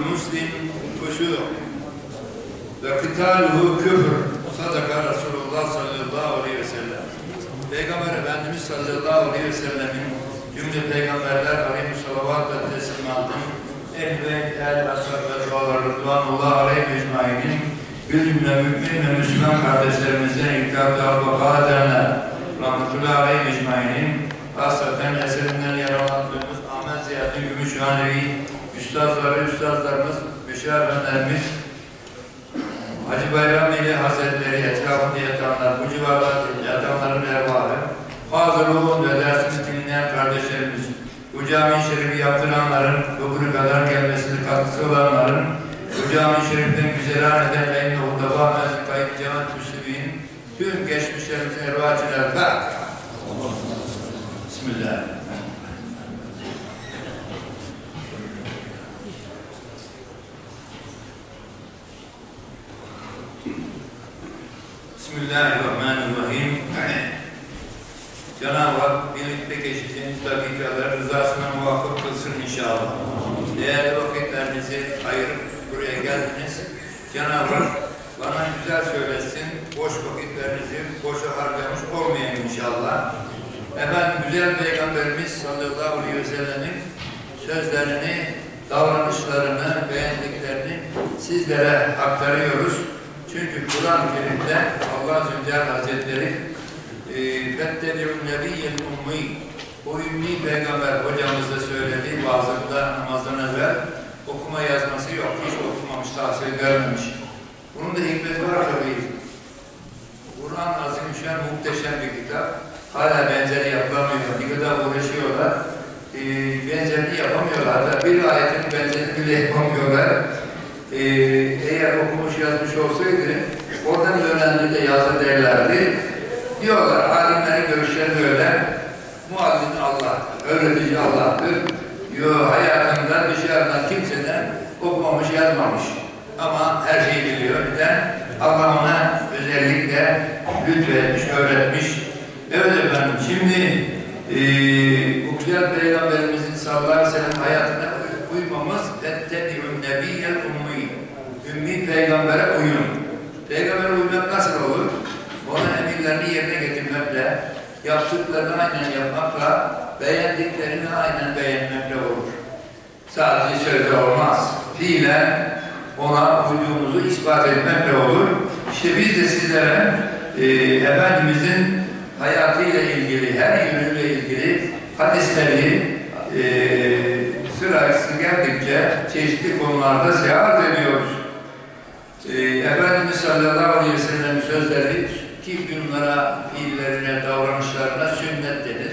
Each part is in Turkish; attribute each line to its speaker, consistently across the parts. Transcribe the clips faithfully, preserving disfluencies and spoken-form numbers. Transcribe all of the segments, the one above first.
Speaker 1: muslim huşu ve kitaluhu küfür. Sadaka Resulullah sallallahu aleyhi ve sellem. Peygamber Efendimiz sallallahu aleyhi ve sellemin cümle peygamberler aleyhissalat ve teslimatın ehl ve ehl ashab ve dualar rıdvanullah aleyhi ecmaînin bir cümle mümin ve Müslüman kardeşlerimizden ikram-ı al-baka edenler rahmetullahi aleyhi ecmaînin hasaten eserinden yararlandığımız Ahmet Ziyaddin Gümüşhanevi üstazları, üstazlarımız, müşahirlerimiz Hacı Bayram Veli Hazretleri etrafında yatanlar, bu civarda yatanların ervahı, hazırlığın ve dersini dinleyen kardeşlerimiz, bu cami-i şerifi yaptıranların, bugüne kadar gelmesine katkısı olanların, bu cami-i şeriften güzelan eden eline hudaba mezun cemaat müslümin, tüm geçmişlerimizin ervahçılar Fatiha. Bismillahirrahmanirrahim. Bismillahirrahmanirrahim. Cenab-ı Hak birlikte geçeceğiniz dakikalar rızasına muvaffak kılsın inşallah. Değerli vakitlerinizi ayırıp buraya geldiniz. Cenab-ı Hak bana güzel söylesin, boş vakitlerinizi boşa harcamış olmayın inşallah. Efendim güzel Peygamberimiz sallallahu aleyhi ve sellem'in sözlerini, davranışlarını, beğendiklerini sizlere aktarıyoruz. Çünkü Kur'an-ı Kerim'de Allah Zülcelal Hazretleri فَتَّبِعُ النَّبِيَّ الْاُمِّيِّ o ümmi peygamber hocamız da söyledi bazında namazdan evvel okuma yazması yok. Hiç okumamış, tahsil görmemiş. Bunun da hikmeti var tabii. Kur'an azim-i muhteşem bir kitap. Hala benzeri yapılamıyor. Ne kadar uğraşıyorlar. E, benzerini yapamıyorlar. Hatta bir ayetin benzerini bile yapamıyorlar. Ee, eğer okumuş yazmış olsaydı oradan öğrendiği de yazı derlerdi. Diyorlar, alimlerin görüşleri böyle. Muallim Allah'tır, öğretici Allah'tır. Yo, hayatında dışarıdan kimseden okumamış, yazmamış. Ama her şeyi biliyor. Neden? Allah ona özellikle lütfetmiş, öğretmiş. Evet efendim, şimdi e, bu güzel Peygamberimizin sallallahu aleyhi ve sellem hayatına uymamız اَتَّبِعُ النَّبِيَّ الْاُمِّيِّ Ümmi peygambere uyun. Peygambere uymak nasıl olur? Onun emirlerini yerine getirmekle, yaptıklarını aynen yapmakla, beğendiklerini aynen beğenmekle olur. Sadece sözde olmaz. Fiilen ona uyduğumuzu ispat etmekle olur. İşte biz de sizlere e, Efendimizin hayatıyla ilgili, her yönüyle ilgili hadisleri e, sırası geldikçe çeşitli konularda seyahat ediyoruz. Ee, Efendimiz sallallahu aleyhi ve sellem sözleri ki bunlara, fiillerine, davranışlarına sünnet denir.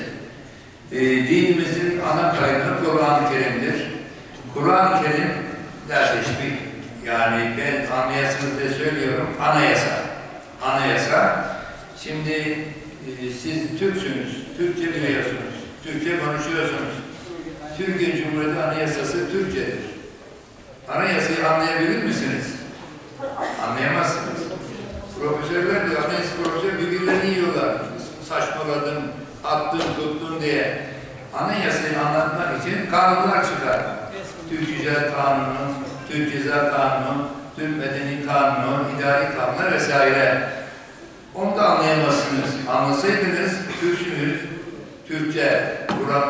Speaker 1: Ee, dinimizin ana kaynağı Kur'an-ı Kerim'dir. Kur'an-ı Kerim teşbih, yani ben anlayasınızda söylüyorum, anayasa. Anayasa. Şimdi e, siz Türksünüz, Türkçe biliyorsunuz, Türkçe konuşuyorsunuz. Türkiye Cumhuriyeti Anayasası Türkçedir. Anayasayı anlayabilir misiniz? Anlayamazsınız. Profesörler de anayasa profesör birbirlerini yiyorlar. Saçmaladın, attın, tuttun diye. Anayasayı anlatmak için kanunlar çıkar. Türk Yücel Kanunu, Türk Ceza Kanunu, Türk Medeni Kanunu, İdari Kanunlar vesaire. Onu da anlayamazsınız. Anlasaydınız, Türksünüz, Türkçe, Kur'an,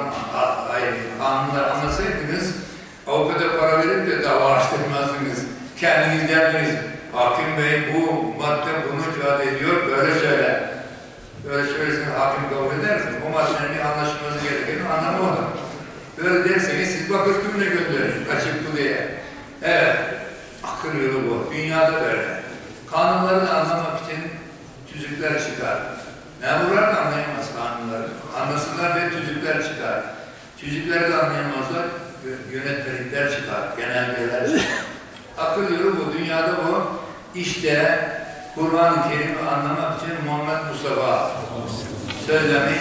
Speaker 1: kanunlar anlasaydınız, avukata para verip de dava açtırmazdınız. Kendiniz derdiniz, hakim bey bu madde bunu ifade ediyor, böyle söyle. Böyle söyleseniz hakim kabul eder mi? O maddenin bir anlaşılması gerektiğini anlamadım. Böyle derseniz siz bakır kümüne gönderin, açıklı diye. Evet, akıl yolu bu. Dünyada böyle. Kanunları da anlamak için tüzükler çıkar. Memurlar da anlayamaz kanunları. Anlasınlar ve tüzükler çıkar. Tüzükleri de anlayamazlar, yönetmelikler çıkar, genelgeler çıkar. Akıl yolu bu, dünyada bu. İşte Kur'an-ı Kerim'i anlamak için Muhammed Mustafa söylemiş,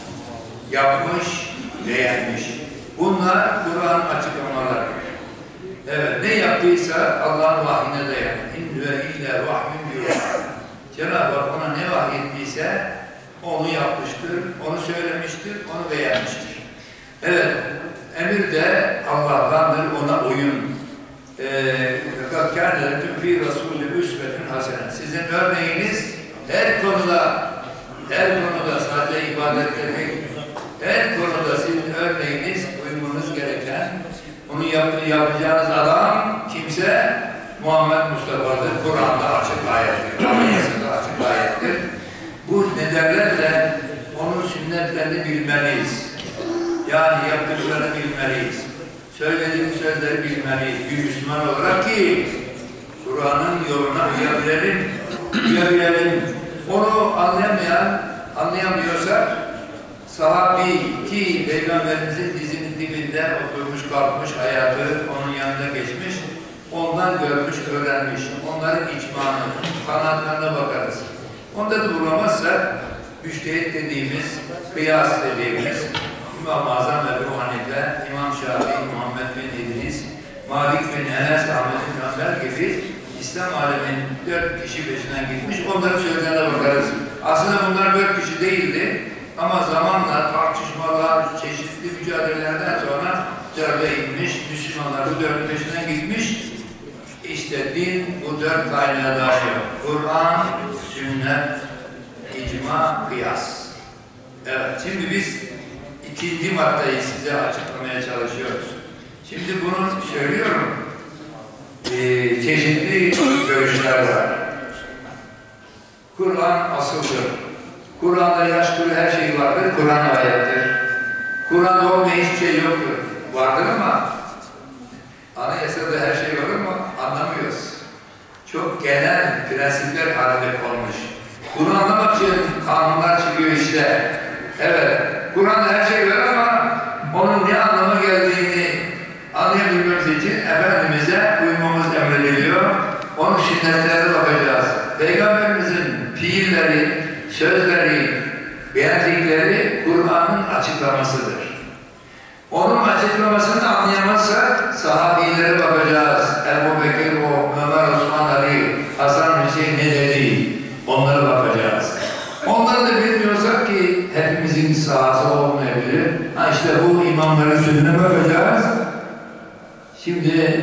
Speaker 1: yapmış, beğenmiş. Bunlar Kur'an açıklamaları. Evet, ne yaptıysa Allah'ın vahyine dayanır. İn ve ille vahyin diyor. Cenab-ı Hak ona ne vahyettiyse onu yapmıştır, onu söylemiştir, onu beğenmiştir. Evet, emir de Allah'tandır, ona uyun. fakat kâneletün fî rasûlü üsvetün hasene. Sizin örneğiniz her konuda, her konuda sadece ibadette değil, her konuda sizin örneğiniz, uyumunuz gereken, onu yap yapacağınız adam kimse Muhammed Mustafa'dır. Kur'an'da açık ayettir, Anayasa'da açık ayettir. Bu nedenlerle onun sünnetlerini bilmeliyiz. Yani yaptıklarını bilmeliyiz. Söylediğim sözleri bilmeliyiz. Bir Müslüman olarak ki Kur'an'ın yoluna uyabilelim, uyabilelim. Onu anlayamayan, anlayamıyorsak sahabi ki Peygamberimizin dizinin dibinde oturmuş, kalkmış, hayatı onun yanında geçmiş, ondan görmüş, öğrenmiş, onların icmanı, kanatlarına bakarız. Onda da bulamazsak müştehit dediğimiz, kıyas dediğimiz İmam-ı Azam Ebu Hanife, İmam Şafii, Muhammed bin İdris, Malik bin Enes, Ahmet bin Hanbel gibi İslam aleminin dört kişi peşinden gitmiş, onların sözlerine bakarız. Aslında bunlar dört kişi değildi ama zamanla tartışmalar, çeşitli mücadelelerden sonra dörde inmiş, Müslümanlar bu dört peşinden gitmiş. İşte din bu dört kaynağa dayanıyor. Kur'an, sünnet, icma, kıyas. Evet, şimdi biz ikinci maddeyi size açıklamaya çalışıyoruz. Şimdi bunu söylüyorum. Ee, çeşitli görüşler var. Kur'an asıldır. Kur'an'da yaşlı her şey vardır. Kur'an ayettir. Kur'an'da olmayan hiçbir şey yoktur. Vardır ama Anayasada her şey olur mu? Anlamıyoruz. Çok genel prensipler halinde konmuş. Bunu anlamak için kanunlar çıkıyor işte. Evet, Kur'an'da her şey var ama onun ne anlama geldiğini anlayabilmemiz için Efendimiz'e uymamız emrediliyor. Onun sünnetlerine bakacağız. Peygamberimizin fiilleri, sözleri, beğendikleri Kur'an'ın açıklamasıdır. Onun açıklamasını anlayamazsak sahabilere bakacağız. Ebu Bekir, o, Ömer, Osman, Ali, Hasan, Hüseyin ne dedi? Onlara bakacağız. Onları da bilmiyorsak ki hepimizin sahası olmayabilir. Ha işte bu imamların sözüne bakacağız. Şimdi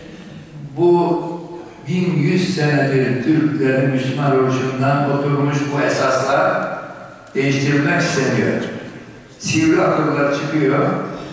Speaker 1: bu bin yüz senedir Türklerin Müslüman oluşundan oturmuş bu esaslar değiştirilmek isteniyor. Sivri akıllar çıkıyor.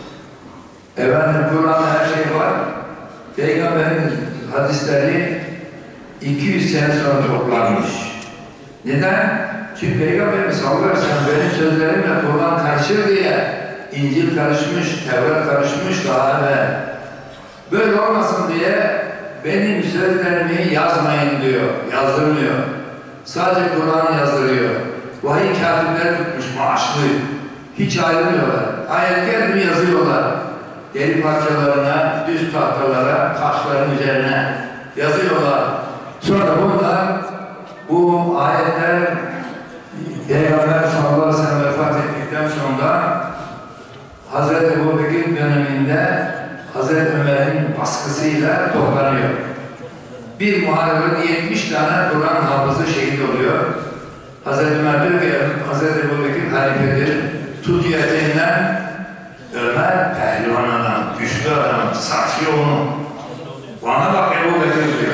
Speaker 1: Efendim Kur'an'da her şey var. Peygamberin hadisleri iki yüz sene sonra toplanmış. Neden? Çünkü Peygamberimiz sallallahu aleyhi ve sellem benim sözlerimle Kur'an karışır diye İncil karışmış, Tevrat karışmış daha evvel. Böyle olmasın diye benim sözlerimi yazmayın diyor, yazdırmıyor. Sadece Kur'an yazdırıyor. Vahiy katipleri tutmuş maaşlı. Hiç ayrılmıyorlar. Ayet geldi yazıyorlar. Deri parçalarına, düz tahtalara, taşların üzerine yazıyorlar. Sonra bunlar, bu ayetler Peygamber sallallahu aleyhi ve sellem vefat ettikten sonra Hazreti Ebu Bekir döneminde Hazreti Ömer'in baskısıyla toplanıyor. Bir muharebede yetmiş tane Kur'an hafızı şehit oluyor. Hazreti Ömer diyor ki Hazreti Ebu Bekir halifedir. Tutuyor elinden Ömer pehlivan adam, güçlü adam, saçıyor onu. Bana bak Ebu Bekir diyor.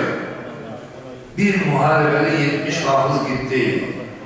Speaker 1: Bir muharebede yetmiş hafız gitti.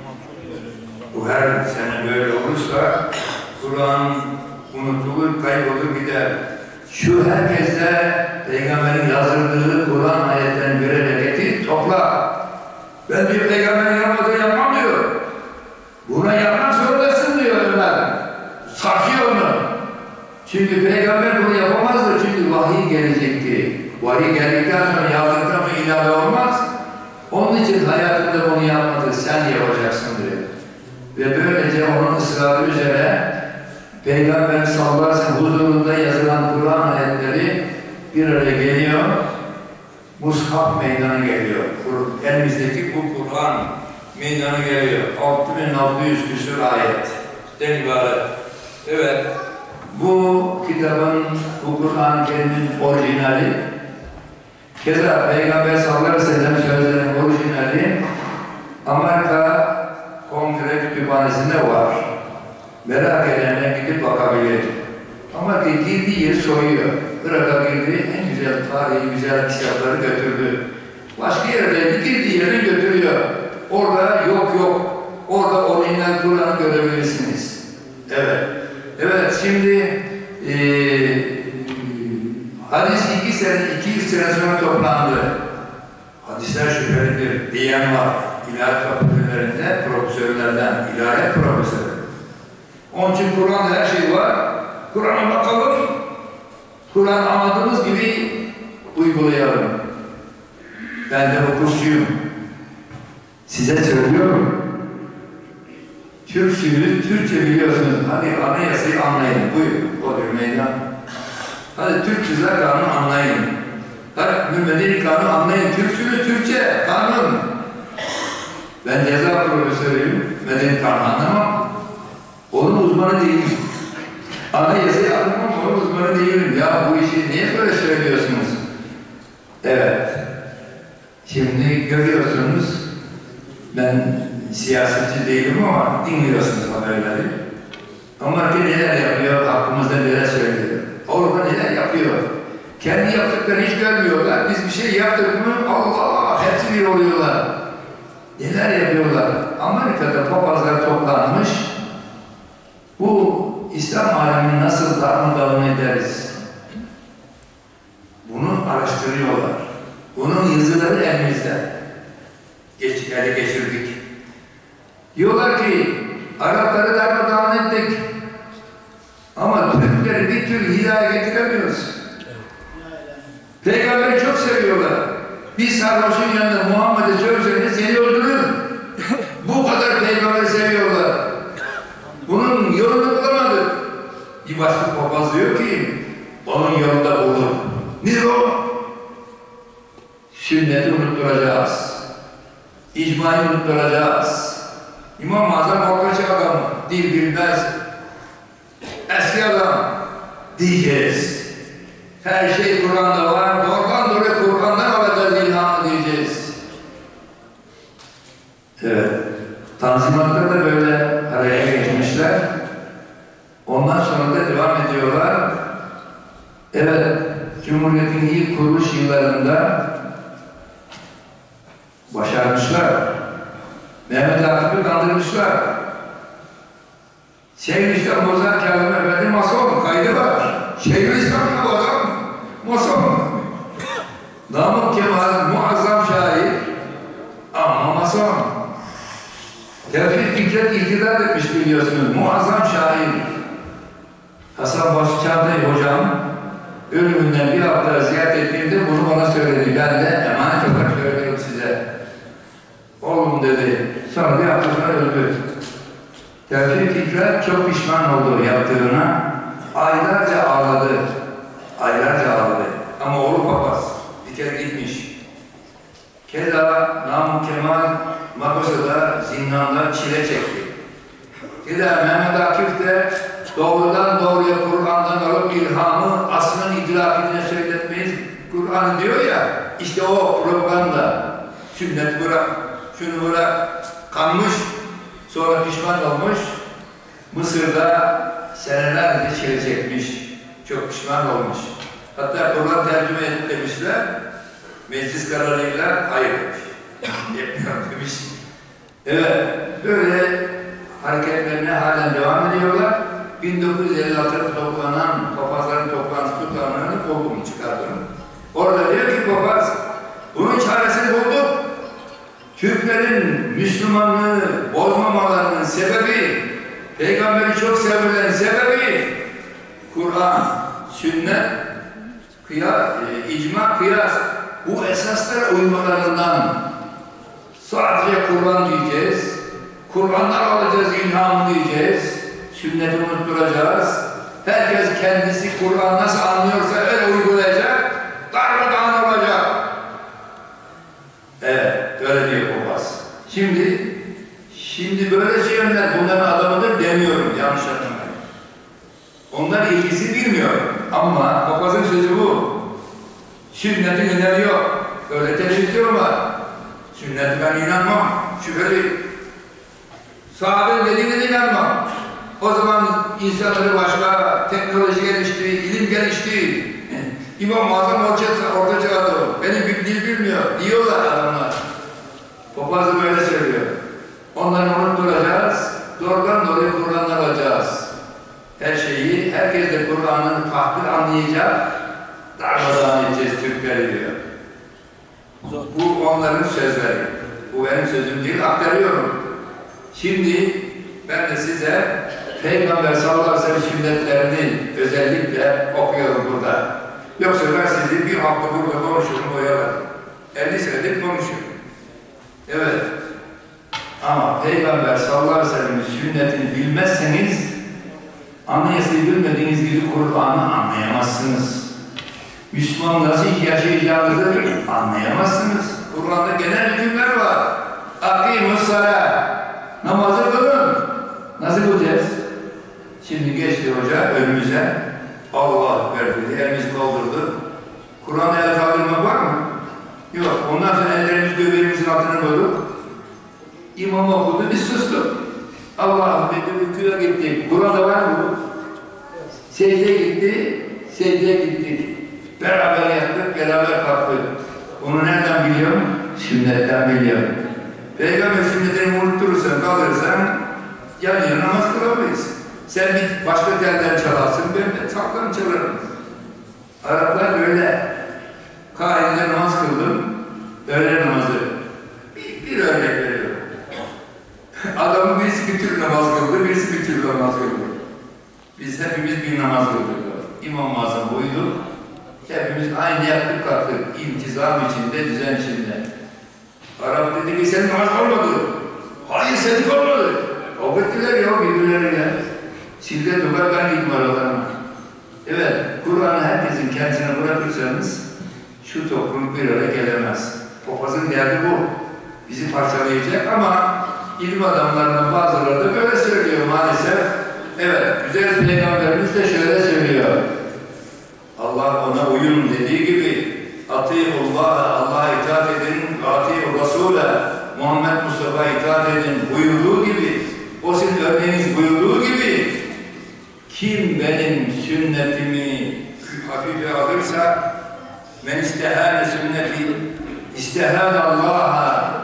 Speaker 1: Bu her sene böyle olursa Kur'an unutulur, kaybolur gider. Şu herkeste Peygamber'in yazdırdığı Kur'an ayetlerini bir araya getir, topla. Ben diyor Peygamber'in yapmadığı yapmam diyor. Buna yapmak zorundasın diyor Ömer. Sarsıyor onu. Çünkü Peygamber bunu yapamazdı çünkü vahiy gelecekti. Vahiy geldikten sonra yazdıktan sonra ilave olmaz. Onun için hayatında bunu yapmadı, sen yapacaksın diyor. Ve böylece onun ısrarı üzere Peygamber sallallahu aleyhi ve sellem huzurunda yazılan Kur'an ayetleri bir araya geliyor. Mushaf meydana geliyor. Elimizdeki bu Kur'an meydana geliyor. altı bin altı yüz küsur ayetten ibaret. Evet. Bu kitabın, bu Kur'an-ı Kerim'in orijinali. Keza Peygamber sallallahu aleyhi ve sellem sözlerinin orijinali Amerika Kongre Kütüphanesi'nde var. Merak edenler gidip bakabilir. Ama girdiği yer soyuyor. Irak'a girdi, en güzel güzel, tarihi güzel kitapları götürdü. Başka yerlerde girdiği yere götürüyor. Orada yok yok. Orada orijinal Kur'an'ı görebilirsiniz. Evet. Evet, şimdi e, hadis iki sene, iki yüz sene sonra toplandı. Hadisler şüphelidir diyen var. İlahiyat fakültelerinde profesörlerden, ilahiyat profesörü. Onun için Kur'an'da her şey var. Kur'an'a bakalım. Kur'an anladığımız gibi uygulayalım. Ben de hukukçuyum. Size söylüyorum. Türkçülük, Türkçe biliyorsunuz. Hadi anayasayı anlayın. Buyurun. O bir meydan. Hadi Türk Ceza Kanunu anlayın. Hadi Medeni Kanunu anlayın. Türkçülük, Türkçe, kanun. Ben ceza profesörüyüm. Medeni Kanunu anlamam. Onun uzmanı değilim. Anayasayı anlamam. Onun uzmanı değilim. Ya bu işi niye böyle söylüyorsunuz? Evet. Şimdi görüyorsunuz, ben siyasetçi değilim ama dinliyorsunuz haberleri. Amerika neler yapıyor, hakkımızda neler söylüyor. Avrupa neler yapıyor. Kendi yaptıklarını hiç görmüyorlar. Biz bir şey yaptık mı, Allah, hepsi bir oluyorlar. Neler yapıyorlar. Amerika'da papazlar toplanmış. Bu İslam alemini nasıl darmadağın ederiz? Bunu araştırıyorlar. Bunun yazıları elimizde. Geç, ele geçirdik. Diyorlar ki, Arapları darmadağın ettik. Ama Türkleri bir türlü hidayet getiremiyoruz. Peygamberi çok seviyorlar. Bir sarhoşun yanında Muhammed'e söyleseniz seni öldürür. Bu kadar peygamberi seviyorlar. Bunun yolunu bulamadık. Bir başka papaz diyor ki, onun yolunda bulduk. Nedir o? Sünneti unutturacağız. İcmayı unutturacağız. İmam-ı Azam ortaçı adamı, dil bilmez. Eski adam diyeceğiz. Her şey Kur'an'da var. Doğrudan doğruya Kur'an'dan alacağız ilhamı diyeceğiz. Evet. Tanzimatlar da böyle araya geçmişler. Ondan sonra da devam ediyorlar. Evet. Cumhuriyet'in ilk kuruluş yıllarında başarmışlar. Mehmet Akif'i kandırmışlar. Şeyhülislam Bozar Kâzım Efendi mason, kaydı var. Şeyhülislam bu adam mason. Namık Kemal muazzam şair ama mason. Tevfik Fikret iktidar etmiş biliyorsunuz, muazzam şair. Hasan Başçıçağ'da hocam ölümünden bir hafta ziyaret ettiğimde bunu bana söyledi. Ben de emanet olarak söylüyorum size. Oğlum dedi. Sonra bir hafta sonra öldü. Tevfik Fikret çok pişman oldu yaptığına. Aylarca ağladı. Aylarca ağladı. Ama oğlu papaz. Bir kere gitmiş. Keza Namık Kemal Makosa'da zindanda çile çekti. Keza Mehmet Akif de doğrudan doğruya Kur'an'dan alıp ilhamı aslının idrakine söyletmeyiz. Kur'an diyor ya, işte o propaganda. Sünnet bırak, şunu bırak, kanmış, sonra pişman olmuş. Mısır'da senelerce çile çekmiş, çok pişman olmuş. Hatta Kur'an tercüme edip demişler, meclis kararıyla hayır demiş. Yapmıyor demiş. Evet, böyle hareketlerine halen devam ediyorlar. bin dokuz yüz elli altıda toplanan papazların toplantısı tutanlarını toplum çıkardılar. Orada diyor ki papaz, bunun çaresini bulduk. Türklerin Müslümanlığı bozmamalarının sebebi, Peygamberi çok sevilen sebebi, Kur'an, sünnet, kıyas, e, icma, kıyas, bu esaslara uymalarından sadece Kur'an diyeceğiz, Kur'an'dan alacağız ilhamı diyeceğiz, sünneti unutturacağız. Herkes kendisi Kur'an nasıl anlıyorsa öyle uygulayacak, darmadağın olacak. Evet, öyle diyor papaz. Şimdi, şimdi böyle söyleyenler bunların adamıdır demiyorum, yanlış anlamayın. Onlar ilgisi bilmiyor ama papazın sözü bu. Sünnetin önemi yok. Öyle teşhis var. Sünneti ben inanmam, şüpheli. Sahabenin dediğine inanmam. O zaman insanları başka, teknoloji gelişti, ilim gelişti. İmam-ı Azam orta, orta çağda o. Benim bir dil bilmiyor. Diyorlar adamlar. Papazı böyle söylüyor. Onları unutturacağız. Doğrudan doğruya Kur'an'ı alacağız. Her şeyi, herkes de Kur'an'ın tahtil anlayacak. Darmadağın edeceğiz Türkleri diyor. Bu onların sözleri. Bu benim sözüm değil, aktarıyorum. Şimdi ben de size Peygamber sallallahu aleyhi ve sellem sünnetlerini özellikle okuyorum burada. Yoksa ben sizi bir hafta burada konuşurum, oyalarım. elli senedir konuşuyorum. Evet. Ama Peygamber sallallahu aleyhi ve sellem'in sünnetini bilmezseniz anayasayı bilmediğiniz gibi Kur'an'ı anlayamazsınız. Müslüman nasıl yaşayacağınızı anlayamazsınız. Kur'an'da genel hükümler var. Akimus-salâh. Namazı kılın. Nasıl kılacağız? Şimdi geçti hoca önümüze. Allah verdi, elimiz kaldırdı. Kur'an'da el kaldırmak var mı? Yok. Ondan sonra ellerimizi göbeğimizin altına koyduk. İmam okudu, biz sustuk. Allah dedi, rükûya gittik. Kur'an'da var mı bu? Secdeye gitti, secdeye gittik. Beraber yattık, beraber kalktık. Onu nereden biliyorum? Sünnetten biliyorum. Peygamber sünnetini unutturursan, kalırsan yan yana namaz kılamayız. Sen bir başka telden çalarsın, ben de taklan çalarım. Araplar böyle. Kain'de namaz kıldım, öğle namazı. Bir, bir örnek veriyorum. Adamın birisi bir tür namaz kıldı, birisi bir tür namaz kıldı. Biz hepimiz bir namaz kıldık. İmam-ı Azam buydu. Hepimiz aynı yaptık kalktık. İntizam içinde, düzen içinde. Arap dedi ki senin namaz olmadı. Hayır senin olmadı. O ettiler ya birbirlerine. Silde duvar ben gittim aralarına. Evet, Kur'an'ı herkesin kendisine bırakırsanız şu toplum bir araya gelemez. Papazın derdi bu. Bizi parçalayacak ama ilim adamlarından bazıları da böyle söylüyor maalesef. Evet, güzel Peygamberimiz de şöyle söylüyor. Allah ona uyun dediği gibi Ati'ullah'a, Allah'a itaat edin, Ati'ur Rasûl'e, Muhammed Mustafa'ya itaat edin buyurduğu gibi, o sizin örneğiniz buyurduğu gibi kim benim sünnetimi hafife alırsa men istehâne sünneti istehâne Allah'a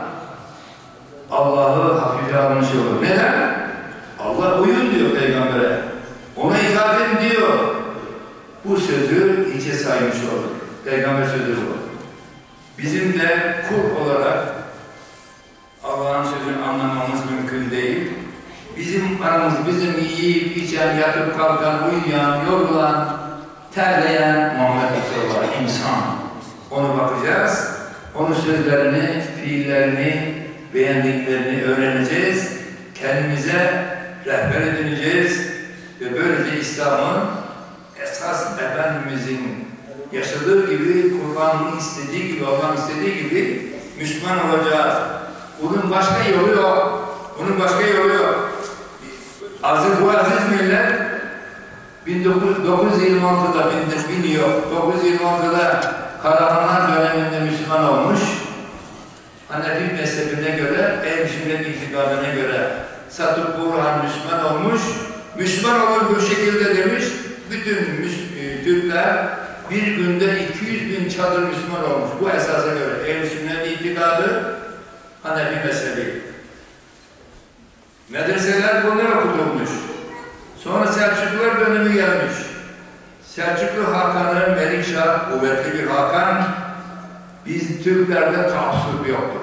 Speaker 1: Allah'ı hafife almış olur. Neden? Allah uyun diyor Peygamber'e. Ona itaat edin diyor. Bu sözü içe saymış olur. Peygamber sözü bu. Bizim de kul olarak Allah'ın sözünü anlamamız mümkün değil. Bizim aramız, bizim yiyip, içen, yatıp kalkan, uyuyan, yorulan, terleyen Muhammed Mustafa insan. Ona bakacağız. Onun sözlerini, fiillerini, beğendiklerini öğreneceğiz. Kendimize rehber edineceğiz. Ve böylece İslam'ın esas Efendimizin yaşadığı gibi, Kur'an'ın istediği gibi, Allah'ın istediği gibi Müslüman olacağız. Bunun başka yolu yok. Bunun başka yolu yok. Aziz bu aziz millet bin dokuz yüz yirmi altıda bin yok. dokuz yüz yirmi altıda Karahanlar döneminde Müslüman olmuş. Hanefi mezhebine göre, ehl-i sünnet itikadına göre Satıp Burhan Müslüman olmuş. Müslüman olur bu şekilde demiş. Bütün e, Türkler bir günde iki yüz bin çadır Müslüman olmuş. Bu esasa göre ehl-i sünnet itikadı Hanefi mezhebi. Medreseler bunlar okutulmuş. Sonra Selçuklular dönemi gelmiş. Selçuklu Hakan'ın Melikşah, kuvvetli bir Hakan, biz Türklerde taassup yoktur.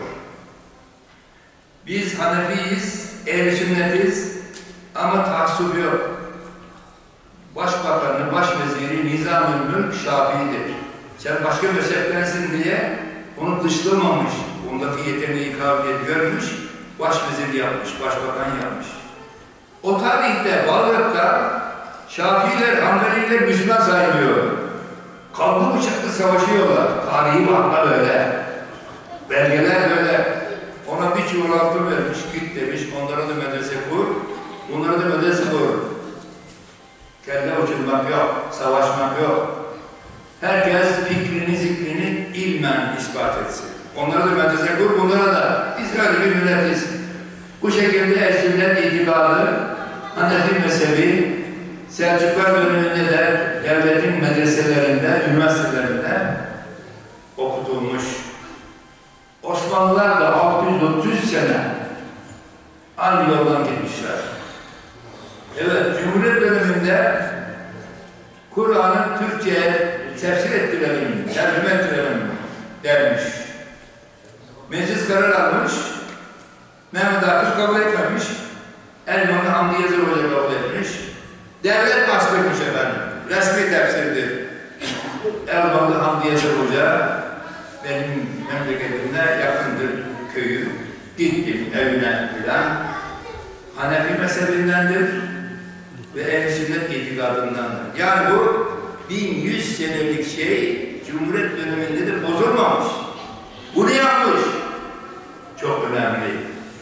Speaker 1: Biz Hanefiyiz, ehl-i sünnetiz ama taassup yok. Başbakanı, başveziri Nizam-ı Mülk Şafii'dir. Sen başka mezheptensin diye onu dışlamamış. Ondaki yeteneği, kabiliyet görmüş, başvezir yapmış, başbakan yapmış. O tarihte Bağdat'ta Şafiiler, Hanbeliler Müslüman sayılıyor. Kanlı bıçaklı savaşıyorlar. Tarihi bakma böyle. Belgeler böyle. Ona bir çuval altın vermiş, git demiş, onlara da medrese kur, bunlara da medrese kur. Kelle uçurmak yok, savaşmak yok. Herkes fikrini, zikrini ilmen ispat etsin. Onlara da medrese kur, bunlara da. Biz öyle bir milletiz. Bu şekilde ehl-i sünnet itikadı, Hanefi mezhebi, Selçuklar döneminde de devletin medreselerinde, üniversitelerinde okutulmuş. Osmanlılar da altı yüz otuz sene aynı yoldan gitmişler. Evet, Cumhuriyet döneminde Kur'an'ı Türkçe'ye tefsir ettirelim, tercüme ettirelim dermiş. Meclis karar almış, Mehmet Akif kabul etmemiş, Elmalı Hamdi Yazır Hoca kabul etmiş. Devlet bastırmış efendim, resmi tefsirdir. Elmalı Hamdi Yazır Hoca benim memleketimde yakındır köyü. Gittim evine filan. Hanefi mezhebindendir ve ehl-i sünnet itikadındandır. Yani bu bin yüz senelik şey Cumhuriyet döneminde de bozulmamış. Bunu yapmış. Çok önemli.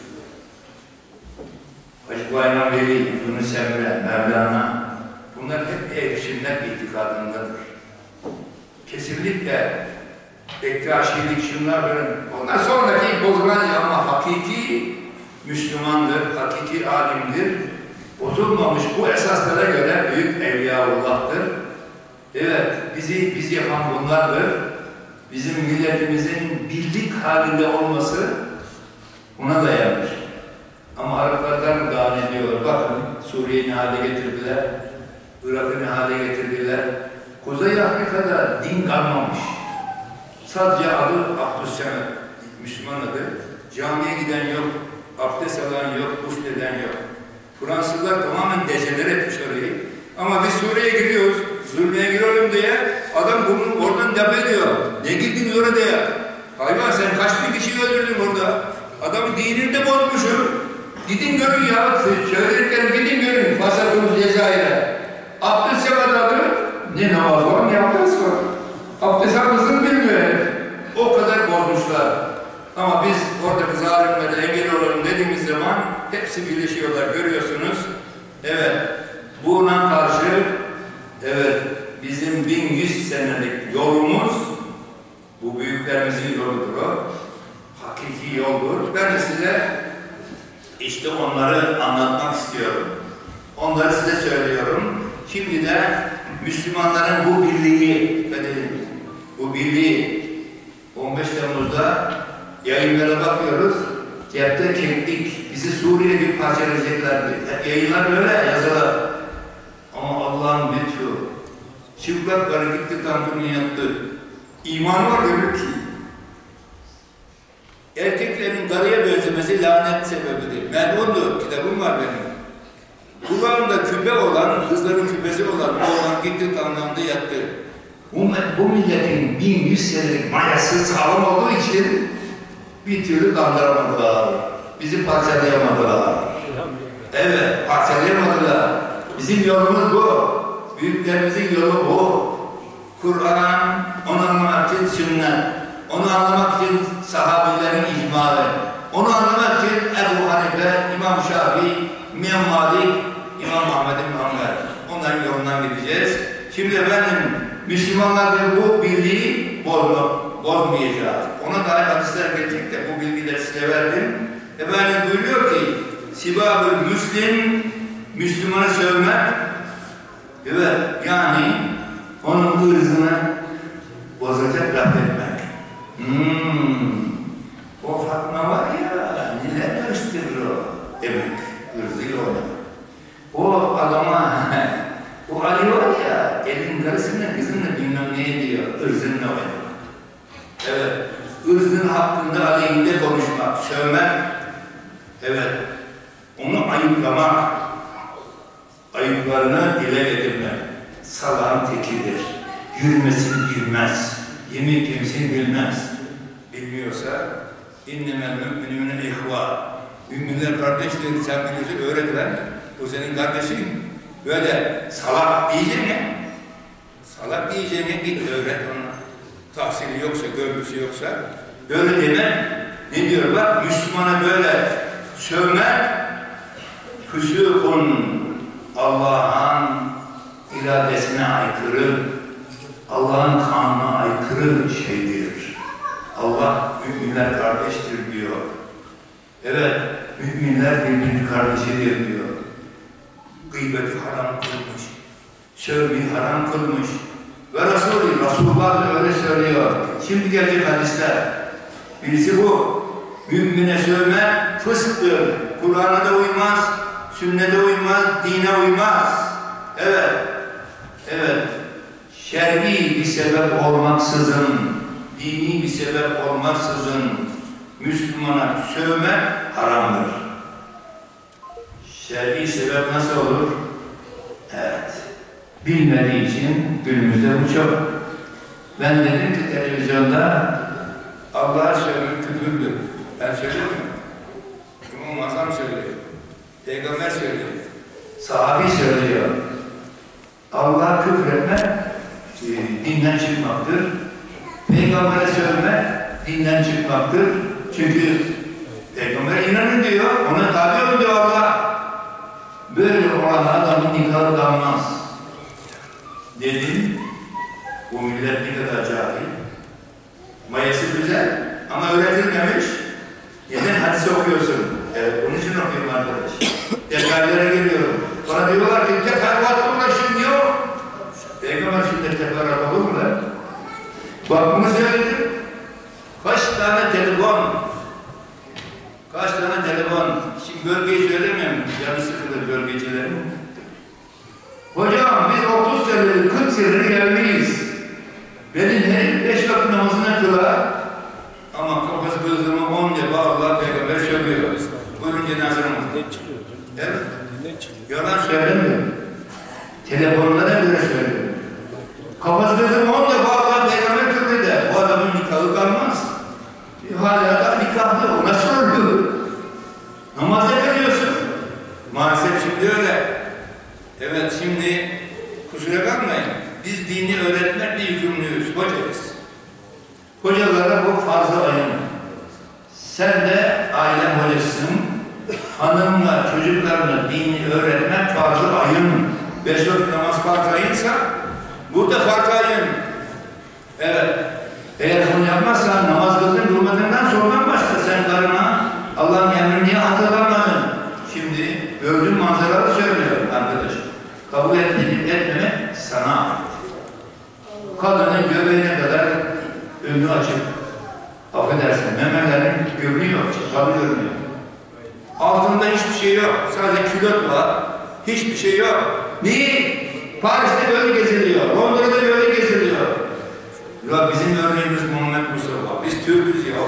Speaker 1: Hacı Bayram Veli, Yunus Emre, Mevlana, bunlar hep ehl-i sünnet itikadındadır. Kesinlikle Bektaşilik, şunlar böyle, onlar sonraki bozulan ama hakiki Müslümandır, hakiki alimdir. Bozulmamış bu esaslara göre büyük Evliyaullah'tır. Evet, bizi biz yapan bunlardır. Bizim milletimizin birlik halinde olması buna dayanır. Ama Araplardan gani ediyor. Bakın Suriye'yi ne hale getirdiler, Irak'ı ne hale getirdiler. Kuzey Afrika'da din kalmamış. Sadece adı Abdüssemet, Müslüman adı. Camiye giden yok, abdest alan yok, gusleden yok. Fransızlar tamamen dezeler etmiş orayı. Ama biz Suriye'ye gidiyoruz, zulmeye giriyorum diye adam bunu oradan def ediyor. Ne girdin orada ya? Hayvan sen kaç bin kişiyi öldürdün orada? Adamın dinini de bozmuşum. Gidin görün ya, söylerken gidin görün. Fasakımız Cezayir'e. Abdest adı ne namaz var, ne abdest var. Abdest almasını bilmiyor herif. O kadar bozmuşlar. Ama biz oradaki zalimlere engel olalım dediğimiz zaman hepsi birleşiyorlar, görüyorsunuz. Evet, buna karşı evet, bizim bin yüz senelik yolumuz, bu büyüklerimizin yoludur o. Hakiki yoldur. Ben de size işte onları anlatmak istiyorum. Onları size söylüyorum. Şimdi de Müslümanların bu birliği, bu birliği on beş Temmuz'da yayınlara bakıyoruz. Cepte keklik, bizi Suriye gibi parçalayacaklardı. Hep yayınlar böyle yazılar. Ama Allah'ın lütfu. Çıplak karı gitti tankını yattı. İman var demek ki. Erkeklerin karıya benzemesi lanet sebebidir. Melundu, kitabım var benim. Kulağında küpe olan, kızların küpesi olan oğlan gitti tankında yattı. Bu, bu milletin bin yüz senelik mayası sağlam olduğu için bir türlü kandıramadılar. Bizi parçalayamadılar. Evet, parçalayamadılar. Bizim yolumuz bu. Büyüklerimizin yolu bu. Kur'an, onu anlamak için sünnet, onu anlamak için sahabilerin icmaları, onu anlamak için Ebu Hanife, İmam Şafii, İmam Malik, İmam Ahmed bin Hanbel. Onların yolundan gideceğiz. Şimdi efendim, Müslümanlar bu birliği bozma, bozmayacağız. Ona dair hadisler gelecek de bu bilgileri size verdim. Efendim buyuruyor ki, Sibab-ül Müslim, Müslümanı sövmek, evet, yani onun ırzını bozacak laf etmek. Hmm, o Fatma var ya, neler karıştırır o demek, ırzıyla oynamak. O adama, o Ali var ya, elin karısıyla kızınla bilmem ne diyor, ırzınla oynamak. Evet, ırzın hakkında aleyhinde konuşmak, sövmek, evet, onu ayıplamak, ayıplarını dile getirmek, salağın tekidir, yürümesini bilmez, yemin kimsini bilmez. Bilmiyorsa, innemel mü'minûne ihvâ, müminler kardeşleri sen biliyorsun, öğretilen, o senin kardeşin. Böyle salak diyeceğine, salak diyeceğine git öğret ona. Tahsili yoksa, görgüsü yoksa, böyle deme. Ne diyor bak, Müslümana böyle sövmek, füsûkun, Allah'ın iradesine aykırı, Allah'ın kanuna aykırı şeydir. Allah müminler kardeştir diyor. Evet, müminler birbirinin kardeşidir diyor. Gıybeti haram kılmış, sövmeyi haram kılmış. Ve Resulü, Resulullah da öyle söylüyor. Şimdi gelecek hadisler. Birisi bu. Mümine sövme fısktır. Kur'an'a da uymaz, sünnete uymaz, dine uymaz. Evet. Evet. Şer'i bir sebep olmaksızın, dini bir sebep olmaksızın Müslümana sövme haramdır. Şer'i sebep nasıl olur? Evet. Bilmediği için günümüzde bu çok. Ben dedim ki televizyonda Allah'a sövmek küfürdür. Ben söylemiyorum. İmam Azam söylüyor. Peygamber söylüyor. Sahabi söylüyor. Allah'a küfretmek e, dinden çıkmaktır. Peygamber'e sövmek dinden çıkmaktır. Çünkü Peygamber inanın diyor, ona tabi olun diyor Allah. Böyle olan adamın nikahı kalmaz. Dedim, bu millet ne kadar cahil. Mayası güzel ama öğretilmemiş. Neden hadise okuyorsun? Evet, onun için okuyorum arkadaş. Detaylara giriyorum. Bana diyorlar ki teferruatla uğraşın diyor. Peygamber şimdi teferruat olur mu lan? Bak bunu söyledim. Kaç tane telefon, kaç tane telefon, şimdi bölgeyi söylemiyorum, canı sıkılır bölgecilerin. Hocam biz otuz senedir, kırk senedir gelmeyiz. Benim her beş vakit namazına kılar, ama kafası gözlerime on defa Allah Peygamber söylüyor. Buyurun cenaze namazı. Evet. Yalan söylemiyor. Telefonlara göre söylüyor. Kafası gözlerime on defa Allah Peygamber söylüyor de, bu adamın nikahı kalmaz. Hala da nikahlı, o nasıl oluyor? Namazda kalıyorsun. Maalesef şimdi öyle. Evet, şimdi kusura bakmayın. Biz dini öğretmekle yükümlüyüz, hocayız. Hocalara bu fazla ayın. Sen de aile hocasısın. Hanımla, çocuklarına dini öğretmek fazla ayın. Beş vakit namaz farz ayınsa, burada farz ayın. Evet. Eğer bunu yapmazsan namaz kıldın durmadığından sonradan başla sen karına Allah'ın emrini niye hatırlamadın? Şimdi gördüğün manzaraları söylüyorum arkadaş. Kabul etmek etmemek sana ait. Kadının göbeğine kadar önü açık. Affedersin memelerin görünüyor, çıkalı görünüyor. Altında hiçbir şey yok. Sadece külot var. Hiçbir şey yok. Niye? Paris'te böyle geziliyor. Londra'da böyle geziliyor. Ya bizim örneğimiz Muhammed Mustafa. Biz Türk'üz ya.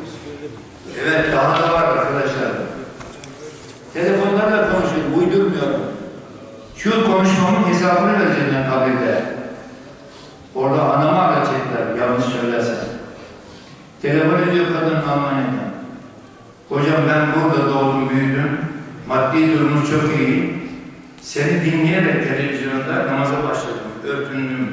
Speaker 1: Evet, daha da var arkadaşlar. Telefonlarla konuşuyorum, uydurmuyorum. Şu konuşmamın hesabını vereceğim ben kabirde. Orada anamı arayacaklar, yanlış söylersen. Telefon ediyor kadın Almanya'dan. Hocam ben burada doğdum, büyüdüm. Maddi durumumuz çok iyi. Seni dinleyerek televizyonda namaza başladım, örtündüm.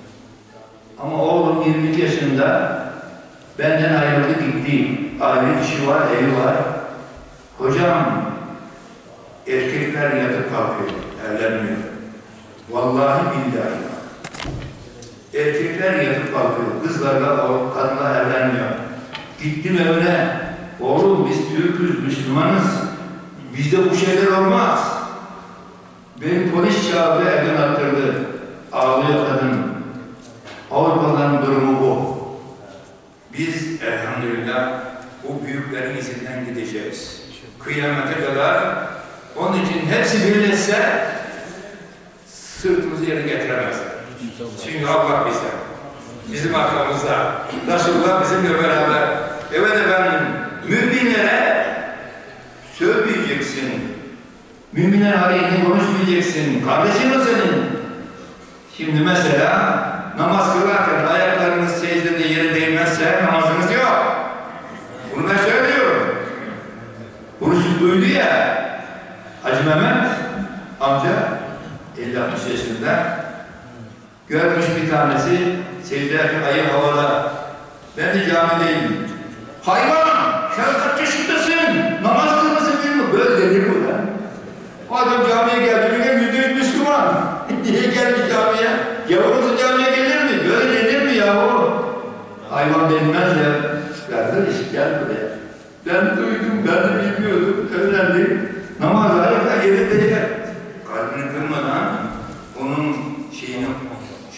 Speaker 1: Ama oğlum yirmi iki yaşında benden ayrıldı gitti. Aile kişi var, evi var. Hocam erkekler yatıp kalkıyor, evlenmiyor. Vallahi billahi. Erkekler yatıp kalkıyor, kızlarla o kadınla evlenmiyor. Gittim evine. Oğlum biz Türk'üz, Müslümanız. Bizde bu şeyler olmaz. Beni polis çağırdı, evden attırdı. Ağlıyor kadın. Avrupalıların durumu bu. Biz elhamdülillah bu büyüklerin izinden gideceğiz. Kıyamete kadar. Onun için hepsi birleşse sırtımızı yere getiremezler. Çünkü Allah bize, bizim arkamızda. Resulullah bizimle beraber. Evet efendim, müminlere sövmeyeceksin. Müminler aleyhine konuşmayacaksın. Kardeşin o senin. Şimdi mesela namaz kılarken ayaklarınız secdede yere değmezse namazınız yok. Bunu ben söylüyorum. Bunu siz duydu ya. Hacı Mehmet amca elli altmış yaşında görmüş bir tanesi secdedeki ayı havada. Ben de camideyim. Hayvan! Sen kaç yaşındasın? Namaz kılmasın bilmiyor. Böyle denir bu da. O adam camiye geldi. Bir gün yüzde yüz Müslüman. Niye gelmiş camiye? Yavrusu camiye gelir mi? Böyle denir mi yahu? Hayvan denmez ya. Kardeş gel buraya. Ben duydum, ben de bilmiyordum. Öğrendim. Namaz ayakta yerinde yer. Kalbini kırmadan onun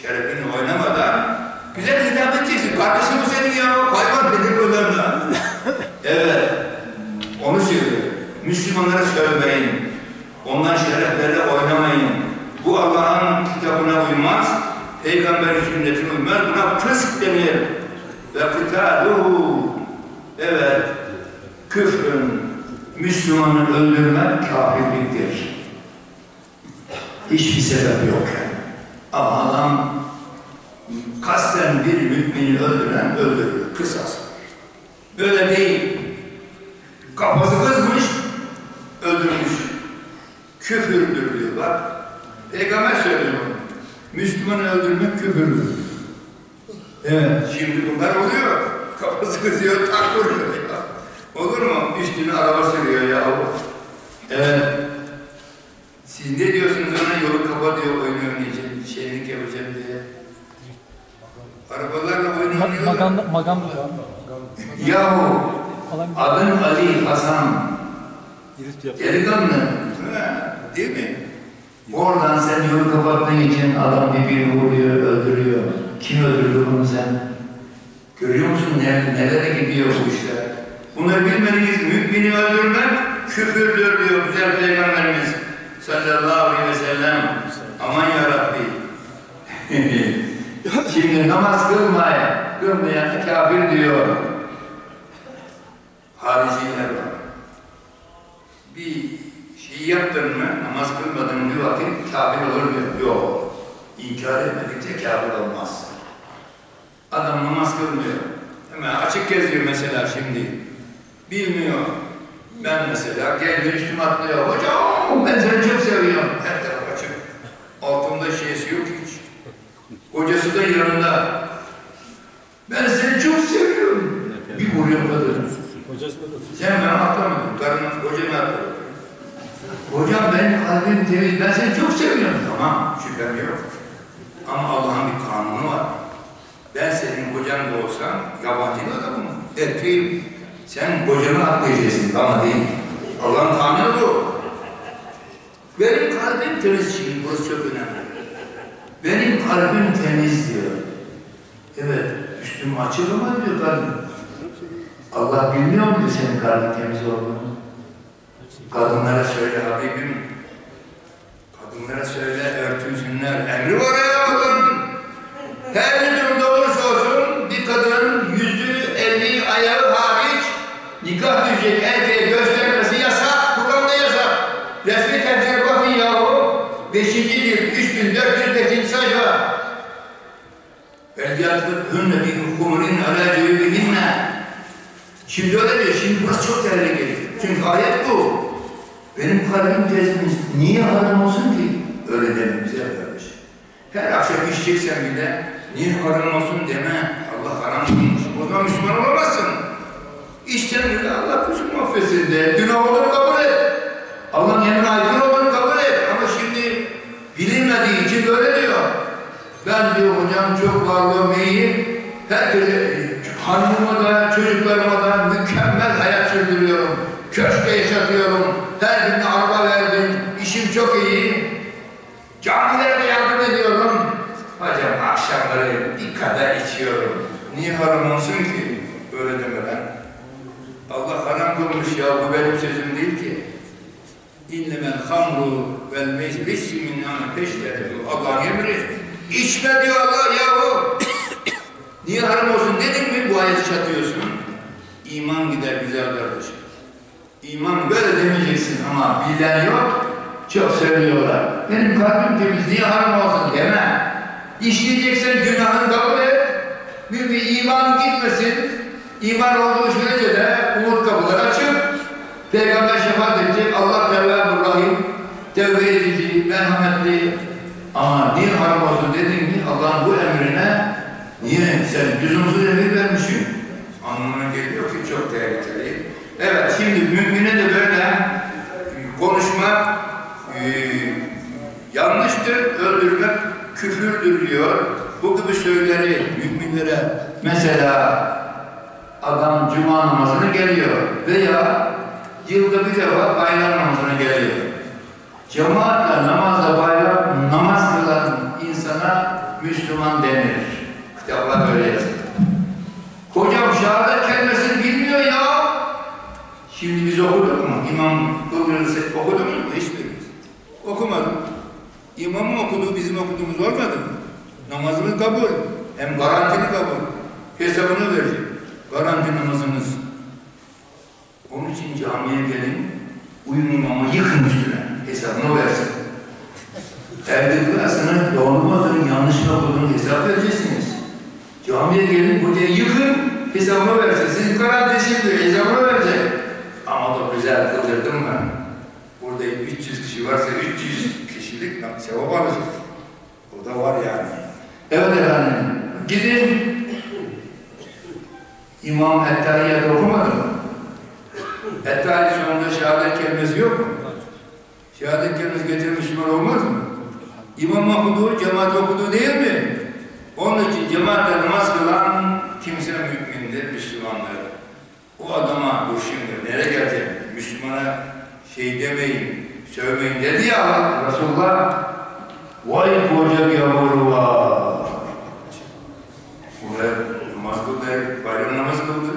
Speaker 1: şerefini oynamadan güzel hitap edeceksin. Kardeşim bu senin ya, hayvan benim önemli. Evet, onu söylüyor. Müslümanlara söylemeyin. Onların şereflerle oynamayın. Bu Allah'ın kitabına uymaz, Peygamberin sünnetine uymaz. Buna fısk denir. Ve kıtaluhu. Evet, küfrün, Müslümanı öldürmek kafirliktir. Hiçbir sebep yok yani. Ama adam kasten bir mümini öldüren öldürür, kısas. Böyle değil. Kafası kızmış, öldürmüş. Küfürdür diyor bak. Peygamber söylüyor. Müslümanı öldürmek küfürdür. Evet. Şimdi bunlar oluyor. Kafası kızıyor, tak vuruyor ya. Olur mu? Üstüne araba sürüyor ya. Evet. Siz ne diyorsunuz ona, yolu kapa diyor, oyun oynayacağım, şeylik yapacağım diye. Arabalarla oyun oynuyorlar.
Speaker 2: Maganda, maganda.
Speaker 1: Yahu, adın Ali Hasan. Delikanlı. Değil mi? Oradan sen yolu kapattığın için adam birbirini vuruyor, öldürüyor. Kim öldürdü bunu sen? Görüyor musun nerede, nelere gidiyor bu işler? Bunları bilmeniz, mümini öldürmek küfürdür diyor güzel Peygamberimiz sallallahu aleyhi ve sellem. Aman yarabbi. Şimdi namaz kılmaya, kılmayan kafir diyor. Hariciler var. Bir şey yaptın mı, namaz kılmadın bir vakit kafir olur mu? Yok. İnkar etmedikçe kafir olmaz. Adam namaz kılmıyor. Hemen açık geziyor mesela şimdi. Bilmiyor. Ben mesela geldi üstüme atlıyor. Hocam ben seni çok seviyorum. Her taraf açık. Altında şeysi yok hiç. Hocası da yanında. Ben seni çok seviyorum. Bir vuruyor kadın. Sen beni atlamadın. Karının hocamı atlamadın. Hocam benim kalbim temiz. Ben seni çok seviyorum. Tamam, şüphem yok. Ama Allah'ın bir kanunu var. Ben senin kocan da olsam yabancı adamım. Erkeğim. Sen kocanı atlayacaksın. Bana değil. Allah'ın kanunu bu. Benim kalbim temiz. Şimdi burası çok önemli. Benim kalbim temiz diyor. Evet. Üstüm açık ama diyor kalbim. Allah bilmiyor mu diyor senin kalbin temiz olduğunu? Kadınlara söyle Habibim. Kadınlara söyle örtünsünler. Emri var ya kadın. Her bir durumda olursa olsun bir kadının yüzü, eli, ayağı hariç nikah düşecek erkeğe göstermesi yasak. Kur'an'da yasak. Resmi tefsire bakın yahu. Beşinci cilt, üç bin dört yüz beşinci sayfa. Velcâtlıkhünne bi humurin alâ cüyübihinne. Şimdi öyle diyor. Şimdi burası çok tehlikeli. Çünkü ayet bu. Benim kalbim temiz. Niye haram olsun ki? Öyle deme güzel kardeş. Her akşam içeceksen bile niye haram olsun deme. Allah haram olmuş. O zaman Müslüman olamazsın. İçten bile Allah kusur affetsin de. Günah olduğunu kabul et. Allah'ın emri aykırı olduğunu kabul et. Ama şimdi bilinmediği için böyle diyor. Ben diyor hocam çok varlığım iyi. Herkese, hanımıma da, çocuklarıma da mükemmel hayat sürdürüyorum. Köşkte yaşatıyorum. Her birine araba verdim. İşim çok iyi. Camilere de yardım ediyorum. Hocam akşamları bir kadar içiyorum. Niye haram olsun ki? Böyle demeden. Allah haram kılmış ya, bu benim sözüm değil ki. İnnemel hamru vel meclisi min ameteşleri. Allah'ın emri. İçme diyor Allah yahu. Niye haram olsun dedin mi bu ayeti çatıyorsun? İman gider güzel kardeşim. İman böyle demeyeceksin ama bilen yok, çok söylüyorlar. Benim kalbim temiz, niye haram olsun deme. İşleyeceksen günahını kabul et. Bir, bir iman gitmesin. İman olduğu sürece de umut kapıları açık. Peygamber şefaat edecek, Allah Tevvâb-ı Rahim, tevbe edici, merhametli. Ama niye haram olsun dedin mi Allah'ın bu emrine niye sen lüzumsuz emir vermişsin? Anlamına geliyor ki çok tehlikeli. Evet, şimdi mümine de böyle konuşmak e, yanlıştır, öldürmek küfürdür diyor. Bu gibi söyleri müminlere mesela adam cuma namazına geliyor veya yılda bir defa bayram namazına geliyor. Cemaatle namazda bayram, namaz kılan insana Müslüman denir. Kitaplar böyle yazıyor. Hocam şehadet kelimesini bilmiyor ya. Şimdi biz okuduk mu? İmam Kıbrıs'ı okuduk mu? Hiçbirimiz. Okumadık. İmamın okuduğu bizim okuduğumuz olmadı mı? Namazımız kabul. Hem garantili kabul. Hesabını verecek. Garanti namazımız. Onun için camiye gelin, uyum imamı yıkın üstüne. Hesabını versin. Evde kılasını doğrulmadığın, yanlış mı okuduğunu hesap vereceksiniz. Camiye gelin, hocayı yıkın, hesabını versin. Siz garantisi diyor, hesabını verecek. Ama da güzel kıldırdım ben. Burada üç yüz kişi varsa üç yüz kişilik sevap alacak. O da var yani. Evet efendim, gidin. İmam Ettehiyat'ı okumadı mı? Ettehiyat sonunda şehadet kelimesi yok mu? Şehadet kelimesi getiren Müslüman olmaz mı? İmam okuduğu, cemaat okuduğu değil mi? Onun için cemaatle namaz kılan kimse mümindir, Müslümandır. O adama bu şimdi nereye gelecek? Müslümana şey demeyin, sövmeyin dedi ya Resulullah. Vay koca gavuru var. Buraya namaz kıldı, bayram namaz kıldı.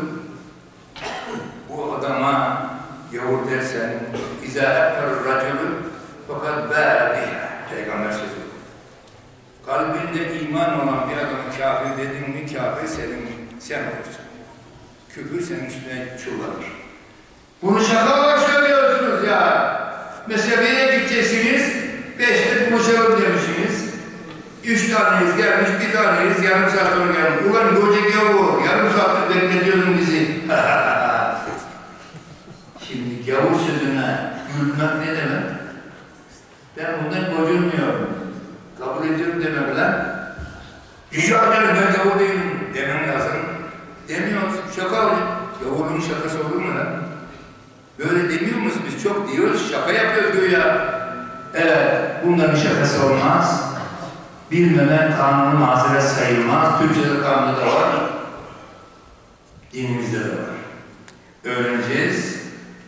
Speaker 1: Bu adama gavur dersen, İzâ ekber racülü fakat bâbiha. Peygamber sözü. Kalbinde iman olan bir adama kafir dedin mi, kafir senin, sen olursun. Küfür senin üstüne çullanır. Bunu şaka olarak söylüyorsunuz ya. Mesela bir yere gideceksiniz, beşte buluşalım demişsiniz. Üç taneyiz gelmiş, bir taneyiz, yarım saat sonra gelmiş. Ulan görecek ya bu, yarım saattir bekletiyorsun bizi. Şimdi gavur sözüne gülmek ne demek? Ben bundan gocunmuyorum. Kabul ediyorum demek lan. Rica ederim ben gavur değilim demem lazım. Demiyoruz, şaka olur. Gavurluğun şakası olur mu lan? Böyle demiyor muyuz biz? Çok diyoruz, şaka yapıyoruz güya. Evet, bunların şakası olmaz. Bilmemen kanunu mazeret sayılmaz. Türkçe'de kanunda da var. Dinimizde de var. Öğreneceğiz.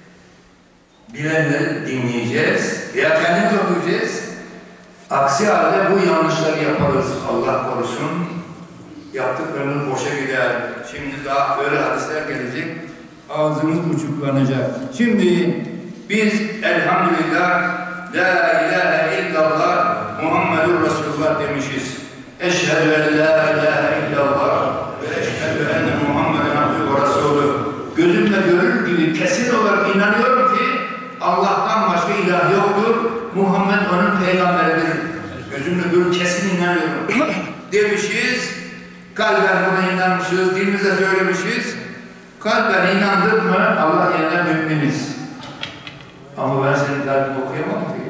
Speaker 1: Bilenleri dinleyeceğiz. Veya kendimiz okuyacağız. Aksi halde bu yanlışları yaparız. Allah korusun. Yaptıklarımız boşa gider. Şimdi daha böyle hadisler gelecek. Ağzımız uçuklanacak. Şimdi biz elhamdülillah La ilahe illallah Muhammedur Resulullah demişiz. Eşhedü en la ilahe illallah ve eşhedü enne Muhammeden abdühü ve resulü. Gözümle görür gibi kesin olarak inanıyorum ki Allah'tan başka ilah yoktur. Muhammed onun peygamberidir. Gözümle görür kesin inanıyorum. Demişiz. Kalben buna inanmışız. Dilimizle söylemişiz. Kalben inandık mı Allah yerine müminiz. Ama ben senin kalbini okuyamam ki.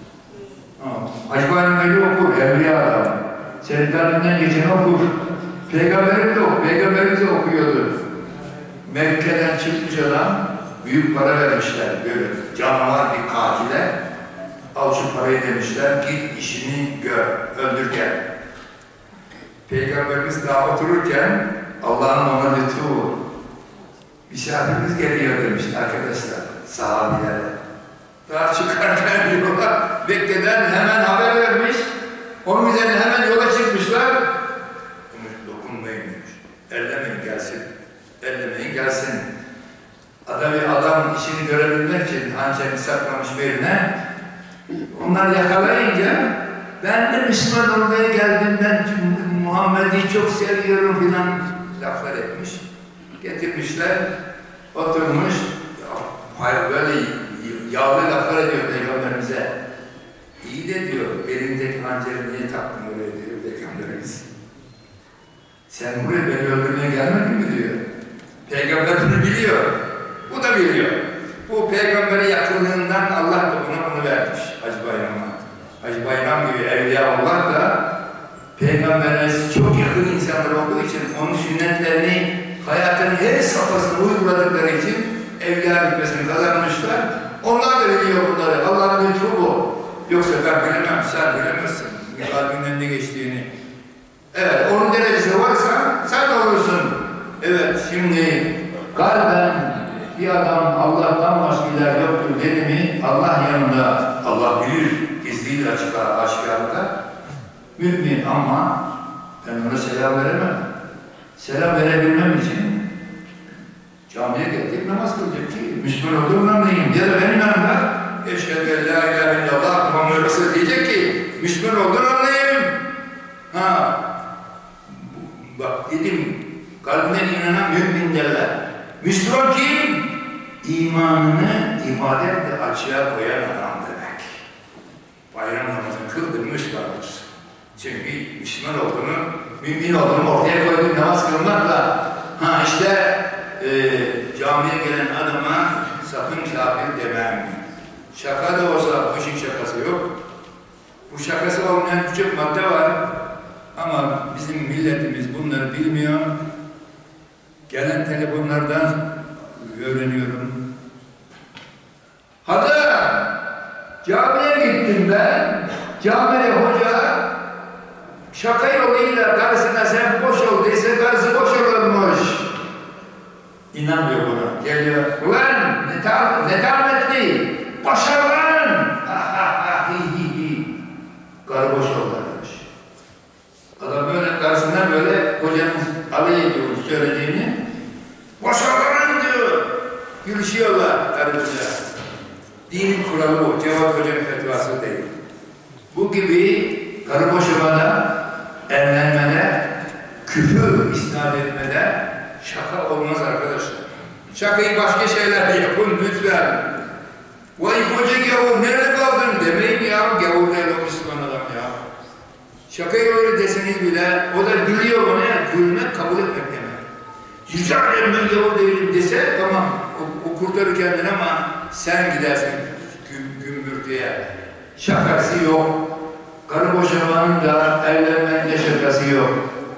Speaker 1: Hacı Bayram Veli okur, evliya adam. Senin kalbinden geçen okur. Peygamberim de okur, peygamberimiz de okuyordu. Mekke'den çıkmış adam, büyük para vermişler böyle. Canavar bir katile. Al şu parayı demişler, git işini gör, öldür gel. Peygamberimiz daha otururken Allah'ın ona lütfu. Misafirimiz geliyor demiş arkadaşlar, sahabilere. Daha çıkarken diyorlar, Mekke'den hemen haber vermiş, onun üzerine hemen yola çıkmışlar. Dokunmayın demiş, ellemeyin gelsin, ellemeyin gelsin. Adam, adam işini görebilmek için hançerini saklamış birine, onlar yakalayınca, ben de Müslüman olmaya geldim, ben Muhammed'i çok seviyorum filan laflar etmiş. Getirmişler, oturmuş, hayır böyle yağlı laflar ediyor Peygamberimize. İyi de diyor, belindeki hançeri niye taktın oraya diyor Peygamberimiz. Sen buraya beni öldürmeye gelmedin mi diyor. Peygamber bunu biliyor, bu da biliyor. Bu Peygamber'e yakınlığından Allah da buna bunu vermiş Hacı Bayram'a. Hacı Bayram gibi evliya Allah da Peygamber'e çok yakın insanlar olduğu için onun sünnetlerini hayatın her safhasına uyguladıkları için evliya hükmesini kazanmışlar. Onlar da biliyor bunları. Allah'ın lütfu bu. Yoksa ben bilemem, sen bilemezsin. Kalbinden ne geçtiğini. Evet, onun derecesi varsa sen de olursun. Evet, şimdi kalben bir adam Allah'tan başka ilah yoktur dedi mi, Allah yanında, Allah bilir, gizliyle açıklar, aşikarda, mümin ama ben ona selam veremem. Selam verebilmem için camiye geldik, namaz kılacak ki, Müslüman olduğum anlayayım. Ya da benim yanımda, eşhedü en la ilahe illallah Muhammed Resul diyecek ki, Müslüman olduğunu anlayayım. Ha, bak dedim, kalbinden inanan mümin derler. Müslüman kim? İmanını ibadetle açığa koyan adam demek. Bayram namazını kıldın Müslümandır. Çünkü Müslüman olduğunu, mümin olduğunu ortaya koyduk namaz kılmakla. Ha işte e, camiye gelen adama sakın kafir demem. Şaka da olsa bu işin şakası yok. Bu şakası olmayan küçük madde var. Ama bizim milletimiz bunları bilmiyor. Gelen telefonlardan öğreniyorum. Hadi camiye gittim ben. Camide hoca şaka yoluyla karısına sen boş ol dese karısı boş olurmuş. İnanmıyor buna. Geliyor. Ulan ne tam ne tahmetli. Boşa lan. Ha ha ha hi hi hi. Karı boş oldu arkadaş. Adam böyle karşısından böyle hocanın alay ediyor söylediğini. Boşalan diyor. Gülüşüyorlar karımıza. Dinin kuralı bu. Cevat Hoca'nın fetvası değil. Bu gibi karı boşamada, evlenmede, küfür isnat etmede şaka olmaz arkadaşlar. Şakayı başka şeylerle yapın lütfen. Vay koca gavur nerede kaldın demeyin ya. Gavur değil o Müslüman adam ya. Şakayı öyle deseniz bile o da gülüyor bana. Gülmek kabul etmek demek. Rica ederim ben gavur değilim dese tamam o, o kurtarır kendini ama sen gidersin güm, gümbürtüye. Şakası yok. Karı boşamanın da evlenmenin de şakası yok.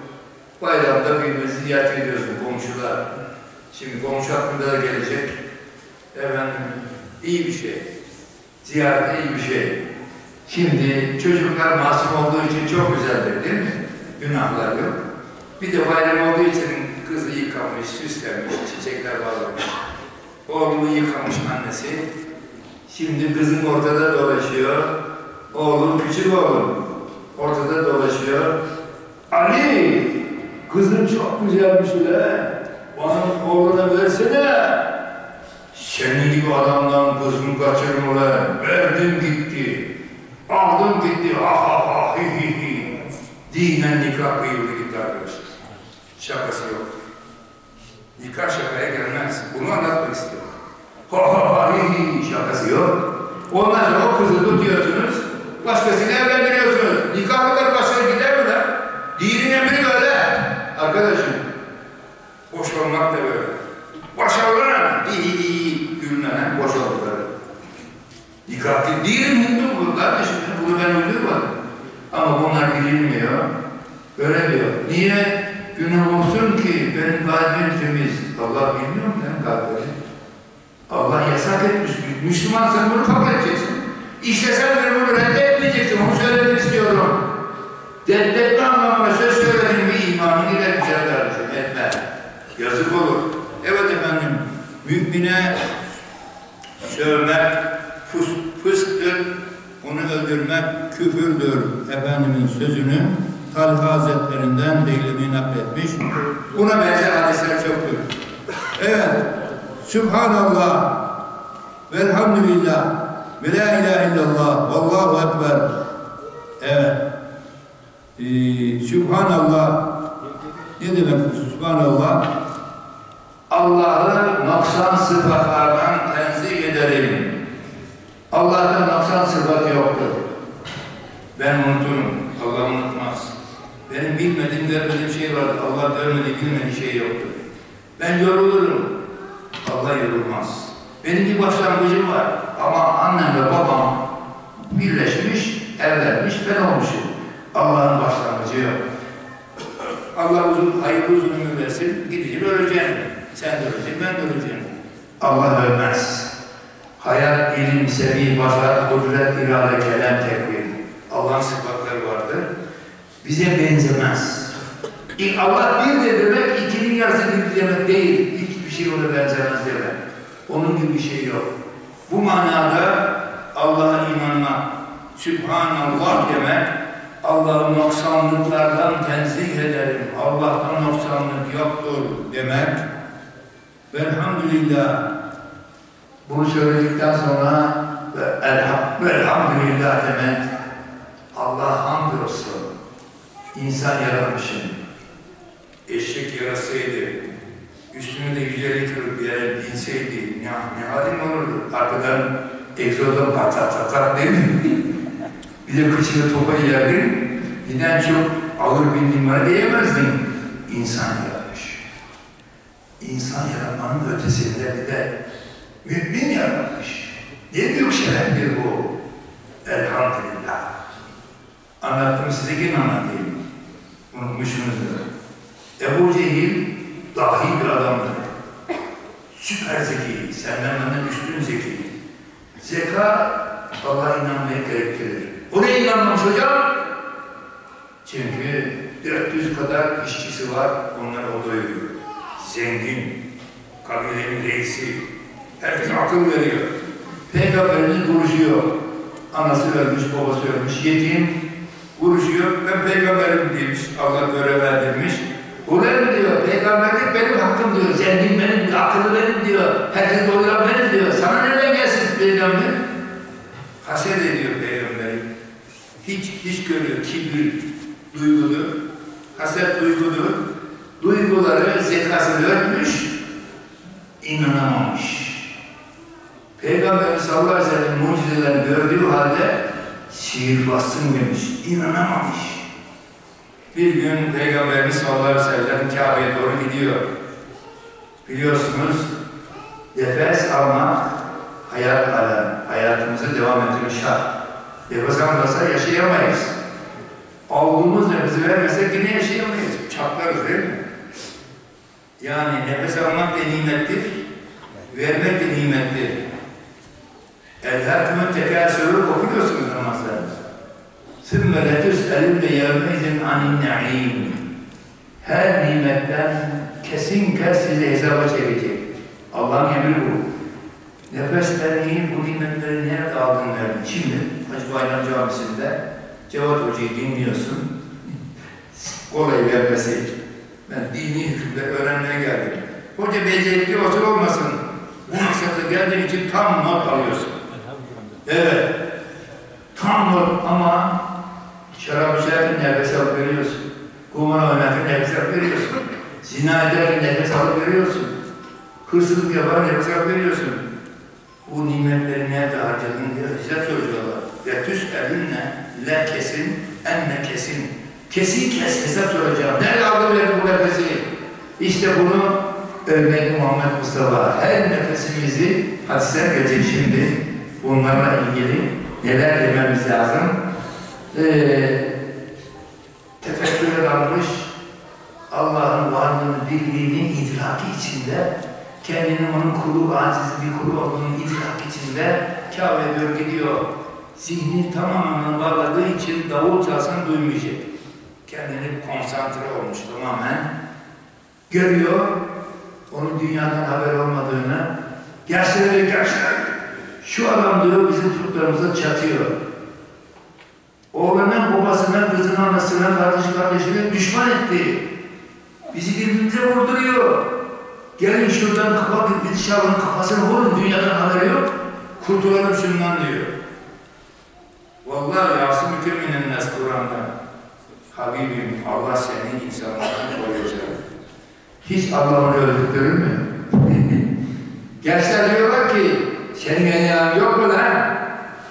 Speaker 1: Bayramda birbirinizi ziyaret ediyorsun komşular. Şimdi komşu hakkında da gelecek. Efendim iyi bir şey. Ziyaret iyi bir şey. Şimdi çocuklar masum olduğu için çok güzeldir değil mi? Günahlar yok. Bir de bayram olduğu için kızı yıkamış, süslenmiş, çiçekler bağlamış. Oğlunu yıkamış annesi. Şimdi kızın ortada dolaşıyor. Oğlum, küçük oğlum. Ortada dolaşıyor. Ali! Kızın çok güzelmiş öyle. Bana oğluna versene. Senin gibi adamdan kızını kaçırım ulan. Verdim gitti. Aldım gitti. Ha ha ha hi hi hi. Dinen nikah kıyıldı gitti arkadaşlar. Şakası yok. Nikah şakaya gelmez. Bunu anlatmak istiyorum. Ha ha ha hi hi şakası yok. Ondan sonra o kızı tutuyorsunuz. Başkasıyla evlendiriyorsunuz. Nikahlılar başka gider mi lan? Dinin emri böyle. Arkadaşım. Boş olmak da böyle. Boşalıran. İyi iyi iyi. Gülmenen boş oldular. Nikah değil. Dinin Hindu bu kardeşim. Bunu ben uydurmadım. Ama bunlar bilinmiyor. Öyle diyor. Niye? Günah olsun ki benim kalbim temiz. Allah bilmiyor mu benim kalbim? Allah yasak etmiş. Müslüman sen bunu kabul edeceksin. İşte sen de bunu reddetmeyeceksin. Onu söylemek istiyorum. Reddetme anlamına söz söyledim bir imanı gider güzel kardeşim. Etme. Yazık olur. Evet efendim. Mümine sövmek fıs, fısktır. Onu öldürmek küfürdür. Efendimin sözünü Talha Hazretlerinden değilini nakletmiş. Buna benzer hadisler çoktur. Evet. Subhanallah. Velhamdülillah. Ve la ilahe illallah. Vallahu ekber. Evet. Ee, Subhanallah. Ne demek Subhanallah? Allah'ı noksan sıfatlardan tenzih ederim. Allah'tan noksan sıfat yoktur. Ben unuturum. Allah unutmaz. Benim bilmediğim, görmediğim şey vardır. Allah görmediği, bilmediği şey yoktur. Ben yorulurum. Allah yorulmaz. Benim bir başlangıcım var. Ama annem ve babam birleşmiş, evlenmiş, ben olmuşum. Allah'ın başlangıcı yok. Allah uzun, hayırlı uzun ömür versin, gideceğim, öleceğim. Sen de öleceksin, ben de öleceğim. Allah ölmez. Hayat, ilim, sevi, başar, kudret, irade, kelam, tekbir. Allah'ın sıfatları vardır. Bize benzemez. İlk Allah bir de demek, ikinin yarısı bir demek değil. Hiçbir şey ona benzemez demek. Onun gibi bir şey yok. Bu manada Allah'a inanmak, Sübhanallah demek, Allah'ı noksanlıklardan tenzih ederim, Allah'tan noksanlık yoktur demek. Velhamdülillah. Bunu söyledikten sonra elham, elhamdülillah demek, Allah hamdolsun, insan yaratmışım. Eşek yarasaydı, üstüne de yüz elli kilo bir yere binseydi, ne, ne halim olurdu? Arkadan egzodan patat patat değil mi? Bir de kıçını topa yerdin, giden çok ağır bir numara diyemezdin. İnsan yaratmış. İnsan yaratmanın ötesinde bir de mümin yaratmış. Ne büyük şereftir bu. Elhamdülillah. Anlattım size, yine anlatayım. Unutmuşsunuzdur. Ebu Cehil dahi bir adamdır. Süper zeki, senden benden üstün zeki. Zeka, Allah'a inanmaya gerektirir. Oraya inanmamış hocam. Çünkü dört yüz kadar işçisi var, onları o doyuruyor. Zengin, kabilenin reisi, herkes akıl veriyor. Peygamberimiz vuruşuyor. Anası ölmüş, babası ölmüş, yetim vuruşuyor. Ben peygamberim demiş, Allah görev verdirmiş. Buraya mı diyor, peygamberlik benim hakkım diyor, zengin benim, akıllı benim diyor, herkes doyuran benim diyor. Sana nereden gelsin peygamber? Haset ediyor peygamberi. Hiç, hiç görüyor, kibir duygulu, haset duygulu, duyguları, zekasını örtmüş, inanamamış. Peygamber sallallahu aleyhi ve sellem mucizelerini gördüğü halde şiir bastın demiş, inanamamış. Bir gün Peygamberimiz sallallahu aleyhi ve sellem Kabe'ye doğru gidiyor. Biliyorsunuz, nefes almak hayat alem, hayatımızı devam ettirmek şart. Nefes almasa yaşayamayız. Aldığımız nefesi vermesek yine yaşayamayız. Çatlarız değil mi? Yani nefes almak da nimettir, vermek de nimettir. El-Hakım'ın tekâsürü okuyorsunuz namazlarınızı. ثُمَّ لَتُسْأَلُنَّ يَوْمَئِذٍ عَنِ النَّعِيمِ. Her nimetten kesin kes sizi hesaba çekecek. Allah'ın emri bu. Nefeslerini, bu nimetleri nerede aldın verdin? Şimdi Hacı Bayram Camisi'nde Cevat Hoca'yı dinliyorsun. Olayı vermesi. Ben dini hükümleri öğrenmeye geldim. Hoca becerikli olsun olmasın. Bu maksatla geldiğin için tam not alıyorsun. Evet. Tam not ama şarap içerken nefes alıp veriyorsun. Kumara oynarken nefes alıp veriyorsun. Zina ederken nefes alıp veriyorsun. Hırsızlık yapar nefes alıp veriyorsun. Bu nimetleri nerede harcadın diye size soruyorlar. Ve tüs'elünne le kesin, enne kesin. Kesin kes hesap soracağım. Nerede aldın verdi bu nefesi? İşte bunu örnek Muhammed Mustafa. Her nefesimizi hadisler gelecek şimdi. Bunlarla ilgili neler dememiz lazım? Ee, tefekküre dalmış, Allah'ın varlığını, birliğinin idraki içinde, kendinin onun kulu, aciz bir kulu olduğunun idraki içinde Kabe'ye doğru gidiyor. Zihni tamamen bağladığı için davul çalsın duymayacak. Kendini konsantre olmuş tamamen. Görüyor, onun dünyadan haber olmadığını. Gençler ve gençler, şu adam diyor bizim çocuklarımıza çatıyor. Oğlanın babasına, kızın anasına, kardeş kardeşine düşman etti. Bizi birbirimize vurduruyor. Gelin şuradan kafa, bir dışarının kafasını vurun, dünyadan haberi yok. Kurtulalım şundan diyor. Vallahi Yasin Mükemmelen Nes Kur'an'da. Habibim, Allah seni insanlardan koruyacak. Hiç Allah'ını öldürdürür mü? Gençler diyorlar ki, senin yanyan yok mu lan?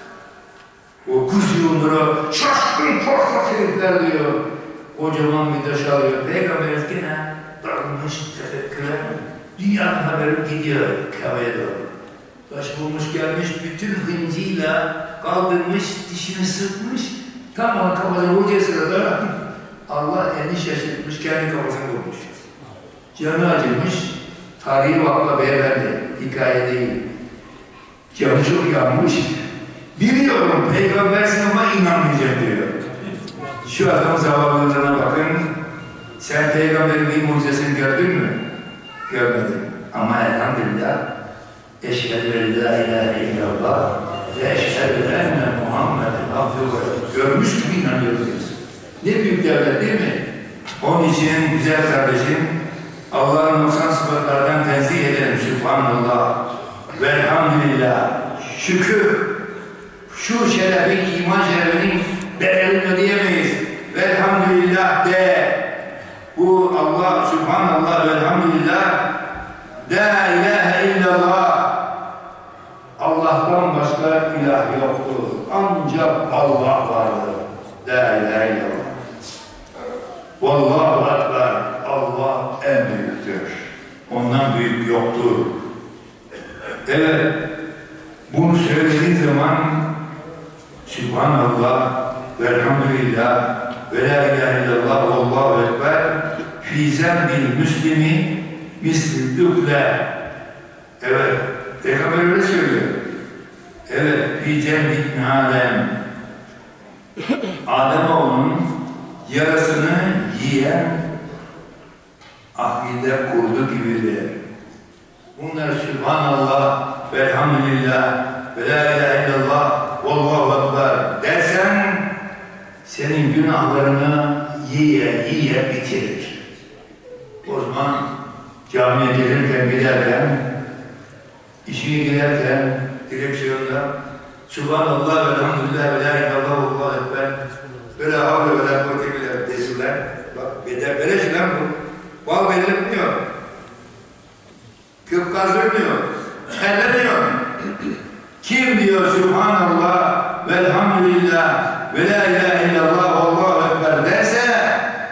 Speaker 1: O kuş yumduğu, şaşkın korkak herifler diyor. Kocaman bir taş alıyor. Peygamberimiz yine dalmış tefekküre. Dünyanın haberi gidiyor Kabe'ye doğru. Taş bulmuş gelmiş, bütün hıncıyla kaldırmış, dişini sıkmış. Tam onun kafasını vuracağı sırada Allah elini şaşırtmış, kendi kafasını vurmuş. Canı acımış, tarihi vakla beyefendi, hikaye değil. Canı çok yanmış. Biliyorum, peygambersin ama inanmayacak diyor. Şu adam zavallılığına bakın. Sen peygamberin bir mucizesini gördün mü? Görmedim. Ama elhamdülillah Eşhedü en la ilahe illallah ve eşhedü enne Muhammeden abdühü. Görmüş gibi inanıyoruz. Ne büyük yerler değil mi? Onun için güzel kardeşim, Allah'ın noksan sıfatlardan tenzih edelim. Sübhanallah, velhamdülillah, şükür. Şu şerefin, iman şerefinin bedelini ödeyemeyiz. Velhamdülillah de. Bu Allah, Sübhanallah, velhamdülillah. La ilahe illallah. Allah'tan başka ilah yoktur. Ancak Allah vardır. La ilahe illallah. Vallahu ekber. Allah en büyüktür. Ondan büyük yoktur. Evet. Bunu söylediğin zaman Sübhanallah velhamdülillah ve la ilahe illallah vallahu ekber fî zembil müslimi misli dükle. Evet. Peygamber öyle söylüyor. Evet. Fî zembil alem. Ademoğlunun yarasını yiyen ahide kurdu gibidir. Bunlar Sübhanallah velhamdülillah ve la ilahe illallah vallahu ekber dersen senin günahlarını yiye yiye bitirir. O zaman camiye gelirken, giderken, işine giderken, direksiyonda Sübhanallah velhamdülillah ve la ilahe illallah vallahu ekber ve la havle ve la kuvvete illa billah. Bak bedel beleş lan bu. Bal belirtmiyor. Kök kazırmıyor. Terlemiyor. Kim diyor Sübhanallah velhamdülillah ve la ilahe illallah vallahu ekber derse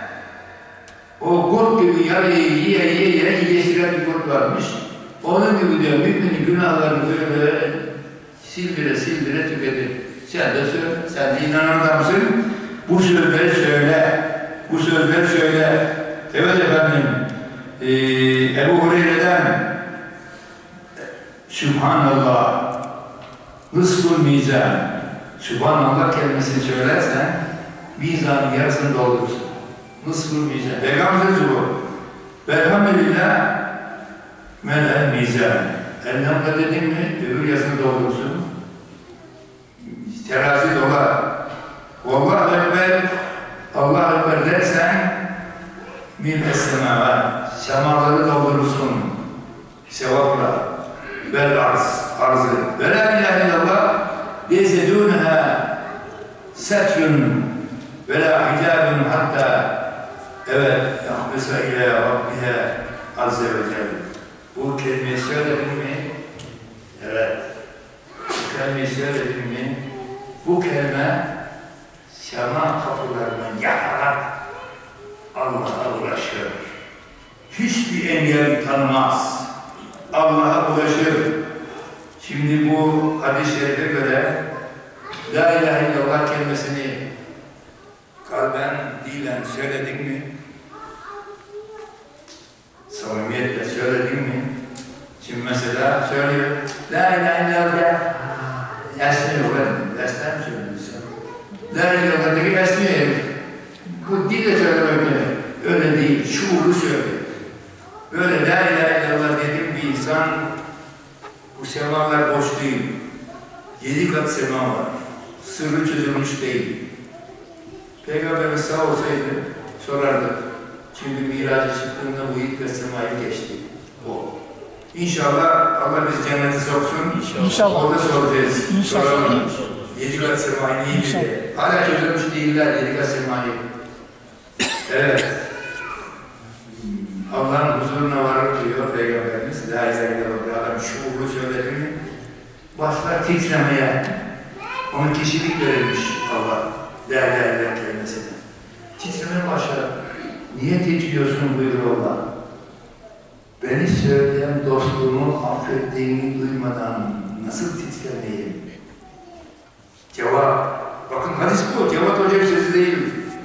Speaker 1: o kurt gibi yarıyı yiye yiye yiye iyileştiren bir kurt varmış. Onun gibi diyor müminin günahlarını böyle sildire sildire tüketir. Sen de söyle. Sen de inanan adamsın. Bu sözleri söyle. Bu sözleri söyle. Evet efendim. Ee, Ebu Hureyre'den Sübhanallah nısful mizan. Sübhanallah kelimesini söylersen mizanın yarısını doldurursun. Nısful mizan. Peygamber sözü bu. Velhamdülillah mel'el mizan. Elhamdülillah dedin mi öbür yarısını doldurursun. Terazi dolar. Vallahu ekber, Allahu ekber dersen mil'es semavat. Semaları doldurursun. Sevapla. Vel arz, arzı. Ve la ilahe illallah leysedûneha setrun ve la hicabun hatta evet yahbesa ile Rabbihe azze ve celle. Bu kelimeyi söyledin mi? Evet. Bu kelimeyi söyledin mi? Bu kelime sema kapılarını yakarak Allah'a ulaşır. Hiçbir engel tanımaz. Allah'a ulaşır. Şimdi bu hadis-i şerife göre la ilahe illallah kelimesini kalben, dilen söyledin mi? Samimiyetle söyledin mi? Şimdi mesela söylüyor. La ilahe illallah esmiyor ben. Esten mi söylüyorsun? La ilahe illallah'daki esmiyor. Bu dille söylemek öyle değil. Şuuru söylüyor. Böyle la ilahe illallah dediğim bir insan bu semalar boş değil. Yedi kat sema var. Sırrı çözülmüş değil. Peygamberimiz sağ olsaydı sorardık. Şimdi miraca çıktığında bu ilk ve semayı geçti. O. İnşallah Allah biz cennete soksun.
Speaker 2: İnşallah.
Speaker 1: Orada soracağız.
Speaker 2: İnşallah.
Speaker 1: Soralım. Yedi kat semayı iyi bildi. Hala çözülmüş değiller yedi kat semayı. Evet. Allah'ın huzuruna varır diyor Peygamberimiz. La ilahe illallah bir adam şuuru söyledi mi? Başlar titremeye. Onun kişilik verilmiş Allah. La ilahe illallah kelimesine. Titremeye başlar. Niye titriyorsun buyuruyor Allah. Beni söyleyen dostluğumu affettiğini duymadan nasıl titremeyeyim? Cevap. Bakın hadis bu. Cevat Hoca'nın sözü değil.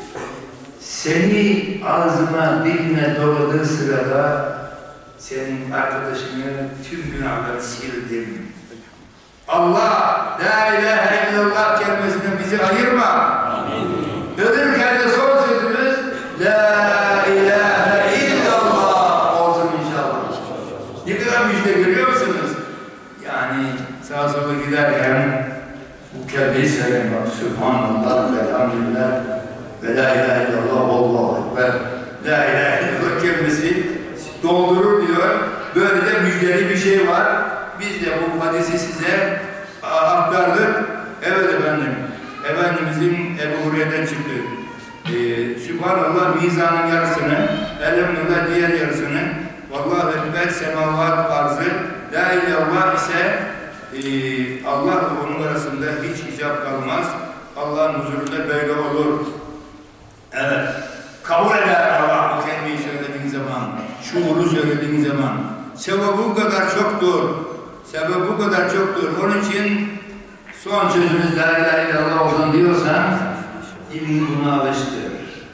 Speaker 1: Seni ağzıma, diline doladığı sırada senin arkadaşının tüm günahlarını sildim. Allah, la ilahe illallah kelimesinden bizi ayırma. Amin. Ölürken de son sözümüz la ilahe illallah olsun inşallah. Ne kadar müjde görüyor musunuz? Yani sağa sola giderken bu kelimeyi söyleyin bak. Sübhanallah, velhamdülillah, ve la ilahe illallah, Allahu ekber. La ilahe illallah kelimesi doldurur diyor. Böyle de müjdeli bir şey var. Biz de bu hadisi size aktardık. Evet efendim. Efendimizin Ebu Hureyre'den çıktı. Ee, Sübhanallah mizanın yarısını, elhamdülillah diğer yarısını, vallahi ekber semavat arzı, la ilallah ise e, Allah ve onun arasında hiç icap kalmaz. Allah'ın huzurunda böyle olur. Evet. Kabul eder Allah bu kelimeyi söylediğin zaman, şuuru söylediğin zaman. Sevabı bu kadar çoktur. Sebep bu kadar çoktur. Onun için son sözümüz la ilahe illallah olsun diyorsan dilin buna alıştır.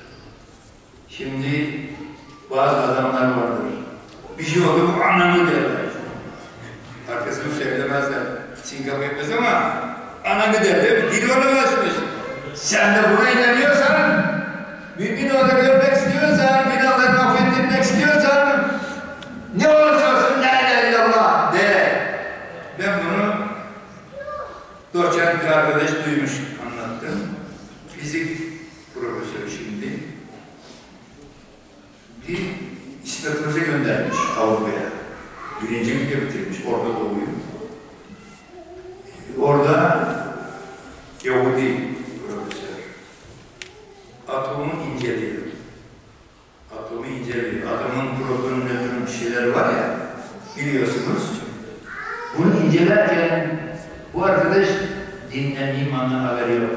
Speaker 1: Şimdi bazı adamlar vardır. Bir şey oldu bu anamı derler. Arkasını söylemezler. Sinkap etmez ama anamı derler. Dili ona ulaşmış. Sen de buna inanıyorsan, mümin olarak görmek istiyorsan, günahlarını affettirmek istiyorsan ne olursa olsun la ilahe illallah de. Ben bunu doçent bir arkadaş duymuş, anlattım. Fizik profesörü şimdi. Bir İsmet Hoca göndermiş Avrupa'ya. Birincilik bitirmiş Orta Doğu'yu. Orada Yahudi profesör. Atomu inceliyor. Atomu inceliyor. Atomun proton, nötron bir şeyler var ya, biliyorsunuz. Bunu incelerken bu arkadaş dinden, imandan haberi yok.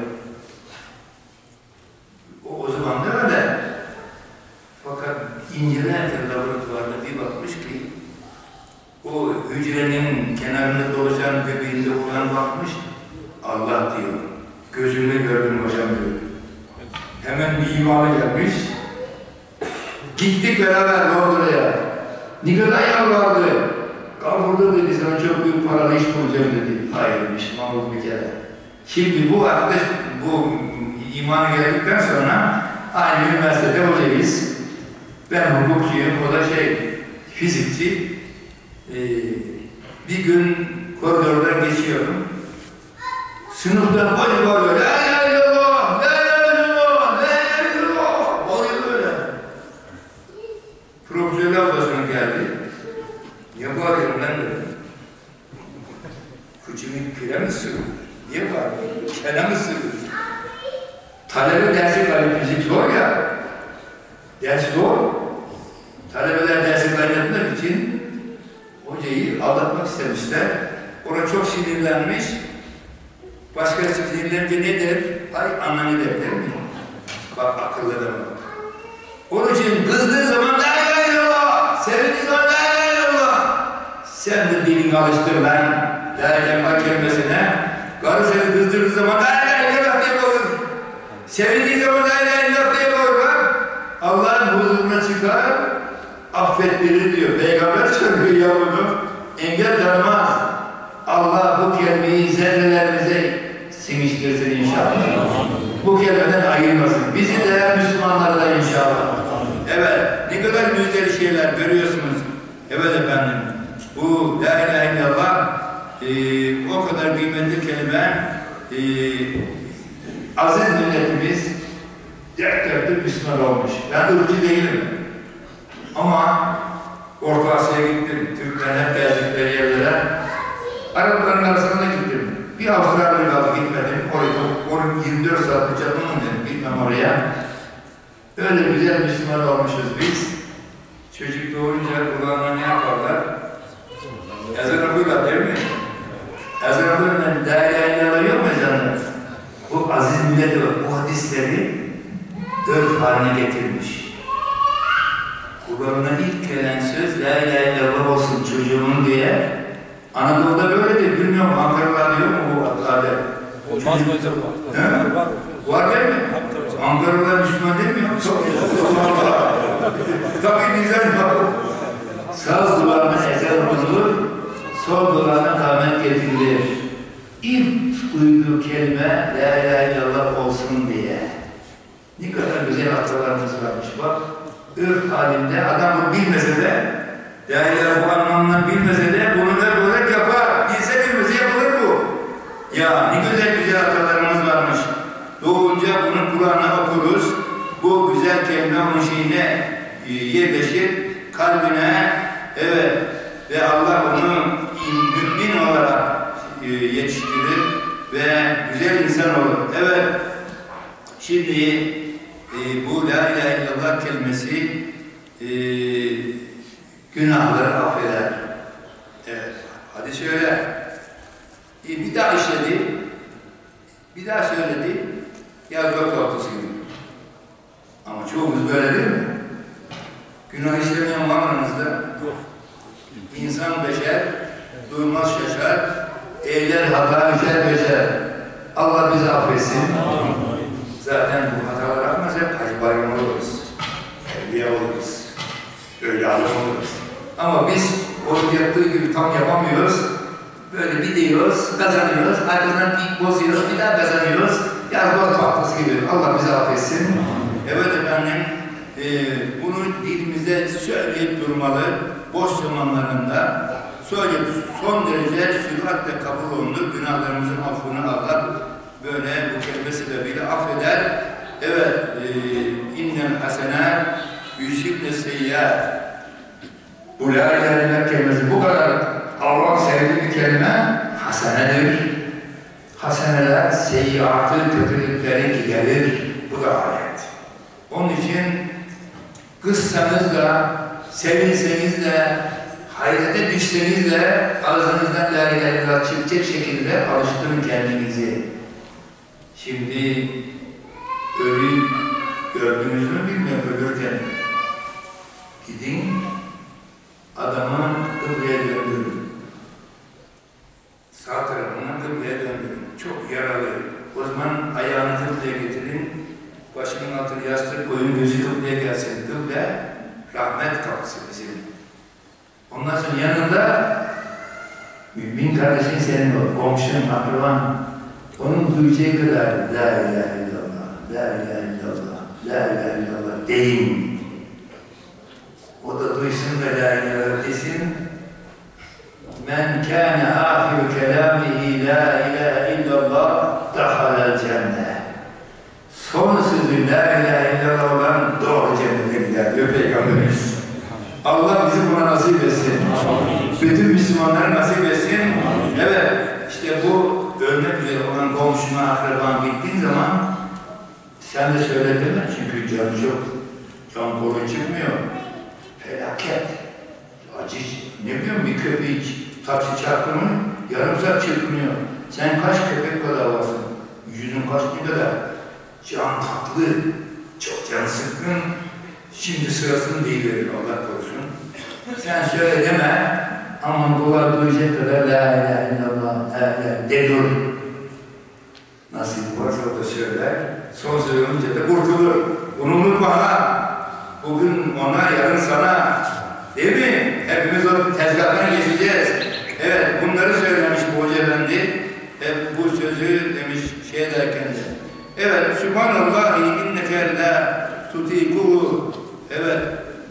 Speaker 1: O, o zaman da öyle. Fakat incelerken laboratuvarda bir bakmış ki o hücrenin kenarında dolaşan bebeğinde olan bakmış, Allah diyor. Gözümle gördüm hocam diyor. Hemen bir imana gelmiş. Gittik beraber Londra'ya. Nikolay yalvardı. Kavurdu dedi, sana çok büyük paralı iş bulacağım dedi. Hayır, Müslüman oldu bir kere. Şimdi bu arkadaş, bu imana geldikten sonra aynı üniversitede hocayız. Ben hukukçuyum, o da şey, fizikçi. Ee, bir gün koridordan geçiyorum. Sınıfta boy boy böyle, la ilahe illallah, la ilahe illallah, la ilahe illallah. Oluyor böyle. Profesör ablasına geldi. Niye bağırıyorum lan dedim. Kıçımı pire mi sığıyor? Niye bağırıyorum? Kene mi sığıyor? Talebe dersi gayet fizik zor ya. Ders zor. Talebeler dersi kaynatmak için hocayı aldatmak istemişler. Ona çok sinirlenmiş. Başkası sinirlenince ne der? Ay ananı der, der mi? Bak akıllı da bak. Onun için kızdığı zaman la ilahe illallah, sevindiği zaman la ilahe illallah. Sen de dilini alıştır lan. La ilahe illallah kelimesine. Karı seni kızdırdığı zaman la ilahe illallah diye bağırır. Sevindiği zaman la ilahe illallah diye bağırır. Allah'ın huzuruna çıkar, affettirir diyor. Peygamber söylüyor ya bunu. Engel tanımaz. Allah bu kelimeyi zerrelerimize siniştirsin inşallah. Bu kelimeden ayırmasın. Bizi de Müslümanları da inşallah. Evet, ne kadar güzel şeyler görüyorsunuz. Evet efendim, bu la ilahe illallah e, o kadar kıymetli kelime e, aziz milletimiz dert dörtlük Müslüman olmuş. Ben ırkçı değilim. Ama Orta Asya'ya gittim. Türkler hep geldikleri yerlere. Arapların arasında gittim. Bir Avustralya'ya kaldı gitmedim. Orada yirmi dört saat uçalım dedim. Gitmem oraya. Öyle güzel Müslüman olmuşuz biz. Çocuk doğunca kulağına ne yaparlar? Ezan okuyorlar değil mi? Ezan okuyorlar. La ilahe illallah yok mu ezanlar? Bu aziz millet bu hadisleri örf haline getirmiş. Kulağına ilk gelen söz la ilahe illallah olsun çocuğumun diye. Anadolu'da böyledir. Bilmiyorum Ankara'da diyor mu bu adet?
Speaker 2: Olmaz mı hocam?
Speaker 1: He?
Speaker 2: Var.
Speaker 1: Var değil mi? Ankara'da Müslüman değil mi? Çok tabii güzel bak. Sağ kulağına ezan okunur, sol kulağına kâmet getirilir. İlk duyduğu kelime la ilahe illallah olsun diye. Ne kadar güzel atalarımız varmış bak. Örf halinde adam bunu bilmese de la ilahe bu anlamından bilmese de bunu da böyle yapar. Bilse insan olur. Evet, şimdi e, bu La ilahe illallah kelimesi e, günahları affeder. Evet, hadi söyle. E, bir daha işledi, bir daha söyledi, yaz dört ortası gibi. Ama çoğumuz böyle değil mi? Günah işlemeyen var aranızda. Yok. İnsan beşer, durmaz şaşar, eyler hata, işler beşer. Allah bizi affetsin. Zaten bu hatalar yapmaz hep Hacı Bayram oluruz. Evliya oluruz. Öyle adam oluruz. Ama biz onun yaptığı gibi tam yapamıyoruz. Böyle bir diyoruz, kazanıyoruz, ardından bir bozuyoruz, bir daha kazanıyoruz. Yazgılar tahtası gibi. Allah bizi affetsin. Evet efendim, e, bunu dilimize söyleyip durmalı. Boş zamanlarında söyleyip son derece süratle kabul olunur. Günahlarımızın affını Allah böyle bu kelime sebebiyle affeder. Evet, innel hasene yüzibne seyyât. Bu la ilahe illallah kelimesi bu kadar Allah'ın sevdiği bir kelime hasenedir. Haseneler seyyiatı, kötülükleri giderir. Bu da ayet. Onun için kızsanız da, sevinseniz de, hayrete düşseniz de ağzınızdan la ilahe illallah çıkacak şekilde alıştırın kendinizi. Şimdi ölü gördünüz mü bilmiyorum ölürken. Gidin adamı kıbleye döndürün. Sağ tarafına kıbleye döndürün. Çok yaralı. O zaman ayağını kıbleye getirin. Başının altını yastık koyun, gözü kıbleye gelsin. Kıble rahmet kapısı bizim. Ondan sonra yanında mümin kardeşin senin o, komşun, akraban, onun duyacağı kadar la ilahe illallah, la ilahe illallah, la ilahe illallah deyin. O da duysun ve la ilahe illallah desin. Men kâne âhiru kelâmihi la ilahe illallah dahalel cennet. Son sözü la ilahe illallah olan doğru cennete gider diyor Peygamberimiz. Allah bizi buna nasip etsin. Bütün Müslümanlara nasip etsin. Evet, işte bu ölmek üzere olan komşuna, akraban gittiğin zaman sen de söyle deme çünkü canı çok. Can korun çıkmıyor. Felaket. Acı. Ne biliyorum bir köpek taksi çarptı mı yarım saat çırpınıyor. Sen kaç köpek kadar varsın? Yüzün kaç bir kadar? Can tatlı. Çok can sıkkın. Şimdi sırasını deyiverir Allah korusun. Sen söyle deme, aman dolar duyacak kadar la ilahe illallah, la ilahe de dur. Nasip varsa o da söyler, son söz olunca da kurtulur. Bunu unutma ha. Bugün ona, yarın sana. Değil mi? Hepimiz o tezgahına geçeceğiz. Evet, bunları söylemiş bu Hoca Efendi. Hep bu sözü demiş şey derken de. Evet, Sübhanallah inneke la tutikuhu. Evet,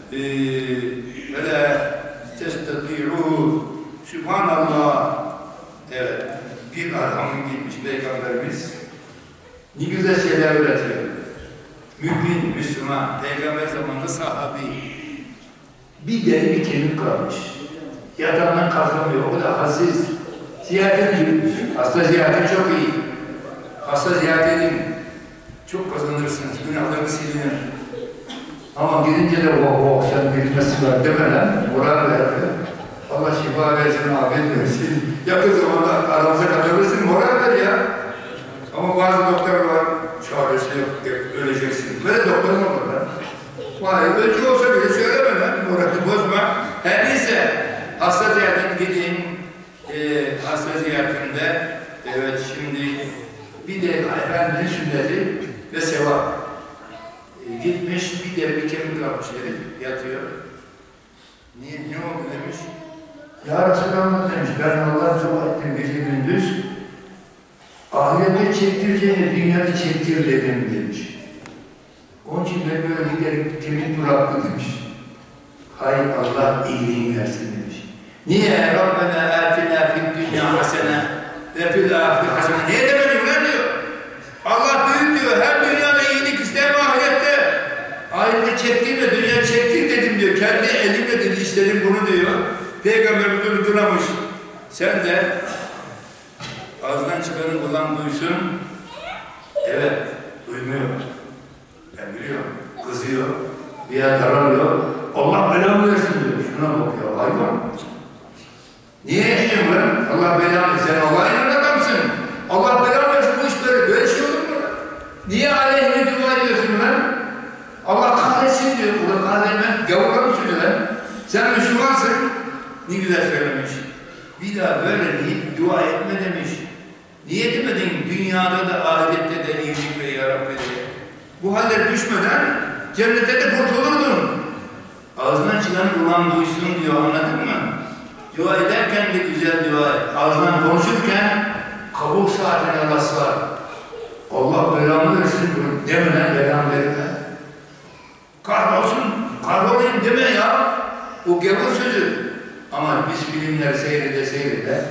Speaker 1: ve la testati'uhu. Sübhanallah. Evet, bir adamın gitmiş Peygamberimiz. Ne güzel şeyler öğretiyor. Mümin, Müslüman, Peygamber zamanında sahabi. Bir deri bir kemik kalmış. Yatağından kalkamıyor, o kadar hassiz. Ziyarete gitmiş. Hasta ziyareti çok iyi. Hasta ziyaret edin. Çok kazanırsınız, günahlarını silinir. Ama gidince de oh oh sen bilmesi var deme lan, moral ver. Allah şifa versin, afiyet versin. Yakın zamanda aramıza katılırsın, moral ver ya. Ama bazı doktor var, çaresi yok, öleceksin. Böyle doktor mu olur lan? Vay, ölçü olsa bile söyleme lan, morali bozma. Her neyse, hasta ziyaretine gidin. E, hasta ziyaretinde, evet şimdi bir de Efendimiz'in sünneti ve sevap. Gitmiş, bir deri bir kemik almış herif, yatıyor. Niye, ne oldu demiş? Ya Resulallah demiş, ben Allah'a dua ettim gece gündüz. Ahirette çektireceğini dünyada çektir dedim demiş. Onun için ben böyle bir deri kemik bıraktı demiş. Hayır Allah iyiliğini versin demiş. Niye? Rabbena atina fid dünya hasene ve fil ahireti hasene. Niye demedim lan diyor. Allah büyük diyor, her dünyada iyilik ister ahirette. Ahirette çektiğimde dünya çektir dedim diyor. Kendi elimle dedi istedim bunu diyor. Peygamberimiz durduramış. Sen de ağzından çıkanı kulağın duysun.
Speaker 2: Evet, duymuyor. Ben biliyorum. Kızıyor. Bir yer daralıyor. Allah belamı versin diyor. Şuna bakıyor. Hayvan. Niye yaşıyorsun lan? Allah belamı versin. Sen Allah'ın adamsın. Allah belamı versin. Bu iş böyle. Böyle şey olur mu? Niye aleyhine dua ediyorsun lan? Allah kahretsin diyor. Allah kahretsin. Gavurla mı söylüyor lan? Sen Müslümansın. Ne güzel söylemiş. Bir daha böyle deyip dua etme demiş. Niye demedin dünyada da ahirette de iyilik ve ya Rabbi diye. Bu haller düşmeden cennete de kurtulurdun. Ağzından çıkan ulan duysun diyor, anladın mı? Dua ederken de güzel dua et. Ağzından konuşurken kabul saatine Allah'sı var. Allah belamı versin demeden belamı verme. Kahrolsun, kahrolayım deme ya. O gavur sözü. Ama biz bilimleri seyrede seyrede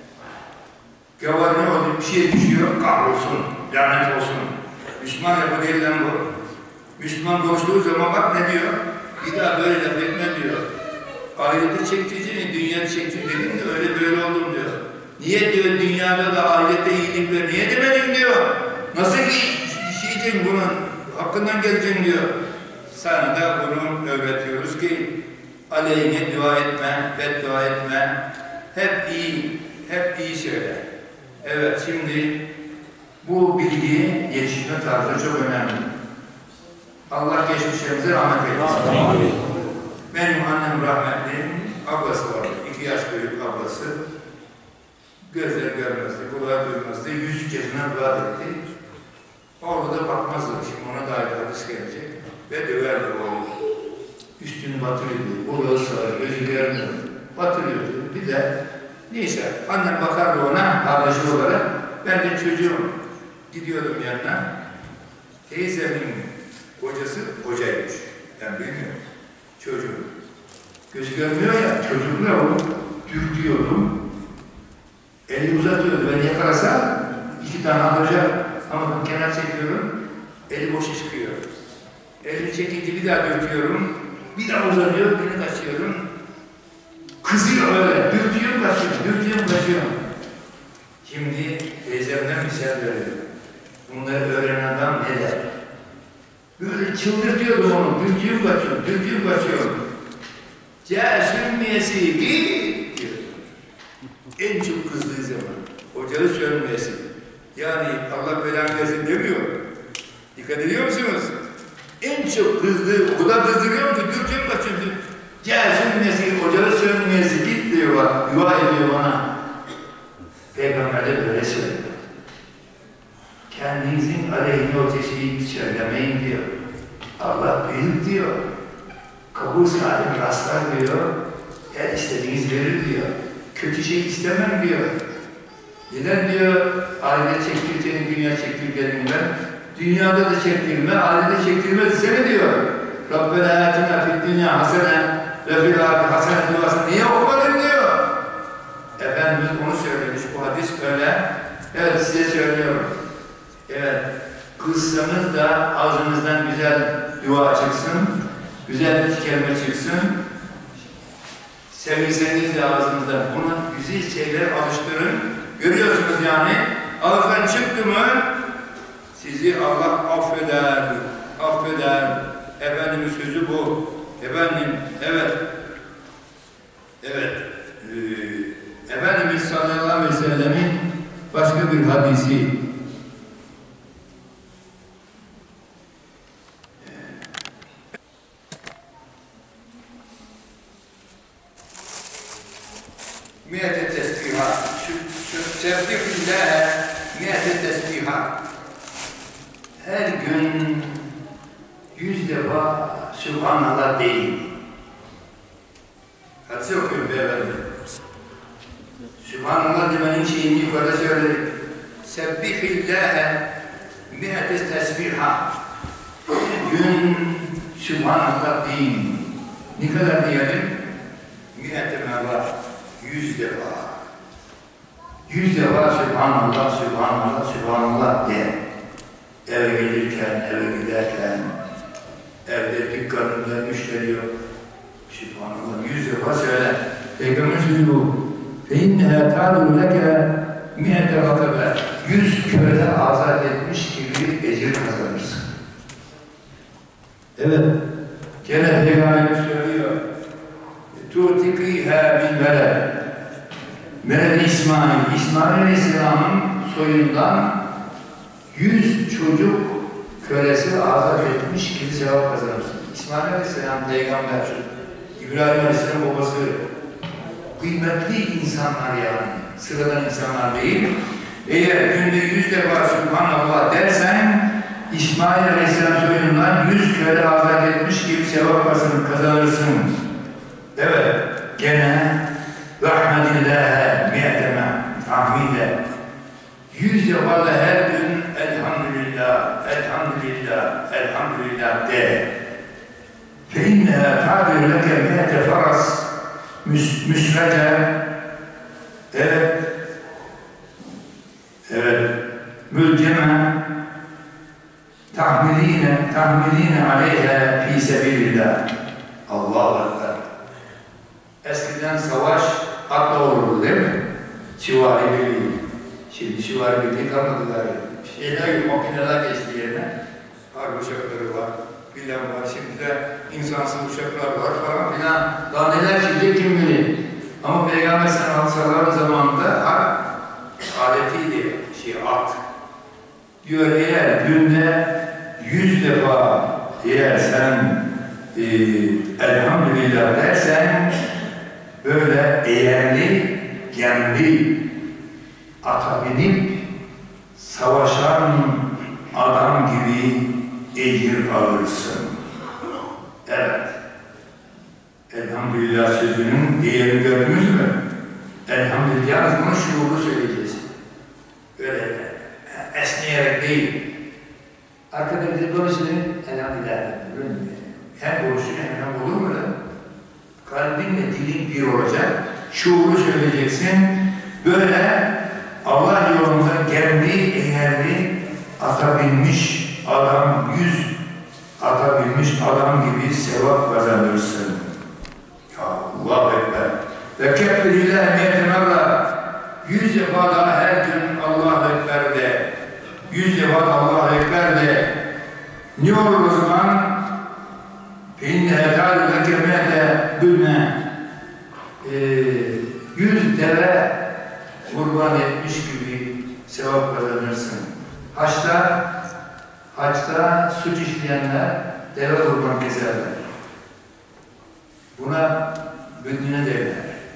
Speaker 2: gavur ne oldu? Bir şey düşüyor, kahrolsun, lanet olsun. Müslüman lafı değil lan bu. Müslüman konuştuğu zaman bak ne diyor? Bir daha böyle laf etme diyor. Ahireti çektireceğini dünyayı çektirdiğin de öyle böyle oldum diyor. Niye diyor dünyada da ahirette iyilik ver, niye demedin diyor. Nasıl ki işleyeceksin bunu, hakkından geleceksin diyor. Sana da bunu öğretiyoruz ki aleyhine dua etme, beddua etme. Hep iyi, hep iyi söyle. Evet, şimdi bu bilgi yetişme tarzı çok önemli. Allah geçmişlerimize rahmet eylesin. Amin. Benim annem rahmetli, ablası vardı. İki yaş büyük ablası. Gözleri görmezdi, kulağı duymazdı. Yüz yaşına dua etti. Orada da bakmazdı. Şimdi ona da ayrı hadis gelecek. Ve döverdi oğlu. Üstünü batırıyordu. Kulağı sağır, gözü görmüyordu. Batırıyordu. Bir de neyse annem bakardı ona kardeşi olarak. Ben de çocuğum. Gidiyordum yanına. Teyzemin kocası hocaymış. Ben bilmiyorum. Çocuğum. Gözü görmüyor ya, çocukla onu dürtüyordum. Eli uzatıyordu, beni yakarasa iki tane alacak ama ben kenar çekiyorum, eli boşa çıkıyor. Elini çekince bir daha dürtüyorum, bir daha uzatıyor, beni kaçıyorum. Kızıyor öyle, dürtüyorum kaçıyorum, dürtüyorum kaçıyorum. Şimdi teyzemden misal veriyorum. Bunları öğrenen adam ne der? Böyle çıldırtıyordum onu, dürtüyorum kaçıyorum, dürtüyorum kaçıyorum. Câşümmiyesi git diyor. En çok kızdığı zaman. Ocağı sönmesin. Yani Allah belanı versin demiyor. Dikkat ediyor musunuz? En çok kızdığı, o kadar kızdırıyor ki dürtüyorum kaçıyorum. Câşümmiyesi, ocağı sönmeyesi git diyor bak, dua ediyor bana. Peygamber de böyle söylüyor. Kendinizin aleyhine o çeşiyi söylemeyin diyor. Allah büyük diyor. Kabul saatini rastlar diyor. Her istediğiniz verir diyor. Kötü şey istemem diyor. Neden diyor? Aile çektireceğini dünya çektireceğini ben. Dünyada da çektirme, ailede çektirme desene diyor. Rabbena atina fid dünya hasene ve fil âhireti hasene duasını niye okumadın diyor. Efendimiz onu söylemiş. Bu hadis öyle. Evet size söylüyorum. Evet. Kızsanız da ağzınızdan güzel dua çıksın. Güzel bir kelime çıksın. Sevinseniz de ağzınızdan. Buna güzel şeyler alıştırın. Görüyorsunuz yani. Ağızdan çıktı mı sizi Allah affeder. Affeder. Efendimiz sözü bu. Efendim, evet. Evet. Ee, Efendimiz sallallahu aleyhi ve sellemin başka bir hadisi. Miyete tesbihat. Sebbihillâhe miyete tesbihat. Her gün yüz defa Subhanallah deyin. Hadis okuyorum beyefendi. Subhanallah demenin şeyini yukarıda söyledik. Sebbihillâhe miyete tesbihat. Her gün Subhanallah deyin. Ne kadar diyelim? Miyete merra. Yüz defa. Yüz defa Sübhanallah, Sübhanallah, Sübhanallah de. Eve gelirken, eve giderken, evde dükkanında müşteri yok. Sübhanallah, yüz defa söyle. Peygamber sözü bu. فَاِنَّهَا تَعْلُوا لَكَ مِئَةَ رَكَبَ. Yüz köle azat etmiş gibi gibi ecir kazanırsın. Evet. Gene Peygamberimiz söylüyor. Tu'ti fiha min veled. Meled İsmail, İsmail Aleyhisselam'ın soyundan yüz çocuk kölesi azat etmiş gibi sevap kazanırsın. İsmail Aleyhisselam peygamber, İbrahim Aleyhisselam babası, kıymetli insanlar yani, sıradan insanlar değil. Eğer günde yüz defa Subhanallah dersen, İsmail Aleyhisselam soyundan yüz köle azat etmiş gibi sevap kazanırsın. Evet, gene rahmetillâhe mi'eteme tahmide. Yüz defa da her gün elhamdülillah, elhamdülillah, elhamdülillah de. Fe inneha ta'dir leke mi'ete faras müsrece. Evet. Evet. Mülceme tahmiline, tahmiline aleyhe fî sebilillah. Allahu Ekber. Eskiden savaş atla olurdu değil mi? Süvari birliği. Şimdi süvari birliği kalmadılar. Şeyler gibi makineler geçti yerine. Harp uçakları var, bilen var. Şimdi de insansız uçaklar var falan filan. Daha neler çıkacak kim bilir. Ama Peygamber sallallahu aleyhi ve sellem zamanında harp aletiydi, şey at. Diyor eğer günde yüz defa eğer sen e, elhamdülillah dersen böyle eğerli, gemli ata binip savaşan adam gibi ecir alırsın. Evet. Elhamdülillah sözünün değerini gördünüz mü? Elhamdülillah. Yalnız bunu şuurlu söyleyeceğiz. Öyle esneyerek değil. Arkada bize dolayısıyla elhamdülillah. Hem borçlu hem olur mu da? Kalbinle dilin bir olacak. Şuurlu söyleyeceksin. Böyle Allah yolunda kendi eğerli ata binmiş adam, yüz ata binmiş adam gibi sevap kazanırsın. Allahu Ekber. Ve keffirillâhe miyete merra. Yüz defa daha her gün Allahu Ekber de. Yüz defa Allahu Ekber de. Ne olur o zaman? فَاِنَّهَا تَعْلُ لَكَمَيَةَ بُنَّ Yüz deve kurban etmiş gibi sevap kazanırsın. Haçta, haçta suç işleyenler deve kurban keserler. Buna bündüne derler.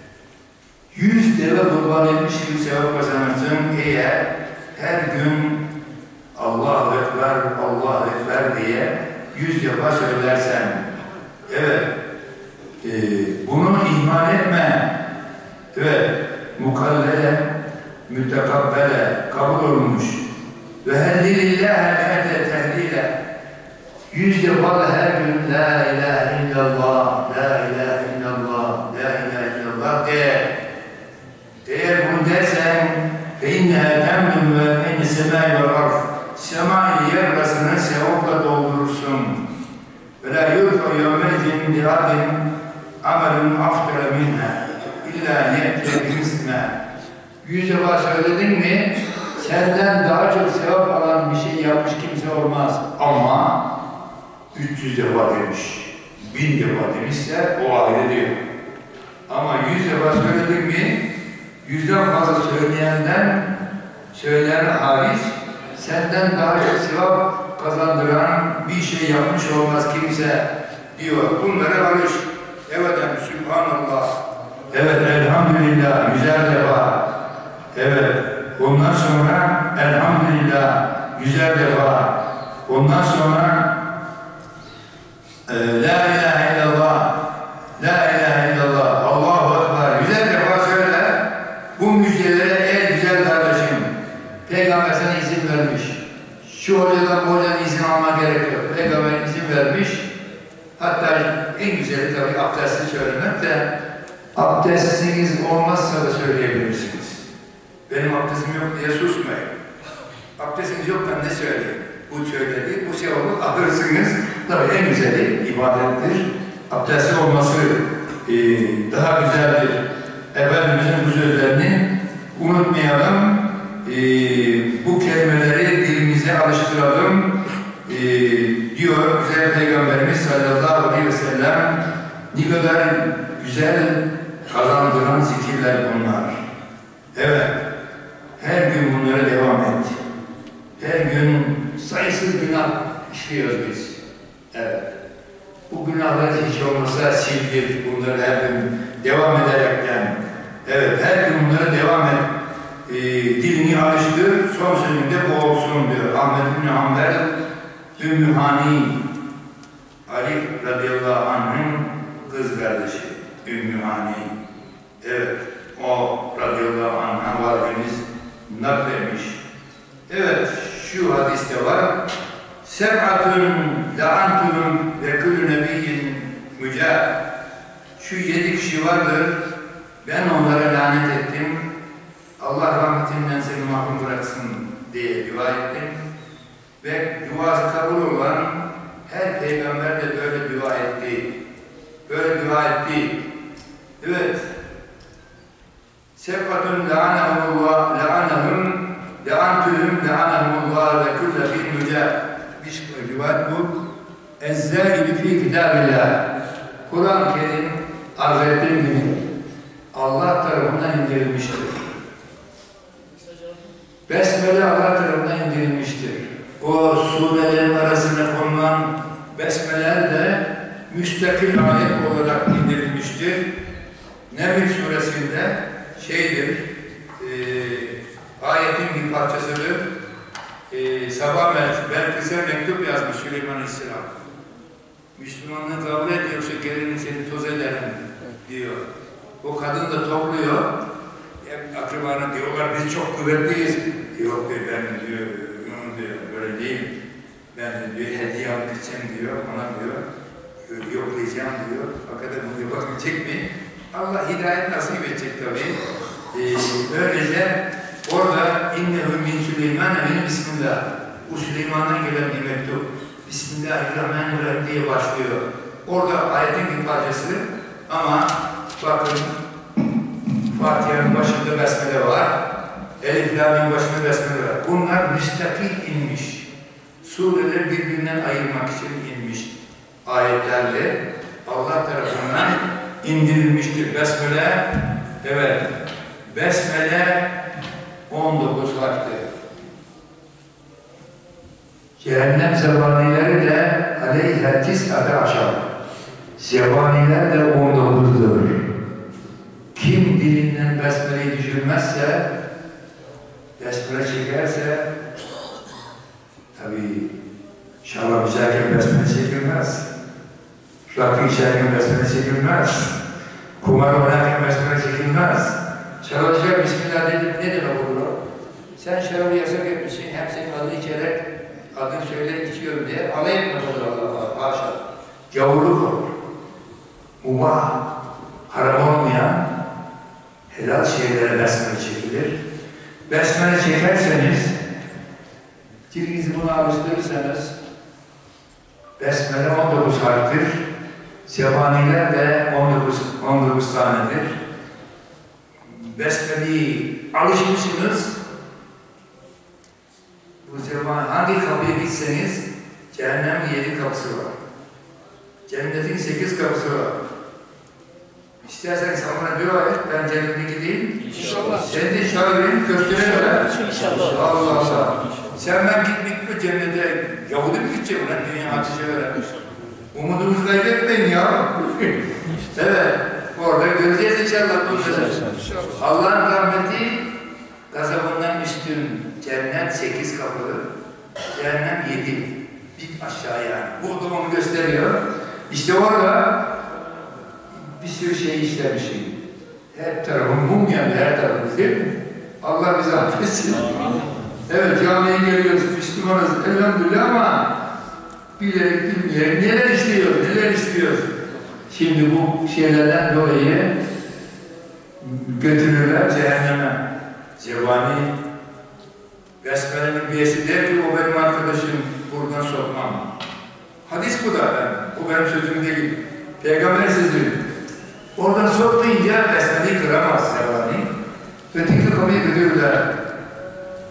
Speaker 2: Yüz deve kurban etmiş gibi sevap kazanırsın eğer her gün Allahu Ekber, Allahu Ekber diye yüz defa söylersen. Evet. Ee, bunu ihmal etme. Evet. Mukallele, mütekabbele, kabul olmuş. Ve hellilillâhe herde tehlile. Yüz defa da her gün La ilahe illallah, La ilahe illallah, La ilahe illallah de. Eğer bunu dersen فَاِنَّهَا تَمْدُمْ وَاَنِ سَمَاءِ وَالْاَرْضِ Sema ile yer arasını sevapla doldurursun. وَلَا يُرْفَ يَوْمَيْزٍ لِعَدٍ عَمَلٌ أَفْتَرَ مِنْهَا اِلَّا نِيَتْيَ بِمِسْمَا Yüz defa söyledin mi, senden daha çok sevap alan bir şey yapmış kimse olmaz. Ama üç yüz defa demiş, bin defa demişse o ayrı diyor. Ama yüz defa söyledin mi, yüzden fazla söyleyenden, söyleyen hariç, senden daha çok sevap kazandıran bir şey yapmış olmaz kimse diyor. Bunlara varış. Evet, Sübhanallah. Evet, elhamdülillah, güzel defa. Evet, ondan sonra elhamdülillah, güzel defa. Ondan sonra e, La ilahe illallah, La ilahe illallah, Allahu Ekber. Güzel defa söyle. Bu müjdelere ey güzel kardeşim, Peygamber sana izin vermiş. Şu hocadan bu hocadan izin alma gerek yok. Peygamber izin vermiş. Hatta en güzeli tabii abdesti söylemek de abdestiniz olmazsa da söyleyebilirsiniz. Benim abdestim yok diye susmayın. Abdestiniz yok da ne söyleyeyim? Bu söyledi, bu sevabı alırsınız. Tabii en güzeli ibadettir. Abdesti olması e, daha güzeldir. Efendimizin bu sözlerini unutmayalım. E, bu kelimeleri dilimize alıştırmalıyız. alıştıralım e, diyor güzel Peygamberimiz sallallahu aleyhi ve sellem. Ne kadar güzel kazandıran zikirler bunlar. Evet, her gün bunlara devam et. Her gün sayısız günah işliyoruz biz. Evet. Bu günahları hiç olmasa sildir bunları her gün devam ederekten. Evet, her gün bunlara devam et. E, dilini alıştır, son sözünde bu olsun diyor. Ahmet bin Hanbel, Ümmü Hani, Ali radıyallahu anh'ın kız kardeşi, Ümmü Hani. Evet, o radıyallahu anh'a validemiz nakletmiş. Evet, şu hadiste var. Seb'atun la'antum ve kullu nebiyyin mücah. Şu yedi kişi vardır. Ben onlara lanet ettim. Allah rahmetinden seni mahrum bıraksın diye dua ettim. Ve duası kabul olan her peygamber de böyle dua etti. Böyle dua etti. Evet. Seb'atun la'anahumullah la'anahum le'antuhum le'anahumullah ve kulle bir mücah. Bir rivayet bu. Ezzâibi fî kitâbillah. Kur'an-ı Kerim arz ettiğim gibi Allah tarafından indirilmiştir. Besmele Allah tarafından indirilmiştir. O surelerin arasına konulan besmeler de müstakil ayet olarak indirilmiştir. Neml suresinde şeydir, e, ayetin bir parçasıdır. E, Sabah Belkıs'a mektup yazmış Süleyman Aleyhisselam. Müslümanlığı kabul ediyorsa gelini seni toz ederim diyor. O kadın da topluyor. Hep akrabalarına diyorlar biz çok kuvvetliyiz. Yok diyor ben diyor, diyor böyle değil. Ben de diyor hediye almak için diyor, ona diyor yoklayacağım diyor. Fakat bunu yapabilecek mi? Allah hidayet nasip edecek tabii. Ee, böylece orada innehu min Süleyman ve bismillah. Bu Süleyman'dan gelen bir mektup. Bismillahirrahmanirrahim diye başlıyor. Orada ayetin bir parçası ama bakın Fatiha'nın başında besmele var. Elif Lam'ın başında besmele var. Bunlar müstakil inmiş. Sureleri birbirinden ayırmak için inmiş ayetlerle Allah tarafından indirilmiştir. Besmele, evet, besmele on dokuz harftir. Cehennem zebanileri de aleyhe tis'ate aşar. Zebaniler de on dokuzdur. Kim dilinden besmeleyi düşürmezse, besmele çekerse, tabii şarap içerken besmele çekilmez. Rakı içerken besmele çekilmez. Kumar oynarken besmele çekilmez. Şarap içerken Bismillah dedim, ne demek olur o? Sen şarabı yasak etmişsin, hem senin adını içerek, adını söyle içiyorum diye, alay etmek olur Allah'a, haşa. Gavurluk olur. Mubah, haram olmayan, helal şeylere besmele çekilir. Besmele çekerseniz, dilinizi buna alıştırırsanız, besmele on dokuz harftir. Zebaniler de on dokuz tanedir. Besmele'yi alışmışsınız. Bu zebani, hangi kapıya gitseniz, cehennemin yedi kapısı var. Cennetin sekiz kapısı var. İstersen sen bana dua et, ben cennete gideyim. İnşallah. Sen de inşallah benim köftene ver. İnşallah. Allah Allah. Sen ben gitmek mi cennete? Yahudi mi gidecek ulan dünya ateşe veren? Umudumuzu kaybetmeyin ya. Evet. Orada göreceğiz inşallah. Allah'ın rahmeti gazabından üstün. Cennet sekiz kapılı. Cehennem yedi. Bir aşağı yani. Bu da onu gösteriyor. İşte orada bir sürü şey işlemişim. Her tarafım mum yani, her tarafımız değil mi? Allah bizi affetsin. Evet, camiye geliyoruz, Müslümanız elhamdülillah ama bilerek bilmeyerek neler istiyor, neler istiyor. Şimdi bu şeylerden dolayı götürürler cehenneme. Zebani Besmele'nin birisi der ki o benim arkadaşım, buradan sokmam. Hadis bu da ben, bu benim sözüm değil. Peygamber sözü. Oradan sokmayınca besmeleyi kıramaz Zebani. Öteki kapıyı götürürler.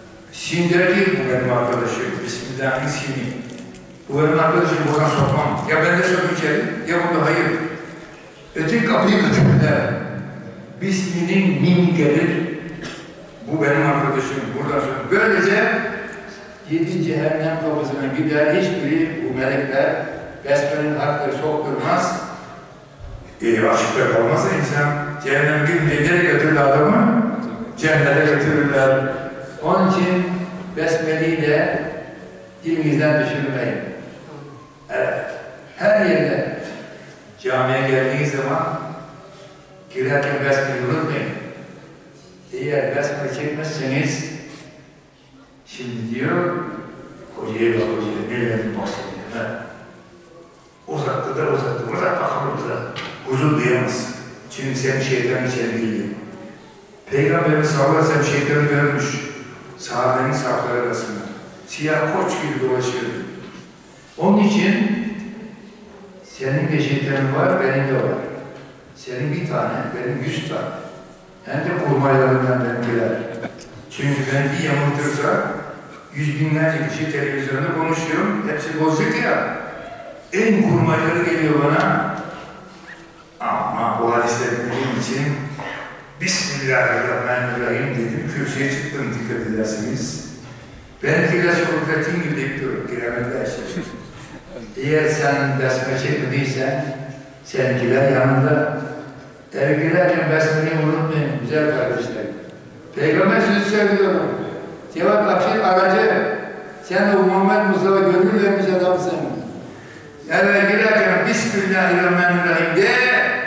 Speaker 1: Şimdi der ki bu benim arkadaşım, Bismillahirrahmanirrahim. Bu benim arkadaşım, buradan sokmam. Ya ben de sok içeri, ya burada hayır. Öteki kapıyı götürdüler. Bisminin mim gelir. Bu benim arkadaşım, buradan sok. Böylece yedi cehennem kapısına gider, hiçbiri bu melekler besmelenin harfleri sokturmaz. E, açıkta kalmazsa insan cehenneme gidince nereye götürür adamı? Cennete götürürler. Onun için besmeleyi de dilimizden düşürmeyin. Evet. Her yerde camiye geldiğiniz zaman girerken besmeleyi unutmayın. Eğer besmele çekmezseniz şimdi diyor hocaya bak hocaya nelerini bahsediyor. Uzattı da uzattı. Uzat bakalım uzat. Huzur duyamaz. Çünkü sen şeytanın içeri girdin. Peygamberimiz sallallahu aleyhi ve sellem şeytanı görmüş. Sahabenin safları arasında. Siyah koç gibi dolaşıyordu. Onun için senin de şeytanın var, benim de var. Senin bir tane, benim yüz tane. Hem de kurmaylarından benimkiler. Çünkü beni bir yamultursa yüz binlerce kişi televizyonda konuşuyor. Hepsi bozacak ya. En kurmayları geliyor bana. Ama bu hadisleri bildiğim için Bismillahirrahmanirrahim dedim. Kürsüye çıktım dikkat edersiniz. Benimkiler Sokrat'ın gibi deyip durur. Giremediler işte. Eğer sen besmele çekmediysen seninkiler yanında. Eve girerken besmeleyi unutmayın güzel kardeşler. Peygamber sözü söylüyorum. Cevap Akşin aracı. Sen de Muhammed Mustafa gönül vermiş adamsın. Eve girerken Bismillahirrahmanirrahim de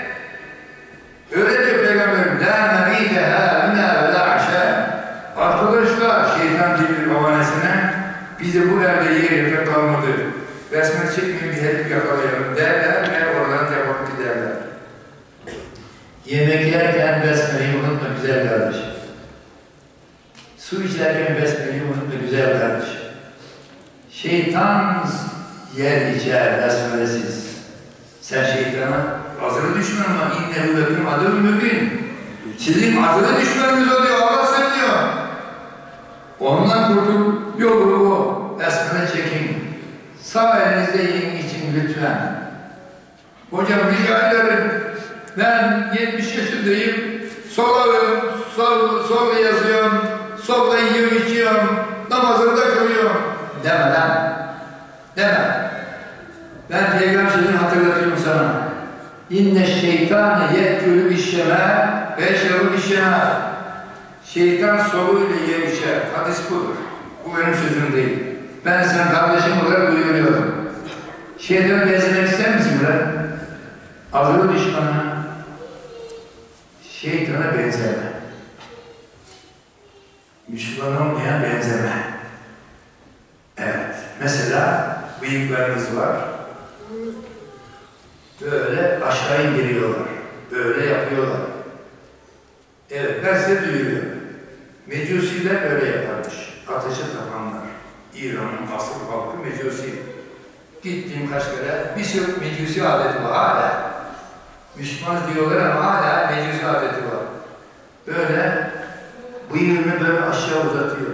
Speaker 1: öyle diyor Peygamberim. La mebide hâbina ve la aşâ. Arkadaşlar şeytan gibi havanesine bizi bu evde yer yapıp kalmadı. Besmele çekmeyin bir herif yakalayalım derler ve oradan cevap giderler. Yemek yerken besmeleyi unutma güzel kardeşim. Su içerken besmeleyi unutma güzel kardeşim. Şeytan yer içer besmelesiz. Sen şeytana azılı düşman ama innehu lekum adevun mübin. Sizin azılı düşmanınız oluyor, Allah söylüyor. Ondan kurtul yolu bu. Besmele çekin. Sağ elinizde yiyin için lütfen. Hocam rica ederim. Ben yetmiş yaşındayım. Solalım, sol, sol yazıyorum, solla yiyorum, içiyorum, namazını da kılıyorum. Deme lan. Deme. Ben Peygamber sözünü hatırlatıyorum sana. İnne şeytane yetkülü bişşeme ve şeru bişşeme. Şeytan soluyla yer içer. Hadis budur. Bu benim sözüm değil. Ben sen kardeşim olarak duyuruyorum. Şeytanı benzemek ister misin lan? Azılı düşmanına, şeytana benzeme. Müslüman olmayan benzeme. Evet. Mesela bıyıklarınız var. Böyle aşağı indiriyorlar. Böyle yapıyorlar. Evet, ben size duyuruyorum. Mecusiler böyle yaparmış. Ateşe tapanlar. İran'ın asıl halkı Mecusi. Gittiğim kaç kere bir sürü Mecusi adeti var hala. Müslüman diyorlar ama hala Mecusi adeti var. Böyle bıyığını böyle aşağı uzatıyor.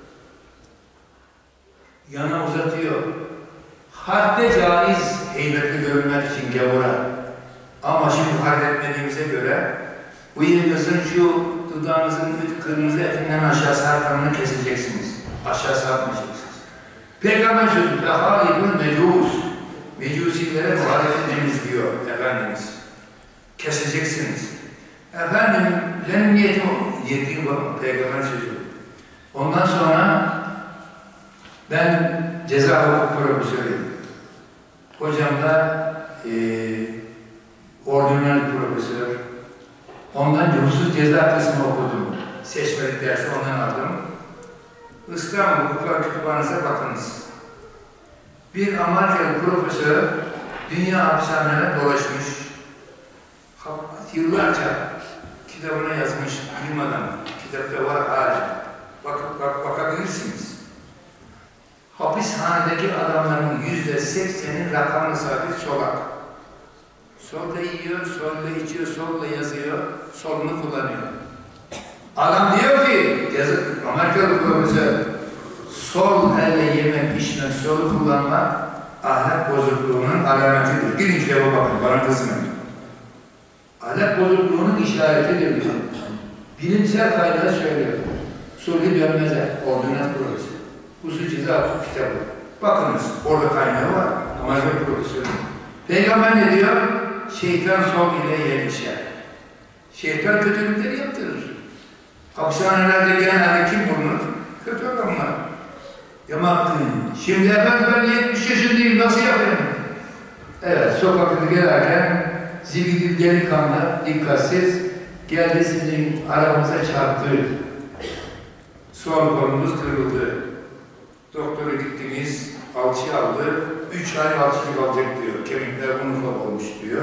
Speaker 1: Yana uzatıyor. Hadde caiz heybetli görünmek için gavura. Ama şimdi harp etmediğimize göre bıyığınızın şu dudağınızın kırmızı etinden aşağı sarkanını keseceksiniz. Aşağı sarkmayacaksınız. Peygamber sözü "Lehâibun mecûs" Mecusilere muhalefet etmemiz diyor Efendimiz. Keseceksiniz. Efendim, benim niyetim o. Niyetim bu, Peygamber sözü. Ondan sonra ben ceza hukuk profesörüyüm. Hocam da e, ordinal profesör. Ondan husus ceza kısmı okudum. Seçmelik dersi ondan aldım. İstanbul Hukuklar Kütüphanesi'ne bakınız. Bir Amerikalı profesör dünya hapishanelerine dolaşmış. Yıllarca kitabına yazmış ilim adamı. Kitapta var hala. Bak, bak, bakabilirsiniz. Hapishanedeki adamların yüzde sekseni rakamlı sabit solak. Solda yiyor, solda içiyor, solda yazıyor, solunu kullanıyor. Adam diyor ki, yazık, Amerikalı profesör,
Speaker 2: sol elle yemek, içmek, solu kullanmak ahlak bozukluğunun alametidir. Girin kitaba bakın, bana kızmayın. Ahlak bozukluğunun işaretidir diyor. Bilimsel kaynağı söylüyor. Sulhi Dönmez'e, Ordinat Projesi. Usul Ceza kitabı. Bakınız, orada kaynağı var. Amacı profesörü. Peygamber ne diyor? Şeytan sol ile yetişer. Şeytan kötülükleri yaptırır. Hapishanelerde genelde kim bulunur? Kötü adamlar. Ama şimdi efendim ben yetmiş yaşındayım, nasıl yapayım? Evet, sokakta gelirken zibidi delikanlı, dikkatsiz geldi, sizin aramıza çarptı. Sol kolumuz kırıldı. Doktora gittiniz, alçı aldı. Üç ay alçılık alacak diyor. Kemikler unufak olmuş diyor.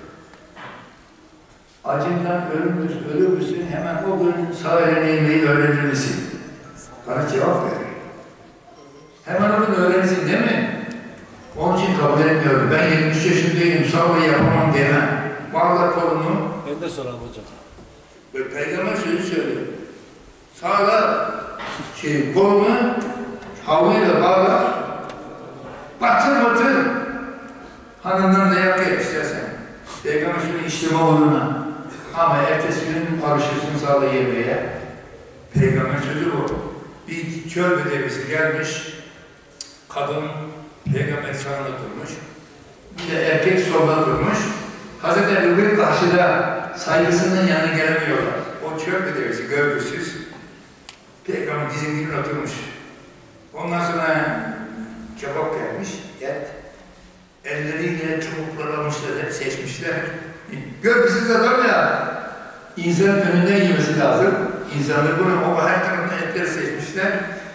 Speaker 2: Acından ölür müsün, ölür müsün? Hemen o gün sağ elini eğmeyi öğrenir misin? Bana cevap ver. Hemen o gün öğrenirsin değil mi? Onun için kabul etmiyorum. Ben yetmiş yaşındayım, sağlığı yapamam demem. Vallahi kolumu...
Speaker 3: Ben de sorarım hocam.
Speaker 2: Ve Peygamber sözü söylüyor. Sağla şey, kolunu havluyla bağlar, batır batır. Hanımdan da yap ya istersen. Peygamber sözü işleme oluruna. Ama ertesi gün alışırsın sağla yemeğe. Peygamber sözü bu. Bir çöl bedevisi gelmiş, kadın Peygamber sağında durmuş, bir de erkek solda durmuş. Hazreti Ebubekir karşıda saygısının yanına gelemiyorlar. O çöl bedevisi gövdesiz, Peygamber dizinin dibine oturmuş. Ondan sonra kebap gelmiş, et. Elleriyle çubuklar almışlar, hep seçmişler. Gövdesiz adam ya, insanın önünden yemesi lazım. İnsanlar bunu, o her taraftan etleri seçmişler.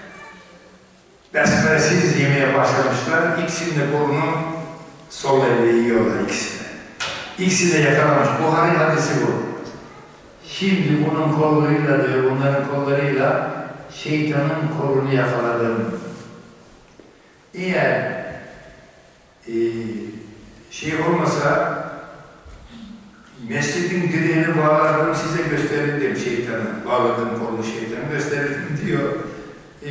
Speaker 2: Besmelesiz yemeye başlamışlar. İkisinin de kolunu sol elle yiyorlar ikisini. İkisi de yakalamış. Buhari hadisi bu. Şimdi bunun kollarıyla diyor, bunların kollarıyla şeytanın kolunu yakaladım. Eğer e, şey olmasa mescidin direğini bağlardım, size gösterirdim şeytanı. Bağladığım kolunu şeytanı gösterirdim diyor. E,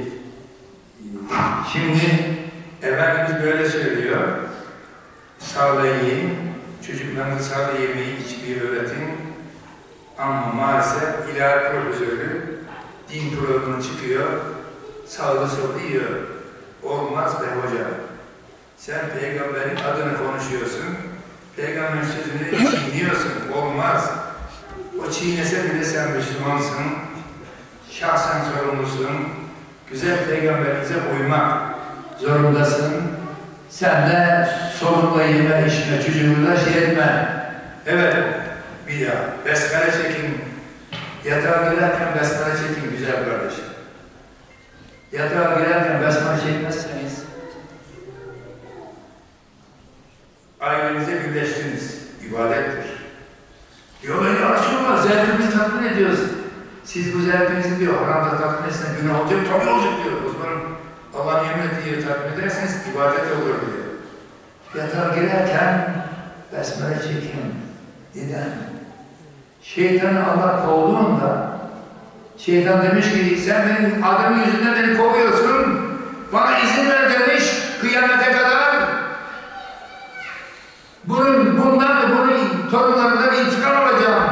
Speaker 2: Şimdi Efendimiz böyle söylüyor, sağla yiyin, çocuklarınızı sağla yemeği içmeyi öğretin. Ama maalesef ilahi profesörü din programına çıkıyor, sağlı sollu yiyor. Olmaz be hocam. Sen Peygamberin adını konuşuyorsun, Peygamberin sözünü çiğniyorsun. Olmaz. O çiğnese bile sen Müslümansın, şahsen sorumlusun. Güzel Peygamberimize uymak zorundasın. Sen de sorumla yeme, içme, çocuğunu da şey etme. Evet, bir daha. Besmele çekin. Yatağa girerken besmele çekin güzel kardeşim. Yatağa girerken besmele çekmezseniz ailenize birleştiniz. İbadettir. Diyorlar ya aşılmaz, zevkimizi tatmin ediyoruz. Siz bu zevkinizi diyor, haramda tatmin etsen günah olacak, tabi olacak diyor. O zaman Allah'ın yemin ettiği yeri tatmin ederseniz ibadet olur diyor. Yatağa girerken besmele çekin. Neden? Şeytanı Allah kovduğunda şeytan demiş ki sen benim adımın yüzünden beni kovuyorsun. Bana izin ver demiş kıyamete kadar. Bunun, bundan ve bunun torunlarından intikam alacağım.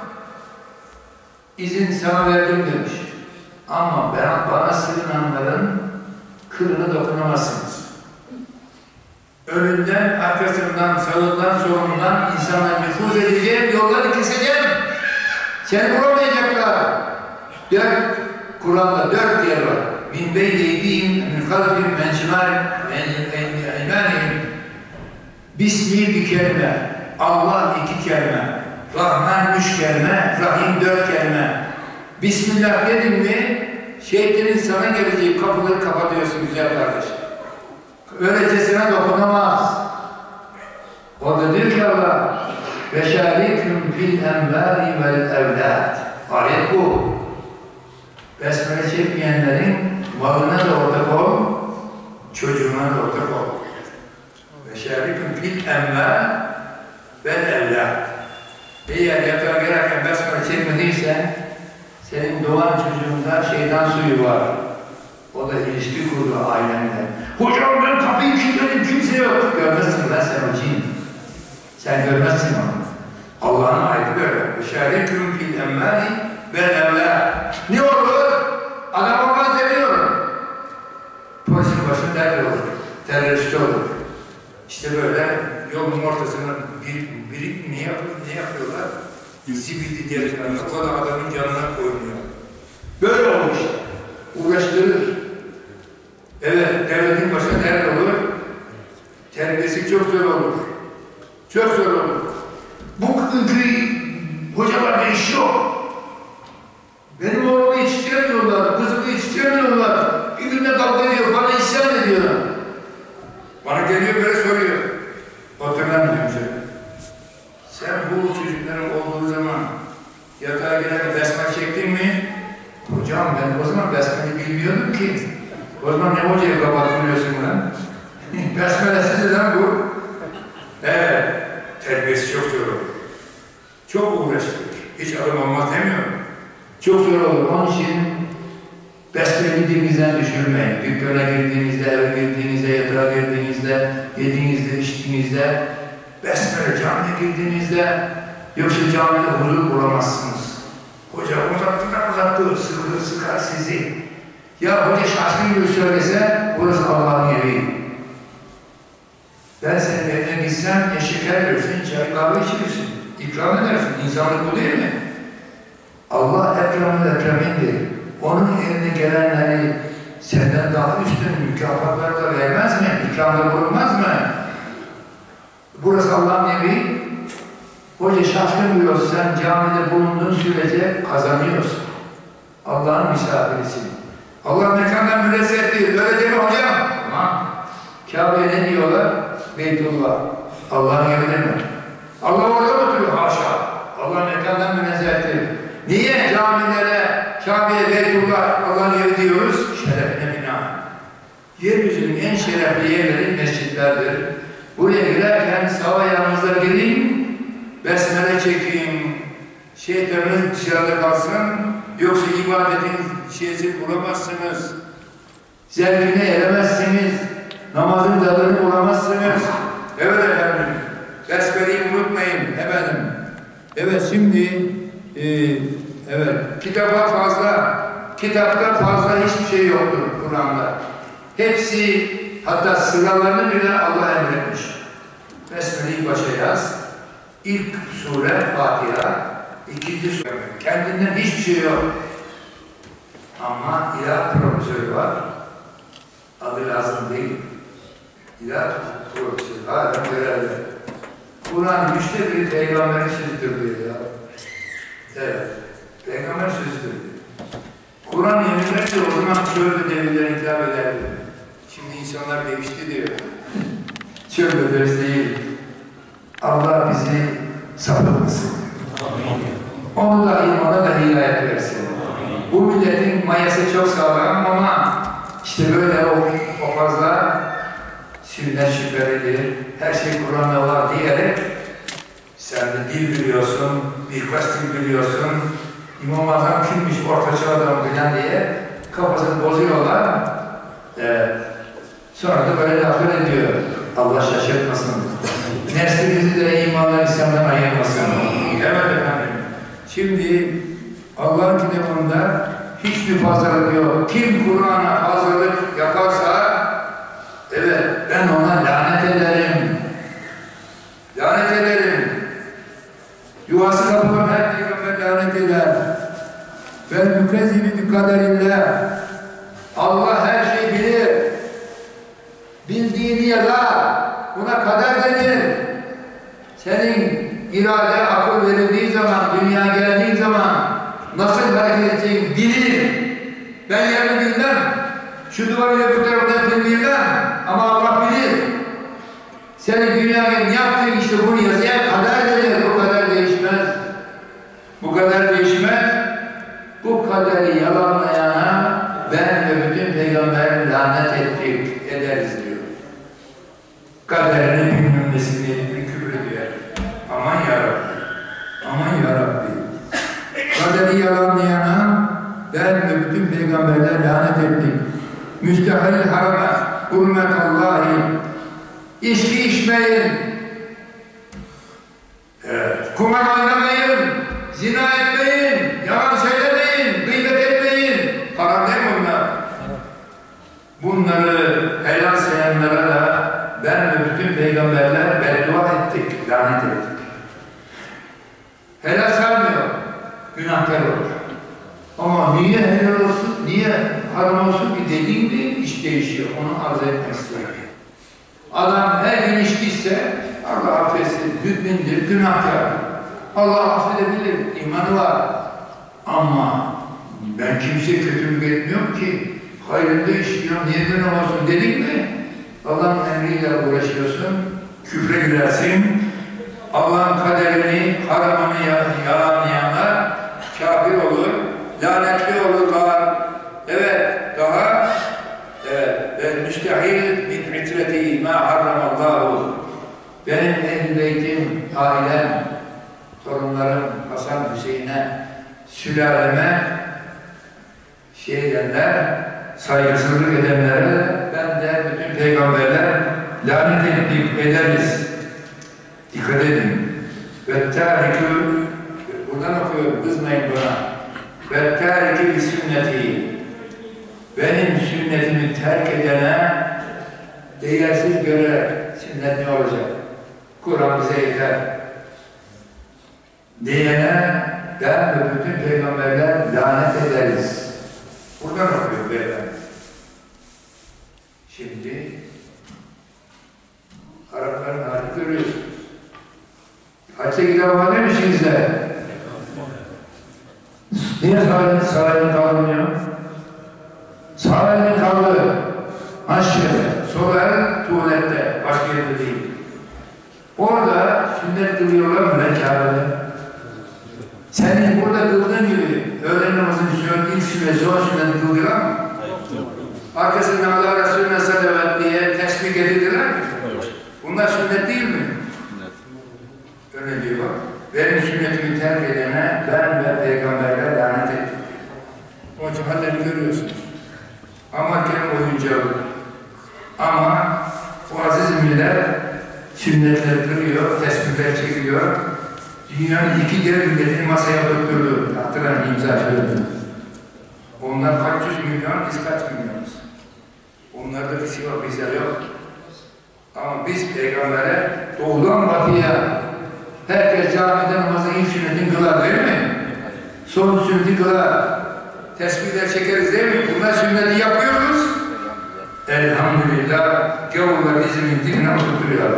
Speaker 2: İzin sana verdim demiş. Ama ben, bana sığınanların kılına dokunamazsınız. Önünden, arkasından, sağından, solundan insanlar nüfuz edeceğim, yolları keseceğim. Seni bulamayacaklar. Dört, Kur'an'da dört yer var. Min beyni eydihim, min halfihim, men şimâlim, men eymanihim. Bismi bir kelime, Allah iki kelime, Rahman üç kelime, Rahim dört kelime. Bismillah dedin mi, şeytanın sana geleceği kapıları kapatıyorsun güzel kardeşim. Öylesine dokunamaz. Orada diyor ki Allah, وَشَارِكُمْ فِي الْاَنْوَارِ وَالْاَوْلَادِ Ayet bu. Besmele çekmeyenlerin malına da ortak ol, çocuğuna da ortak ol. وَشَارِكُمْ فِي الْاَنْوَارِ وَالْاَوْلَادِ Eğer yatağa girerken besmele çekmediysen, senin doğan çocuğunda şeytan suyu var. O O da ilişki kurdu ailenle. Hocam ben kapıyı kilitledim, kimse yok. Görmezsin lan sen o cin. Sen görmezsin onu. Allah'ın ayeti böyle. Şeriküm fil emmâni vel evlâ. Ne olur? Adam olmaz demiyorum. Polisin başında derdi olur. Terörist olur. İşte böyle yolun ortasına bir, birik ne yapıyor, ne yapıyorlar? Zibidi diyerek o da adamın canına koymuyor. Böyle olur işte. Uğraştırır. Evet, devletin başına dert olur. Terbiyesi çok zor olur. Çok zor olur. Bu ülkeyi hocalarda iş yok. Benim oğlumu yetiştiremiyorlar, kızımı yetiştiremiyorlar. Birbirine kavga ediyor, bana isyan ediyor. Bana geliyor böyle soruyor. Hatırlamıyorum canım. Sen bu çocukların olduğu zaman yatağa giren besmele çektin mi? Hocam ben o zaman besmeleyi bilmiyordum ki. O zaman ne hocaya kapattırıyorsun lan? Besmelesiz lan bu. Evet, terbiyesi çok zor olur. Çok uğraştırır. Hiç adım olmaz demiyorum. Çok zor olur. Onun için besmeleyi dilinizden düşürmeyin. Dükkana girdiğinizde, eve girdiğinizde, yatağa girdiğinizde, yediğinizde, içtiğinizde, besmele camiye girdiğinizde, yoksa camide huzur bulamazsınız. Hoca uzattığından uzattı, sıkılır sıkar sizi. Ya hoca şaşkın gibi söylese, burası Allah'ın evi. Ben senin evine gitsem, ya şeker verirsin, çay kahve içirirsin, ikram edersin. İnsanlık bu değil mi? Allah ekramın ekremindir. Onun eline gelenleri senden daha üstün mükafatlarla vermez mi? İkramda bulunmaz mı? Burası Allah'ın evi. Hoca şaşkın diyor, sen camide bulunduğun sürece kazanıyorsun. Allah'ın misafirisin. Allah mekandan münezzehtir. Öyle değil mi hocam? Tamam. Kabe'ye ne diyorlar? Beytullah. Allah'ın evi değil mi? Allah orada mı oturuyor? Haşa. Allah mekandan münezzehtir. Niye camilere, Kabe'ye, Beytullah, Allah'ın evi diyoruz? Şerefine bina. Yeryüzünün en şerefli yerleri mescitlerdir. Buraya girerken sağ ayağınızla girin, besmele çekin, şeytanın dışarıda kalsın, yoksa ibadetin şeysi bulamazsınız. Zevkine eremezsiniz, namazın tadını bulamazsınız. Evet efendim, besmeleyi unutmayın efendim. Evet şimdi, e, evet, kitaba fazla, kitapta fazla hiçbir şey yoktur Kur'an'da. Hepsi, hatta sıralarını bile Allah emretmiş. Besmeleyi başa yaz. İlk sure Fatiha, ikinci sure. Kendinden hiçbir şey yok. Ama ilah profesörü var. Adı lazım değil. İlah profesörü. Hala görevli. Kur'an üçte bir peygamberi süzdürdü ya. Evet. Peygamber süzdürdü. Kur'an yeminlerse o zaman çölde devirden hitap ederdi. Şimdi insanlar değişti diyor. Çölde devir değil. Allah bizi sapıtmasın. Onu da imana da hidayet versin. Bu milletin mayası çok sağlam ama işte böyle o, o fazla sünnet şüphelidir, her şey Kur'an'da var diyerek sen de dil biliyorsun, birkaç dil biliyorsun, İmam-ı Azam kimmiş, ortaçağ adam filan diye kafasını bozuyorlar. Ee, sonra da böyle laflar ediyor. Allah şaşırtmasın. Neslimizi de imanla İslam'dan ayırmasın. Evet efendim. Şimdi Allah'ın kitabında hiçbir pazarlık yok. Kim Kur'an'a hazırlık yaparsa evet ben ona lanet ederim. Lanet ederim. Yuvası kapılan her peygamber lanet eder. Vel mükezzibi bi kaderillah. Allah her şeyi bilir. Bildiğini yazar. Buna kader denir. Senin irade, akıl verildiği zaman, dünya geldiği zaman nasıl hareket edeceğini bilir. Ben yerini bilmem. Şu duvarıyla bu tarafından bilmem. Ama Allah bilir. Senin dünyaya ne yaptığın işte bunu yazıya kader denir. Bu kader değişmez. Bu kader değişmez. Bu kaderi yalanlayana ben ve bütün peygamberin lanet ettik, ederiz diyor. Kaderini bilmemesini küfrediyor. Aman yarabbi, aman yarabbi. Kaderi yalanlayana ben ve bütün peygamberler lanet ettik.
Speaker 1: müstehil harama, hürmetallahi. İçki içmeyin. Evet. Kumar oynamayın. Zina etmeyin. Yalan söylemeyin. Gıybet etmeyin. Haram değil mi bunlar? Bunları helal sayanlara da ben ve bütün peygamberler beddua ettik, lanet ettik. Helal saymıyor, günahkar olur. Ama niye helal olsun, niye haram olsun ki dediğim gibi iş değişiyor. Onu arz etmek istiyorum. Adam her gün içtiyse Allah affetsin, mümindir, günahkar. Allah affedebilir, imanı var. Ama ben kimseye kötülük etmiyorum ki. Hayrında işliyorum, niye günah olsun dedik mi? Allah'ın emriyle uğraşıyorsun, küfre girersin. Allah'ın kaderini, haramını yalanlayanlar kafir olur, lanetli olurlar. Evet, daha evet, ve müstehil min fitreti ma harramallahu. Benim ehl-i beytim, ailem, torunlarım, Hasan Hüseyin'e, sülaleme şey edenler, saygısızlık edenlere ben de bütün peygamberler lanet ettik, ederiz. Dikkat edin. Ve târikü, buradan okuyorum, kızmayın buna. Ve târikü bi sünneti. Benim sünnetimi terk edene değersiz göre sünnet ne olacak? Kur'an bize yeter. Diyene ben ve bütün peygamberler lanet ederiz. Buradan okuyor beyefendi. Şimdi Arapların halini görüyorsunuz. Hacca giden var değil mi içinizde? Niye sağ, sağ elini kaldırmıyor? Sağ elini kaldır. Aşağıda. Sol el tuvalette. Başka yerde değil. Orada sünnet kılıyorlar mı ben Kabe'de? Senin burada kıldığın gibi öğlen namazını ilk sünnet, son sünneti kıldılar mı? Arkasından Allah Resulüne salavat diye teşvik edildiler mi? Bunlar sünnet değil mi? Öyle diyor. Benim sünnetimi terk edene ben ve peygamberler lanet ettim. O için hallerini görüyorsunuz. Ama kendi oyuncağı. Ama o aziz millet sünnetler kırıyor, tespitler çekiliyor. Dünyanın iki dev milletini masaya oturtturdu. Hatırlayın imza söyledi. Onlar kaç yüz milyon, biz kaç milyonuz? Onlarda bir şey var, bizde yok. Ama biz peygambere doğudan batıya herkes camide namazın ilk sünnetini kılar değil mi? Son sünneti kılar. Tesbihler çekeriz değil mi? Bunlar sünneti yapıyoruz. Elhamdülillah gavurlar İzmir'in dibine oturtuyor.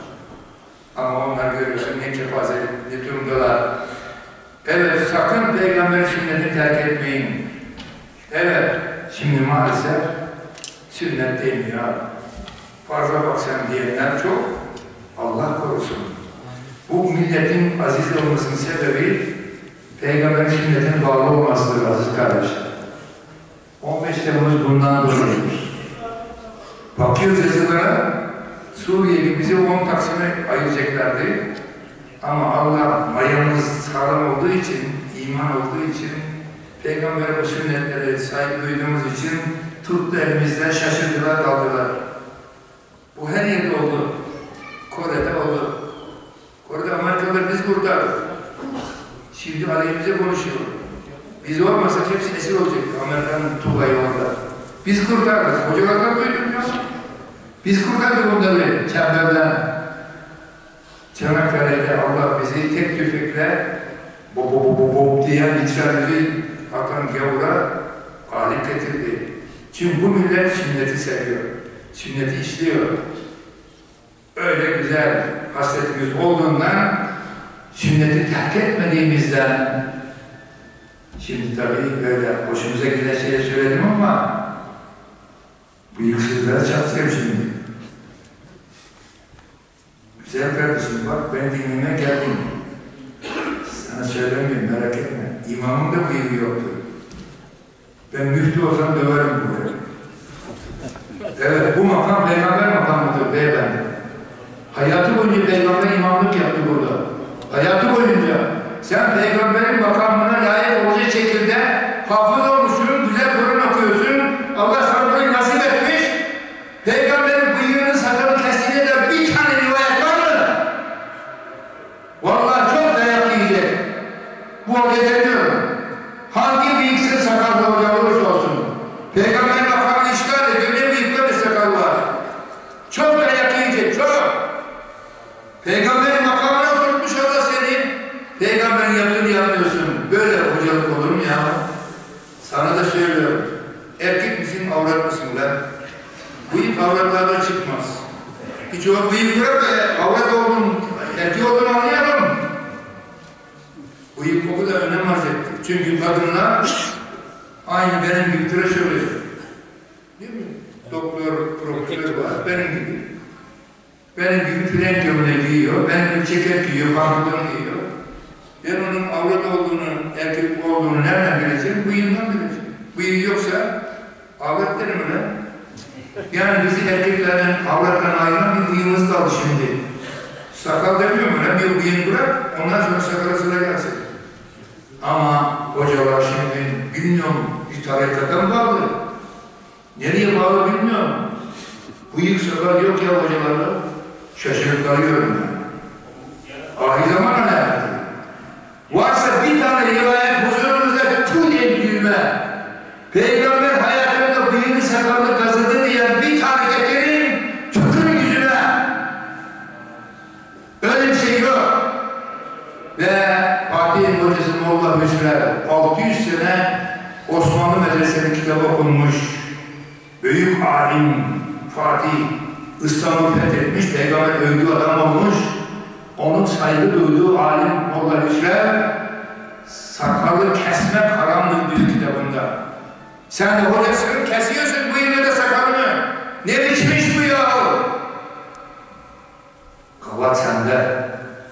Speaker 1: Ama onlar görüyorsun ne kefazelik, ne durumdalar. Evet, sakın peygamberin sünnetini terk etmeyin. Evet, şimdi maalesef sünnet demiyor. Fazla bak sen diyenler çok. Allah korusun. Bu milletin aziz olmasının sebebi peygamberin sünnetine bağlı olmasıdır aziz kardeşler. on beş Temmuz bundan dolayıdır. Bakıyoruz yazılara, Suriye bizi on Taksim'e ayıracaklardı. Ama Allah mayamız sağlam olduğu için, iman olduğu için, Peygamber'e bu sünnetlere sahip duyduğumuz için tuttu elimizden, şaşırdılar, kaldılar. Bu her yerde oldu. Kore'de oldu. Kore'de Amerikalılar biz kurtardık. Şimdi aleyhimize konuşuyor. Biz olmasak hepsi esir olacak. Amerika'nın Tugay'ı orada. Biz kurtardık. Hocalardan duydum ya. Biz kurtardık onları çemberden. Çanakkale'de Allah bizi tek tüfekle bo bo bo bo bo diyen içerimizi atan gavura galip getirdi. Çünkü bu millet sünneti seviyor. Sünneti işliyor. Öyle güzel hasretimiz olduğundan sünneti terk etmediğimizden şimdi tabii böyle hoşumuza giden şeyler söyledim ama bu yıksızlara çatacağım şimdi. Güzel kardeşim bak ben dinleme geldim. Sana söylemiyorum merak etme. İmamın da bıyığı yoktu. Ben müftü olsam döverim buraya. Evet bu makam peygamber makamıdır beyefendi. Hayatı boyunca peygamber imamlık yaptı burada. Hayatı boyunca sen peygamberin makamına layık olacak şekilde hafız olmuşsun, güzel Kur'an okuyorsun. Allah sana burayı nasip da söylüyorum. Erkek misin, avrat mısın lan? Bıyık avratlarda çıkmaz. Hiç o bıyık bırak da avrat oldun, erkek olduğunu anlayalım. Bıyık o kadar önem arz etti. Çünkü kadınlar aynı benim gibi tıraş oluyor. Değil mi? Doktor, profesör var, benim gibi. Benim gibi frenk gömleği giyiyor, benim gibi ceket giyiyor, pantolon giyiyor. Ben onun avrat olduğunu, erkek olduğunu nereden bileceğim? Bıyığından bileceğim. Bıyığı yoksa avrat derim öyle. Yani bizi erkeklerden, avrattan ayıran bir bıyığımız kaldı şimdi. Sakal demiyorum öyle, bir bıyığını bırak, ondan sonra sakala sıra gelsin. Ama hocalar şimdi bilmiyorum, bir tarikata mı bağlı? Nereye bağlı bilmiyorum. Bıyık sakal yok ya hocalarda. Şaşırıp kalıyorum ben. Ahir zaman hayatı. Varsa bir tane rivayet huzurunuzda tüm edilme. Peygamber hayatında bıyığını sakalını kazıdı diyen bir tane getirin, tükürün yüzüne. Öyle bir şey yok. Ve Fatih'in hocası Molla Hüsrev altı yüz sene Osmanlı medreseli kitabı okunmuş. Büyük alim Fatih İstanbul'u fethetmiş, Peygamber övdüğü adam olmuş. Onun saygı duyduğu alim Molla Hüsrev sakalı kesmek haramdır diyor kitabında. Sen de hocasını kesiyorsun bıyığını da sakalını. Ne biçim iş bu ya? Kavat sende.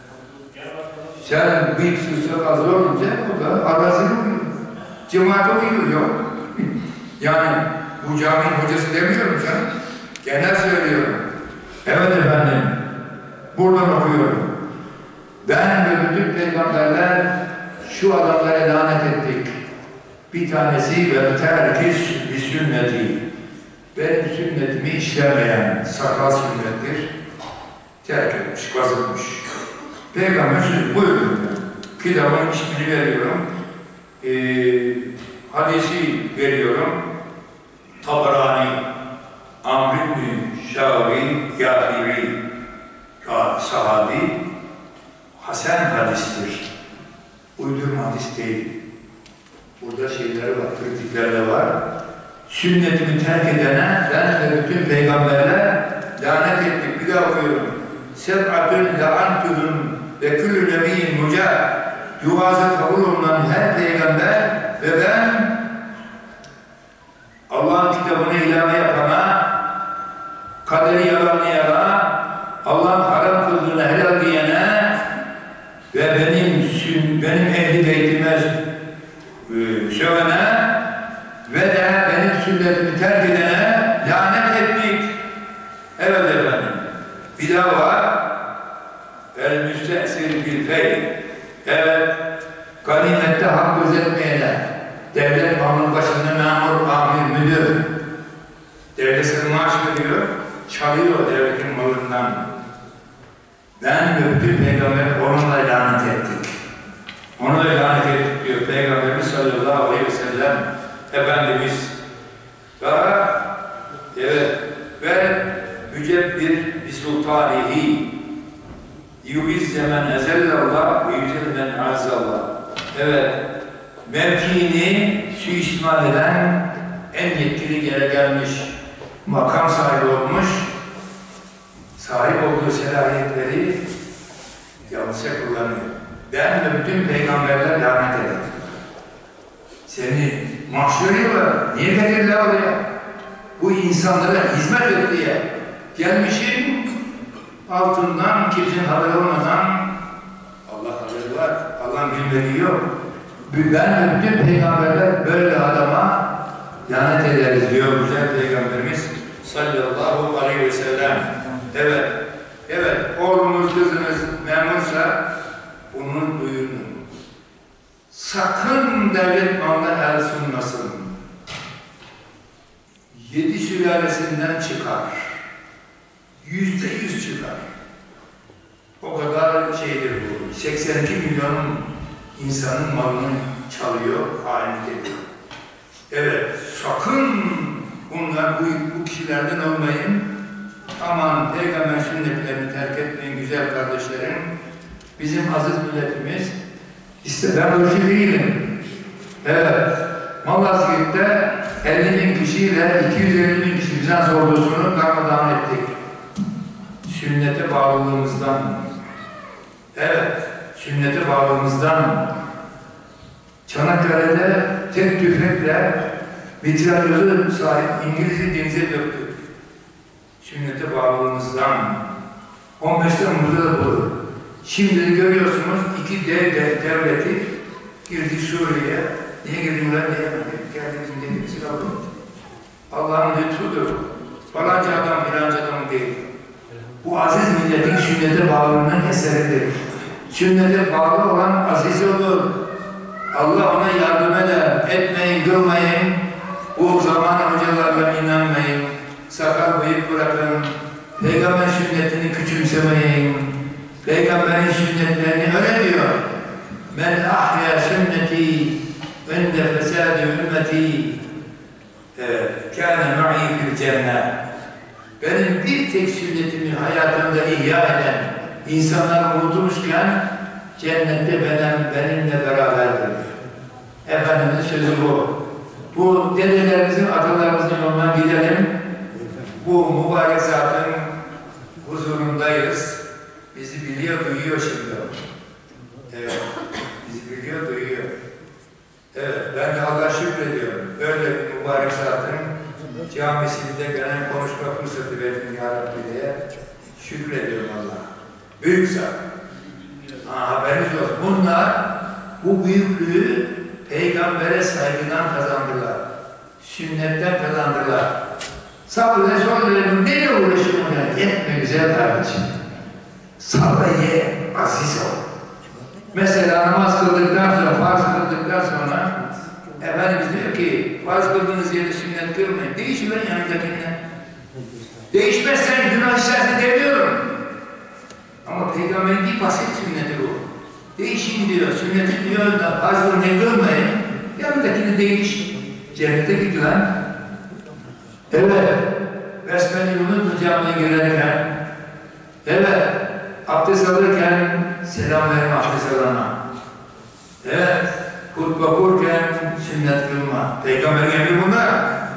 Speaker 1: Sen bıyıksız sakal zor olunca o da arazini okuyor. Cemaat okuyor yok. Yani bu caminin hocası demiyorum canım. Genel söylüyorum. Evet efendim. Buradan okuyorum. Ben ve bütün peygamberler şu adamlara lanet ettik. Bir tanesi ve terkis bir sünneti. Benim sünnetimi işlemeyen sakal sünnettir. Terk etmiş, kazıkmış. Peygamber sözü buyurun. Kitabın ismini veriyorum. Ee, hadisi veriyorum. Tabarani, Amr ibn Şabi, Yahiri, sahabi, Hasan hadistir. Uydurma hadis değil. Burada şeyler var, kritikler de var. Sünnetimi terk edene ben ve bütün peygamberler lanet ettik. Bir daha okuyorum. Seb'atün le'antuhum ve küllü nebiyyin mucad. Duası kabul olunan her peygamber ve ben Allah'ın kitabını ilave yapana, kaderi yalanlayana, Allah'ın haram kıldığını helal diyene ve benim benim ehli beytime sövene ve de benim sünnetimi terk edene lanet ettik. Evet efendim. Bir daha var. El müstehsil bil feyl. Evet. Ganimette hak gözetmeyene. Devlet malının başında memur, amir, müdür. Devlet sana maaş veriyor, çalıyor devletin malından. Ben ve bütün peygamber onunla lanet ettik. Onu da lanet ettik diyor Peygamberimiz sallallahu aleyhi ve sellem. Efendimiz daha evet ve mücebbir bi sultanihi yuvizze men ezellallah ve yüzelle men azallah. Evet, mevkiini suistimal eden en yetkili yere gelmiş, makam sahibi olmuş, sahip olduğu selahiyetleri yanlışa kullanıyor. Ben ve bütün peygamberler lanet eder. Seni mahşuriyorlar. Niye gelirler oraya? Bu insanlara hizmet et diye. Gelmişim altından kimsenin haberi olmadan Allah haberi var. Allah'ın bilmediği yok. Ben ve bütün peygamberler böyle adama lanet ederiz diyor güzel peygamberimiz sallallahu aleyhi ve sellem. Evet. Evet. Oğlunuz, kızınız memursa bunu duyurun. Sakın devlet malına el sunmasın. Yedi sülalesinden çıkar. Yüzde yüz çıkar. O kadar şeydir bu. seksen iki milyon insanın malını çalıyor, hainlik ediyor. Evet, sakın bunlar bu, bu kişilerden olmayın. Aman peygamber sünnetlerini terk etmeyin güzel kardeşlerim. Bizim aziz milletimiz, işte ben ölçü değilim. Evet,
Speaker 2: Malazgirt'te elli bin kişiyle iki yüz elli bin kişi Bizans ordusunu darmadağın ettik. Sünnete bağlılığımızdan. Evet, sünnete bağlılığımızdan. Çanakkale'de tek tüfekle mitralyözü sahip İngiliz'i denize döktük. Sünnete bağlılığımızdan. on beş Temmuz'da da bu. Şimdi görüyorsunuz iki dev devleti girdi Suriye'ye. Niye girdiler diyemedik. Geldi bizim dediğimizi kaldı. Allah'ın lütfudur. Falanca adam filanca adam değil. Bu aziz milletin sünnete bağlılığının eseridir. Sünnete bağlı olan aziz olur. Allah ona yardım eder. Etmeyin, görmeyin. Bu zaman hocalarla inanmayın. Sakal bıyık bırakın. Peygamber sünnetini küçümsemeyin. Peygamberin sünnetlerini öyle diyor. Men ahya sünneti önde fesâdü ümmeti kâne ma'i fil cennet. Benim bir tek sünnetimi hayatımda ihya eden insanlar unutmuşken cennette benim, benimle beraberdir. Efendimiz sözü bu. Bu dedelerimizin, atalarımızın yolundan gidelim. Bu mübarek zatın huzurundayız. Bizi biliyor, duyuyor şimdi. Evet, bizi biliyor, duyuyor. Evet, ben de Allah'a şükrediyorum. Böyle bir mübarek zatın camisinde gelen konuşma fırsatı verdim ya Rabbi diye şükrediyorum Allah'a. Büyük zat. Ha, haberiniz olsun. Bunlar bu büyüklüğü Peygamber'e saygıdan kazandılar. Sünnetten kazandılar. Sabır ve sol verelim. Neyle uğraşıyorum ya? Yetme güzel kardeşim. Sabır ye, aziz ol. Mesela namaz kıldıktan sonra, farz kıldıktan sonra Efendimiz diyor ki, farz kıldığınız yerde sünnet kılmayın. Değişiver yanındakinden. Değişmezsen günah işlerse demiyorum. Ama Peygamberin bir basit sünneti bu. Değişin diyor, sünneti diyor da farzını ne kılmayın. Yanındakini değiş. Cennete gidilen. Evet. Besmele'yi unutmayacağımı girerken. Evet. Abdest alırken selam verin abdest alana. Evet. Hutbe okurken sünnet kılma. Peygamber gibi bunlar.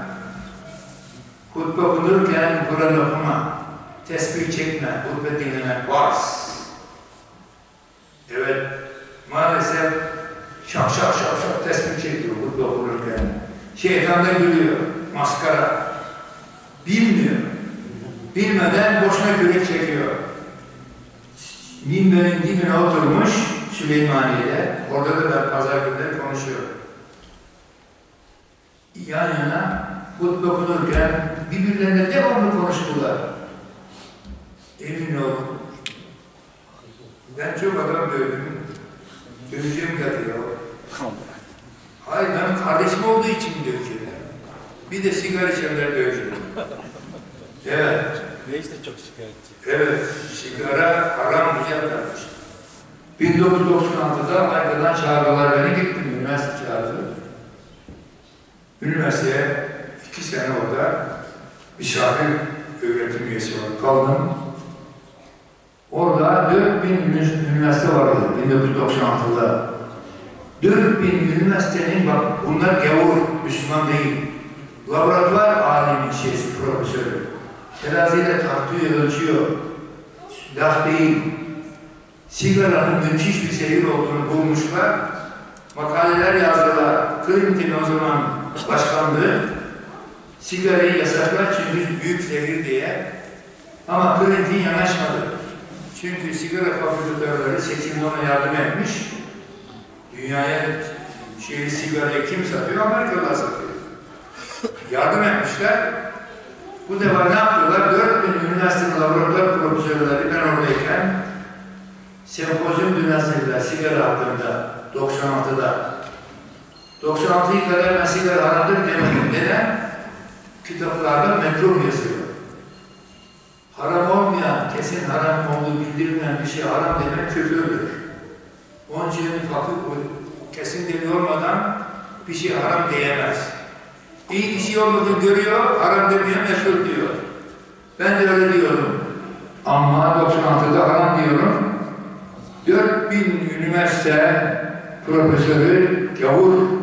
Speaker 2: Hutbe okunurken Kur'an okuma. Tesbih çekme. Hutbe dinlemek varız. Evet. Maalesef şak şak şak şak tesbih çekiyor hutbe okunurken. Şeytan da gülüyor. Maskara. Bilmiyor. Bilmeden boşuna kürek çekiyor. Minberin dibine oturmuş Süleymaniye'de. Orada da ben pazar günleri konuşuyorum. Yan yana hutbe okunurken birbirlerine devamlı konuştular. Emin olun. Ben çok adam dövdüm. Döveceğim diyor. Hayır, benim kardeşim olduğu için döveceğim. Bir de sigara içenler döveceğim. Evet.
Speaker 3: Reis de çok şikayetçi.
Speaker 2: Evet, sigara haram güzel kardeş. bin dokuz yüz doksan altıda arkadan çağırdılar beni, gittim, üniversite çağırdı. Üniversiteye iki sene orada misafir öğretim üyesi olarak kaldım. Orada dört bin üniversite vardı bin dokuz yüz doksan altıda. dört bin üniversitenin, bak bunlar gavur, Müslüman değil. Laboratuvar alimi şeysi, profesörü. Teraziyle tartıyor, ölçüyor. Laf değil. Sigaranın müthiş bir zehir olduğunu bulmuşlar. Makaleler yazdılar. Clinton o zaman başkanlığı. Sigarayı yasaklar çünkü büyük zehir diye. Ama Clinton yanaşmadı. Çünkü sigara fabrikatörleri seçimde ona yardım etmiş. Dünyaya şeyi, sigarayı kim satıyor? Amerikalılar satıyor. Yardım etmişler. Bu defa ne yapıyorlar? dört bin üniversitenin laboratuvar profesörleri, ben oradayken sempozyum düzenlediler sigara hakkında doksan altıda. doksan altıyı kadar ben sigara haramdır demedim. Neden? Kitaplarda mekruh yazıyor. Haram olmayan, kesin haram olduğu bildirilmeyen bir şey haram demek küfürdür. Onun için fakir, kesin delil olmadan bir şey haram diyemez. İyi bir şey olmadığını görüyor, haram demiyor, meşhur diyor. Ben de öyle diyorum. Ama doksan altıda haram diyorum. dört bin üniversite profesörü gavur,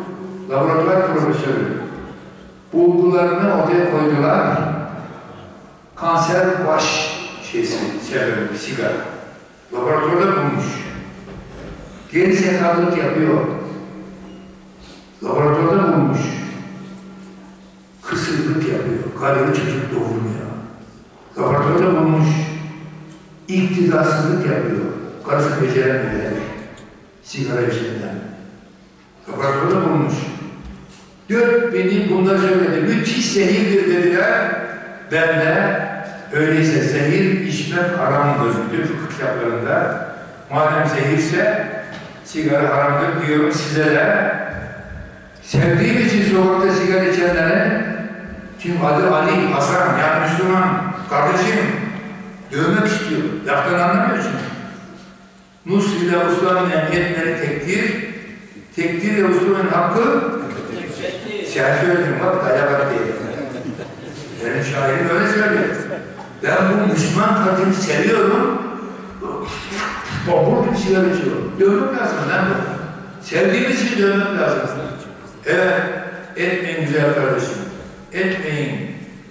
Speaker 2: laboratuvar profesörü. Bulgularını ortaya koydular. Kanser baş şeysi, sebebi, sigara. Laboratuvarda bulmuş. Geri zekalılık yapıyor. Laboratuvarda bulmuş. Kısırlık yapıyor. Karılı çocuk doğurmuyor. Laboratuvarda bulmuş. İktidarsızlık yapıyor. Karısı beceremiyor. Sigara yüzünden. Laboratuvarda bulmuş. Dört beni bunlar söyledi. Müthiş zehirdir dediler. Ben de öyleyse zehir içmek haramdır. Bütün fıkıh kitaplarında. Madem zehirse sigara haramdır diyorum size de. Sevdiğim için sokakta sigara içenlere, çünkü adı Ali, Hasan, yani Müslüman, kardeşim, dövmek istiyor. Laftan anlamıyorsun. Nus ile Uslu'nun emniyetleri tektir, tektir ile Uslu'nun hakkı, sen söyledin bak, dayabat diye. Benim şairim öyle söylüyor. Ben bu Müslüman kadını seviyorum, bobur bir sigara içiyor. Dövmek lazım lan bu. Sevdiğimiz için dövmek lazım. Evet, etmeyin güzel kardeşim. Etmeyin.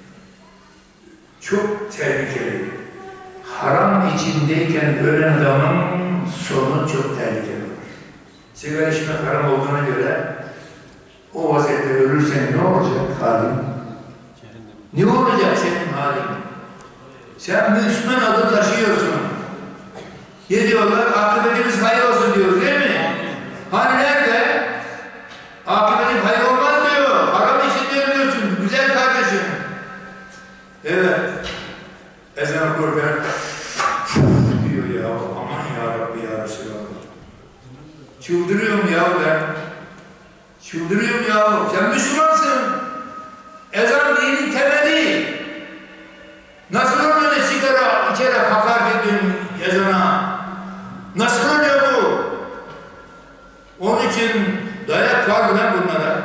Speaker 2: Çok tehlikeli. Haram içindeyken ölen adamın sonu çok tehlikeli olur. Sigara içmek haram olduğuna göre o vaziyette ölürsen ne olacak halin? Ne olacak senin halin? Sen Müslüman adı taşıyorsun. Ne diyorlar? Akıbetimiz hayır olsun diyoruz değil mi? Hani nerede? Akıbetin hayır olmaz diyor. Haram içinde ölüyorsun. Güzel kardeşim. Evet. Ezan okurken diyor ya. Aman ya Rabbi ya Resulallah. Çıldırıyorum ya ben. Çıldırıyorum ya. Sen Müslümansın. Ezan dinin temeli. Nasıl oluyor ne sigara içerek hakaret ediyorsun ezana? Nasıl oluyor bu? Onun için dayak var mı lan bunlara?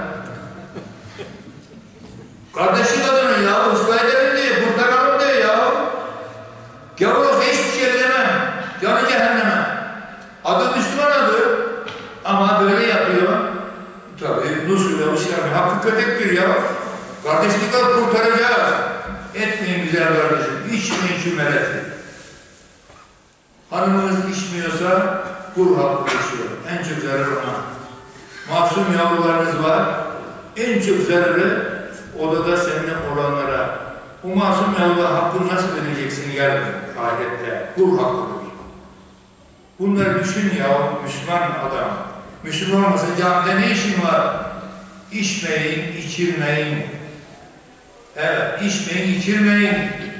Speaker 2: Kardeşlik adına ya, ıslah edelim diye, kurtaralım diye ya. Gavur hiçbir şey demem. Canı cehenneme. Adı Müslüman adı. Ama böyle yapıyor. Tabii Nusru ve Uslu'nun hakkı kötektir ya. Kardeşlikler kurtaracağız. Etmeyin güzel kardeşim. İçmeyin şu meleti. Hanımınız içmiyorsa kul hakkı geçiyor. En çok zarar ona. Masum yavrularınız var. En çok zararı odada seninle olanlara. Bu masum yavrular hakkını nasıl ödeyeceksin yarın ahirette? Kul hakkıdır. Bunları düşün ya Müslüman adam. Müslüman olmasa camide ne işin var? İçmeyin, içirmeyin. Evet, içmeyin, içirmeyin.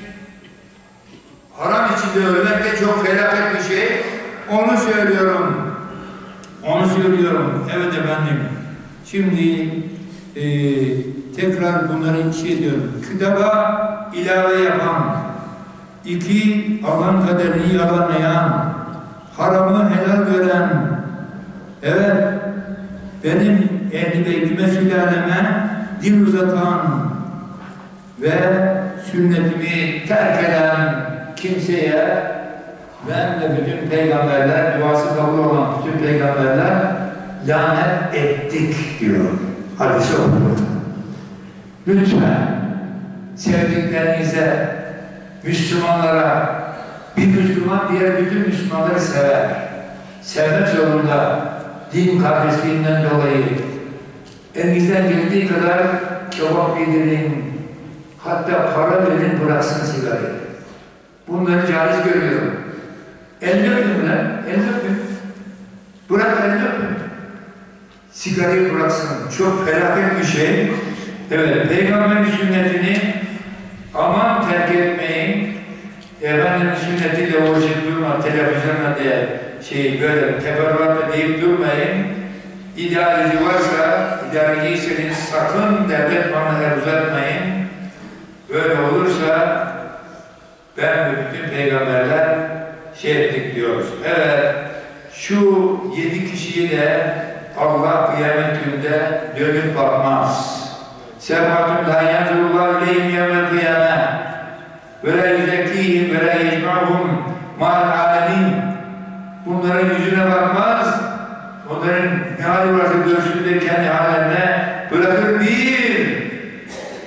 Speaker 2: Haram içinde ölmek de çok felaket bir şey. Onu söylüyorum. Onu söylüyorum. Evet efendim. Şimdi e, tekrar bunları şey diyorum. Kitaba ilave yapan, iki Allah'ın kaderini yalanlayan, haramı helal gören, evet, benim ehl-i beytime sülaleme dil uzatan ve sünnetimi terk eden kimseye ben de bütün peygamberler, duası kabul olan bütün peygamberler lanet ettik diyor. Hadis-i okuyor. Lütfen sevdiklerinize, Müslümanlara, bir Müslüman diğer bütün Müslümanları sever. Sevmek zorunda, din kardeşliğinden dolayı elinizden geldiği kadar kebap yedirin, hatta para verin bıraksın sigarayı. Bunları caiz görüyorum. Elini öpün lan, elini öpün. Bırak elini öpün. Sigarayı bıraksın. Çok felaket bir şey. Evet, Peygamberin sünnetini aman terk etmeyin. Efendimiz sünnetiyle uğraşıp durma, televizyonla diye şey böyle teferruatla deyip durmayın. İdealici varsa, idareciyseniz sakın devlet bana el uzatmayın. Böyle olursa ben ve bütün peygamberler şey ettik diyoruz. Evet, şu yedi kişiyi de Allah kıyamet günde dönüp bakmaz. Sebatun la yanzurullah ileyhim yevmel kıyame ve la yüzekihim ve la yecma'hum ma'al alemin. Bunların yüzüne bakmaz, onların ne hali varsa görsün de kendi haline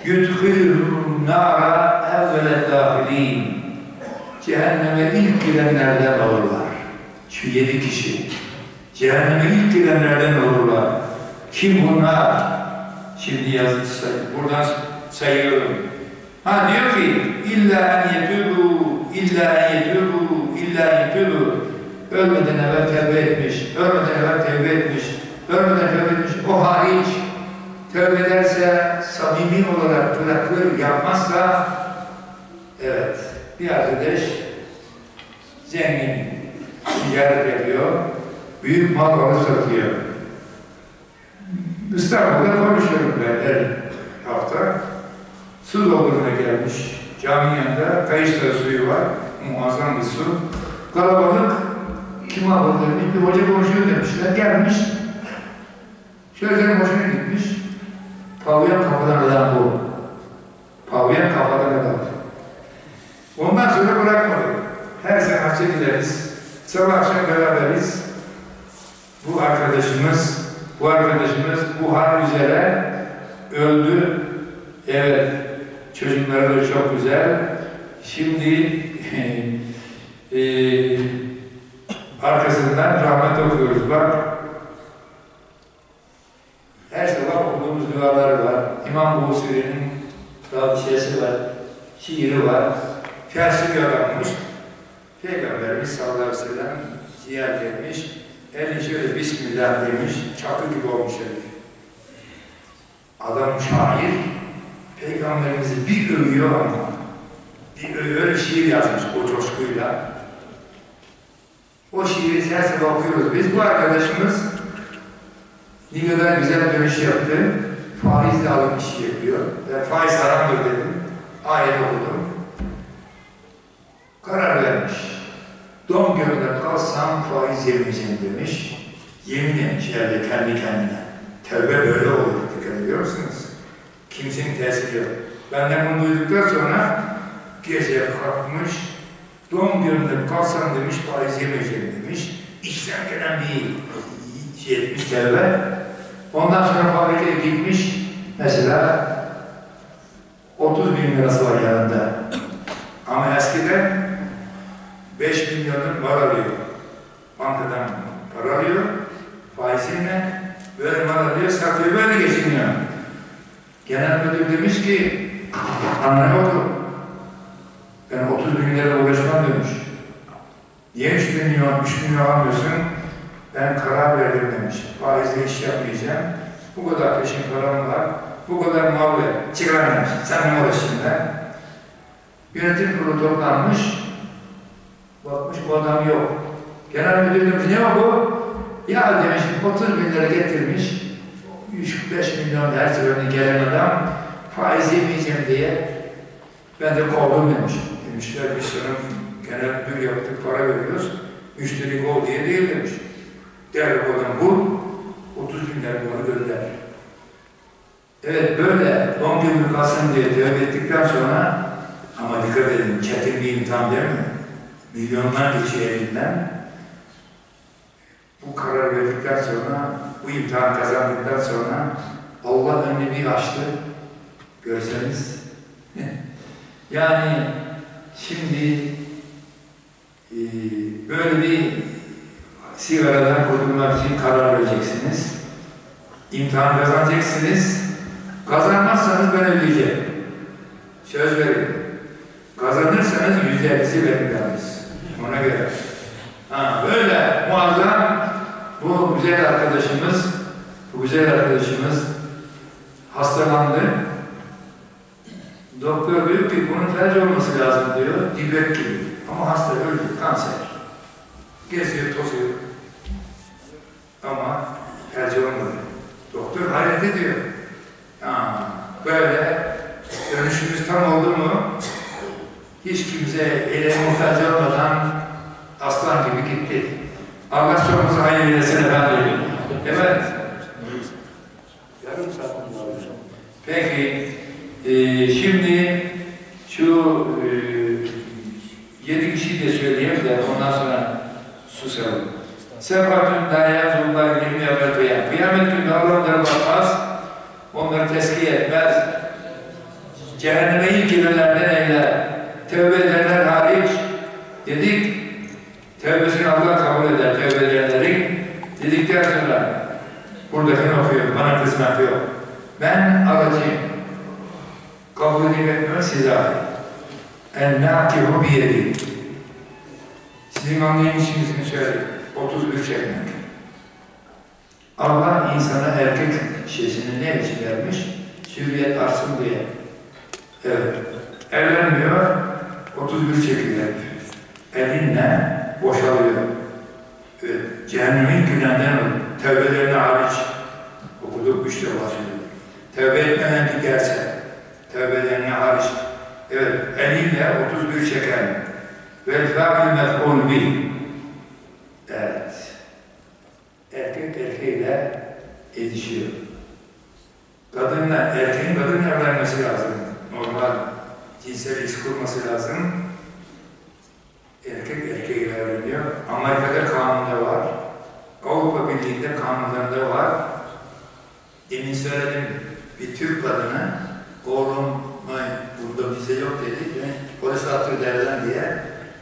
Speaker 2: Yudhilhum nara evvele dâhilîn. Cehenneme ilk girenlerden olurlar. Şu yedi kişi. Cehenneme ilk girenlerden olurlar. Kim bunlar? Şimdi yazısı buradan sayıyorum. Ha diyor ki illa en yetûbû, illa en yetûbû, illa en yetûbû. Ölmeden evvel tevbe etmiş, ölmeden evvel tevbe etmiş, ölmeden tevbe etmiş. O hariç tevbe ederse, samimi olarak bırakır, yapmazsa, evet, bir arkadaş zengin, ticaret yapıyor, büyük mal alı satıyor. İstanbul'da konuşuyorum ben her hafta. Su dolduruna gelmiş, caminin yanında kayışla suyu var, muazzam bir su. Kalabalık, kim alır demiş, bir hoca konuşuyor demişler, gelmiş. Sözlerin hoşuna gitmiş. Pavyon kafadan adam bu. Pavyon kafadan adam. Ondan sonra bırakmadık. Her sene hacca gideriz. Sabah akşam beraberiz. Bu arkadaşımız, bu arkadaşımız bu hal üzere öldü. Evet, çocukları da çok güzel. Şimdi e, arkasından rahmet okuyoruz. Bak, her sabah okuduğumuz duaları var. İmam Buhari'nin tavsiyesi var, şiiri var. Felsefi adammış. Peygamberimiz sallallahu aleyhi ve sellem ziyaret etmiş. Elini şöyle Bismillah demiş, çakı gibi olmuş herif. Adam şair, Peygamberimizi bir övüyor ama bir öyle şiir yazmış o coşkuyla. O şiiri her sabah okuyoruz. Biz bu arkadaşımız ne kadar güzel dönüş yaptı. Faizle alım işi yapıyor. Ben faiz haramdır dedim. Ayet okudum. Karar vermiş. Don gönlümde kalsam faiz yemeyeceğim demiş. Yemin etmiş elde kendi kendine. Tevbe böyle olur. Dikkat ediyor musunuz? Kimsenin tesiri yok. Benden bunu duyduktan sonra gece kalkmış. Don gönlümde kalsam demiş faiz yemeyeceğim demiş. İçten gelen bir şey etmiş tevbe. Ondan sonra fabrikaya gitmiş. Mesela otuz bin lirası var yanında. Ama eskiden beş milyonun var alıyor. Bankadan para alıyor. Faiziyle böyle mal alıyor, satıyor, böyle geçiniyor. Genel müdür demiş ki anne ne oldu? Ben otuz bin lirayla uğraşmam demiş. Niye üç milyon, üç milyon almıyorsun? Ben karar verdim demiş. Faizle iş yapmayacağım. Bu kadar peşin param var. Bu kadar mal ver. Çıkar demiş. Sen ne uğraşın ben? Yönetim kurulu toplanmış. Bakmış bu adam yok. Genel müdür demiş ne o bu? Ya demiş otuz bin lira getirmiş. üç beş milyon her seferinde gelen adam faiz yemeyeceğim diye ben de kovdum demiş. Demişler biz sana genel müdür yaptık, para veriyoruz. Müşteri kov diye değil demiş. Değerli adam bu, otuz bin lira bunu gönder. Evet böyle on gün kalsın diye tevbe ettikten sonra ama dikkat edin, çetin bir imtihan değil mi? Milyonlar geçiyor elinden. Bu karar verdikten sonra, bu imtihan kazandıktan sonra Allah önüne bir açtı. Görseniz. Yani şimdi e, böyle bir sigaradan kurtulmak için karar vereceksiniz. İmtihan kazanacaksınız. Kazanmazsanız ben ödeyeceğim. Söz verin. Kazanırsanız yüzde ellisi vermeyeceğiz. Ona göre. Ha, böyle muazzam bu güzel arkadaşımız, bu güzel arkadaşımız hastalandı. Doktor diyor ki bunun felç olması lazım diyor. Dibek gibi. Ama hasta öldü, kanser. Geziyor, tozuyor. Ama felç olmadı. Doktor hayret ediyor. Ha, böyle dönüşümüz tam oldu mu hiç kimse ele muhtaç olmadan aslan gibi gitti. Allah sonumuzu hayır eylesin efendim. Evet. Yarım saat mi var? Peki, e, şimdi şu e, yedi kişiyi de söyleyeyim de ondan sonra susalım. Sefatün dâyâzullah ilmi evvel kıyam. Kıyamet günü Allah onlara bakmaz, onları tezkiye etmez. Cehenneme ilk girenlerden eyle. Tevbe edenler hariç dedik. Tevbesini Allah kabul eder tevbe edenlerin. Dedikten sonra buradakini okuyorum. Bana kızmak yok. Ben aracıyım. Kabul etmiyorum size ait. En-nâkihu biyedi. Sizin anlayışınızı söyleyeyim. otuz bir çekmek. Allah insana erkek şişesini ne için vermiş? Sürriyet artsın diye. Evet. Evlenmiyor, otuz bir çekiyor. Elinle boşalıyor. Evet. Cehennemin günahından tevbelerine hariç okuduk işte başlıyor. Tevbe etmeden giderse tevbelerine hariç. Evet. Eliyle otuz bir çeken. Vel fâil mef'ul bih. Evet. Erkek erkeğiyle edişiyor. Kadınla, erkeğin kadınla evlenmesi lazım. Normal cinsel ilişki kurması lazım. Erkek erkeğiyle evleniyor. Amerika'da kanunda var. Avrupa Birliği'nde kanunlarında var. Demin söyledim, bir Türk kadını oğlum burada bize yok dedi. Polis attı derler diye.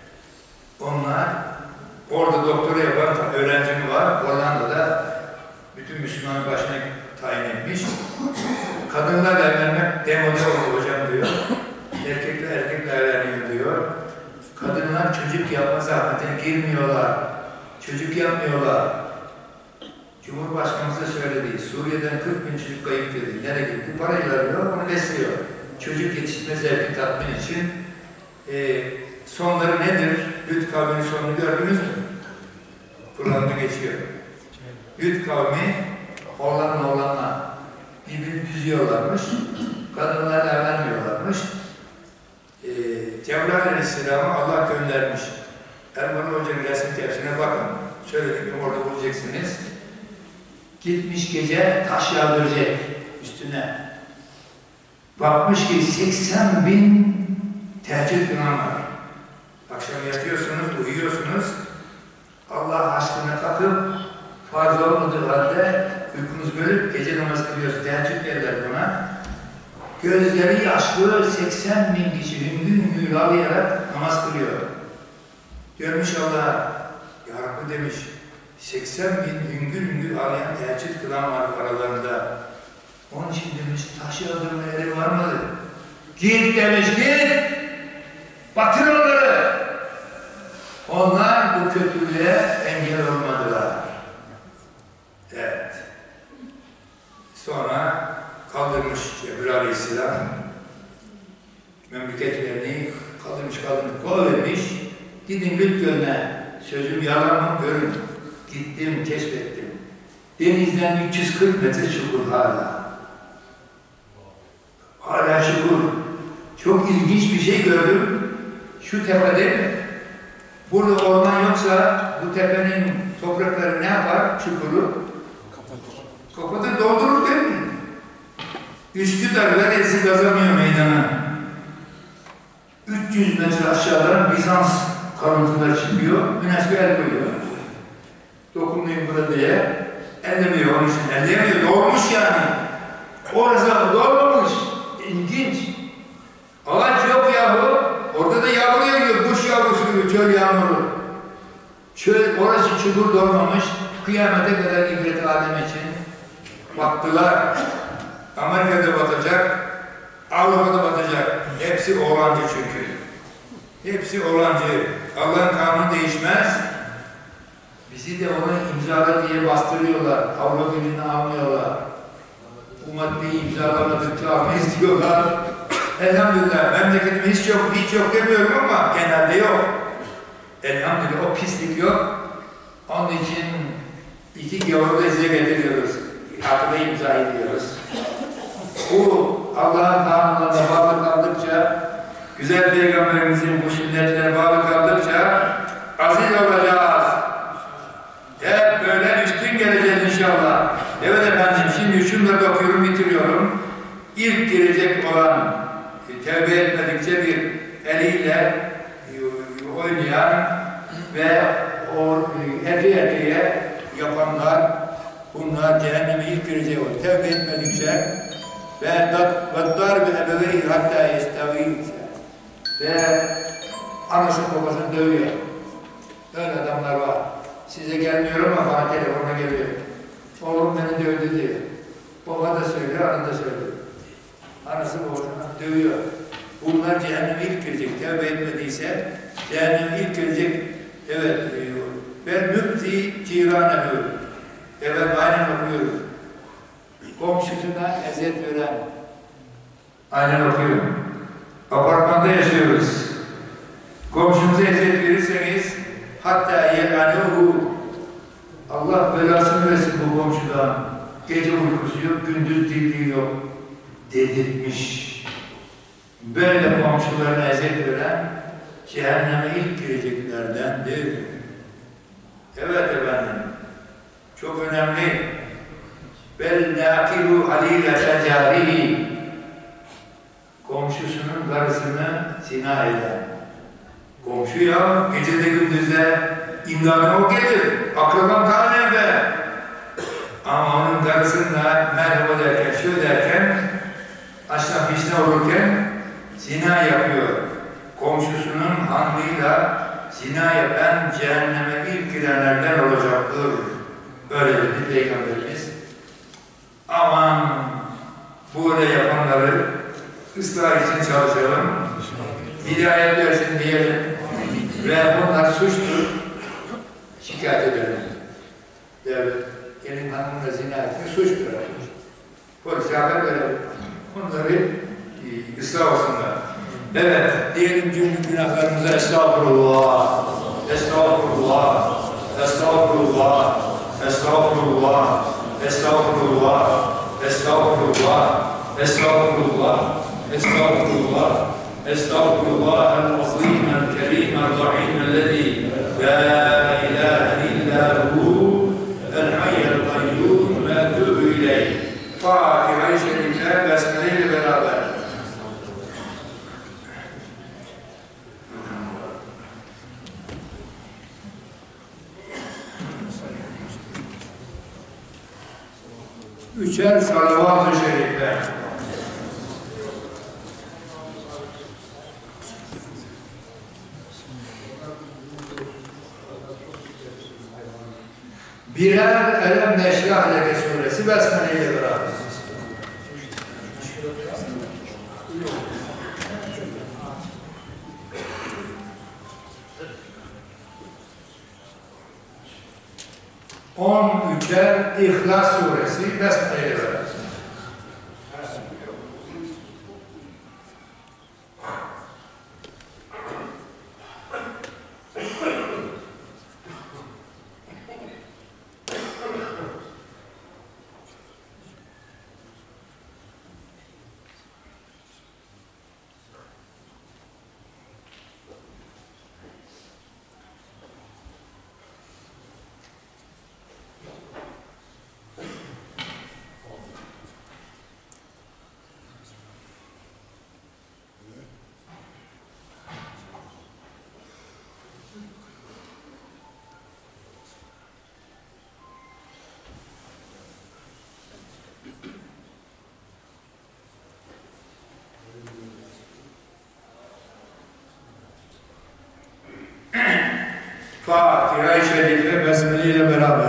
Speaker 2: Onlar orada doktora yapan öğrencim var. Hollanda'da bütün Müslümanın başına tayin etmiş. Kadınlar evlenmek demode oldu hocam diyor. Erkekler erkekler evleniyor diyor. Kadınlar çocuk yapma zahmetine girmiyorlar. Çocuk yapmıyorlar. Cumhurbaşkanımız da söyledi. Suriye'den kırk bin çocuk kayıp dedi. Nereye gitti? Parayla alıyor, onu besliyor. Çocuk yetiştirme zevki tatmin için. E, sonları nedir? Lüt kavminin sonunu gördünüz mü? Kur'an'da geçiyor. Lüt kavmi oğlanla oğlanla birbirini düzüyorlarmış. Kadınlarla evlenmiyorlarmış. Ee, Cebrail Aleyhisselam'ı Allah göndermiş. Erman Hoca'nın resim tepsine bakın. Söyledim orada bulacaksınız. Gitmiş gece taş yağdıracak üstüne. Bakmış ki seksen bin teheccüd günah var. Akşam yatıyorsunuz, uyuyorsunuz. Allah aşkına takıp farz olmadığı halde uykunuz bölüp gece namazı kılıyorsunuz. Teheccüd derler buna. Gözleri yaşlı seksen bin kişi hüngür hüngür ağlayarak namaz kılıyor. Görmüş Allah'a, Ya Rabbi demiş, seksen bin hüngür hüngür ağlayan teheccüd kılan var aralarında. Onun için demiş, taş yağdırma yeri varmadı. Git demiş, git! Batır onları! Onlar bu kötülüğe engel olmadılar. Evet. Sonra kaldırmış Cebrail Aleyhisselam memleketlerini kaldırmış kaldırmış koyvermiş. Gidin Lüt Gölü'ne. Sözüm yalan mı? Görün. Gittim, keşfettim. Denizden üç yüz kırk metre çukur hala. Hala çukur. Çok ilginç bir şey gördüm. Şu tepede burada orman yoksa bu tepenin toprakları ne yapar? Çukuru kapatır. Kapatır, doldurur değil mi? Üsküdar Gazetesi kazanıyor meydana. üç yüz metre aşağıdan Bizans kalıntıları çıkıyor. UNESCO el koyuyor. Dokunmayın burada diye. Ellemiyor onun için. Ellemiyor. Dolmuş yani. Orası dolmamış. İlginç. Ağaç yok yahu. Orada da yağmur yağıyor. Kuş yavrusu gibi çöl yağmuru. Çöl, orası çukur dolmamış. Kıyamete kadar ibret alem için baktılar. Amerika'da batacak, Avrupa'da batacak. Hepsi oğlancı çünkü. Hepsi oğlancı. Allah'ın kanunu değişmez. Bizi de ona imzala diye bastırıyorlar. Avrupa Birliği'ni almıyorlar. Bu maddeyi imzalamadıkça almayız diyorlar. Elhamdülillah. Memleketim hiç yok, hiç yok demiyorum ama genelde yok. Elhamdülillah o pislik yok. Onun için iki gavurda size getiriyoruz. Hakkında imza ediyoruz. Bu Allah'ın kanunlarına bağlı kaldıkça, güzel Peygamberimizin bu sünnetlerine bağlı kaldıkça aziz olacağız. Hep böyle üstün geleceğiz inşallah. Evet efendim, şimdi şunları da okuyorum, bitiriyorum. İlk girecek olan, tevbe etmedikçe bir eliyle oynayan ve o erkeğe erkeğe yapanlar, bunlar cehenneme ilk girecek olan, tevbe etmedikçe
Speaker 1: ve dar bir ebeveyn hatta yestavi ve anasını babasını dövüyor. Öyle adamlar var. Size gelmiyorum ama bana telefona geliyor. Oğlum beni dövdü diyor. Baba da söylüyor, ana da söylüyor. Anası babasını dövüyor. Bunlar cehenneme ilk girecek. Tevbe etmediyse cehenneme ilk girecek. Evet diyor. Ben müfti ciranehü. Evet aynen okuyorum. Komşusuna eziyet veren. Aynen okuyorum. Apartmanda yaşıyoruz. Komşunuza eziyet verirseniz hatta yekanehu Allah belasını versin bu komşudan. Gece uykusu yok, gündüz dilliği yok dedirtmiş. Böyle komşularına eziyet veren cehenneme ilk gireceklerdendir. Evet efendim. Çok önemli. Bel nakilu halile secarihi. Komşusunun karısını zina eden. Komşu ya gecede gündüzde imdadına o gelir. Akraban ta nerede? Ama onun karısıyla merhaba derken, şu derken, aşağı fişne olurken zina yapıyor. Komşusunun hanımıyla zina yapan cehenneme ilk girenlerden olacaktır. Öyle dedi Peygamberimiz. Aman böyle yapanları ıslah için çalışalım. Hidayet versin diyelim. Ve bunlar suçtur. Şikayet edelim. Evet. Gelin hanımına zina etmek suçtur. Polise haber verelim. Bunları e, ıslah olsunlar. Evet. Diyelim cümle günahlarımıza estağfurullah. Estağfurullah. Estağfurullah. Estağfurullah. Estağfurullah. Estağfurullah. Estağfurullah. Estağfurullah. Estağfurullah el-azim el-kerim el-rahim el-lezî la ilahe illa hu el-hayy el-kayyum ve etûbü ileyh. Fatiha-i Şerif'le besmele ile beraber. Üçer salavat-ı şerifler. Birer Elem Neşrah Leke suresi besmele ile beraber. On üçer İhlas suresi besmele ile beraber. Fatiha-i Şerife besmele ile beraber.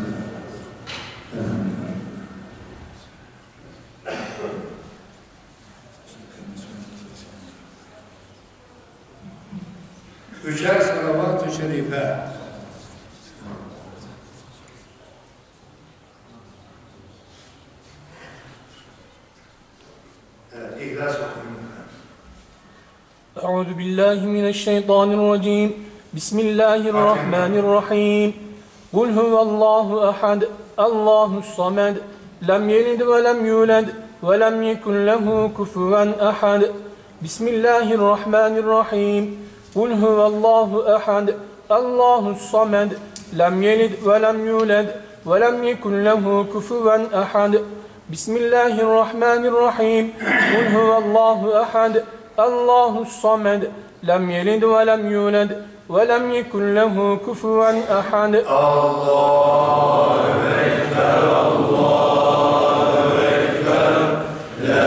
Speaker 1: Üçer salavat-ı şerife. Evet, İhlas okuyun.
Speaker 4: أعوذ بالله من الشيطان الرجيم بسم الله الرحمن الرحيم قل هو الله أحد الله الصمد لم يلد ولم يولد ولم يكن له كفوا أحد بسم الله الرحمن الرحيم قل هو الله أحد الله الصمد لم يلد ولم يولد ولم يكن له كفوا أحد بسم الله الرحمن الرحيم قل هو الله أحد الله الصمد لم يلد ولم يولد ولم يكن له كفوا أحد
Speaker 2: الله أكبر الله أكبر لا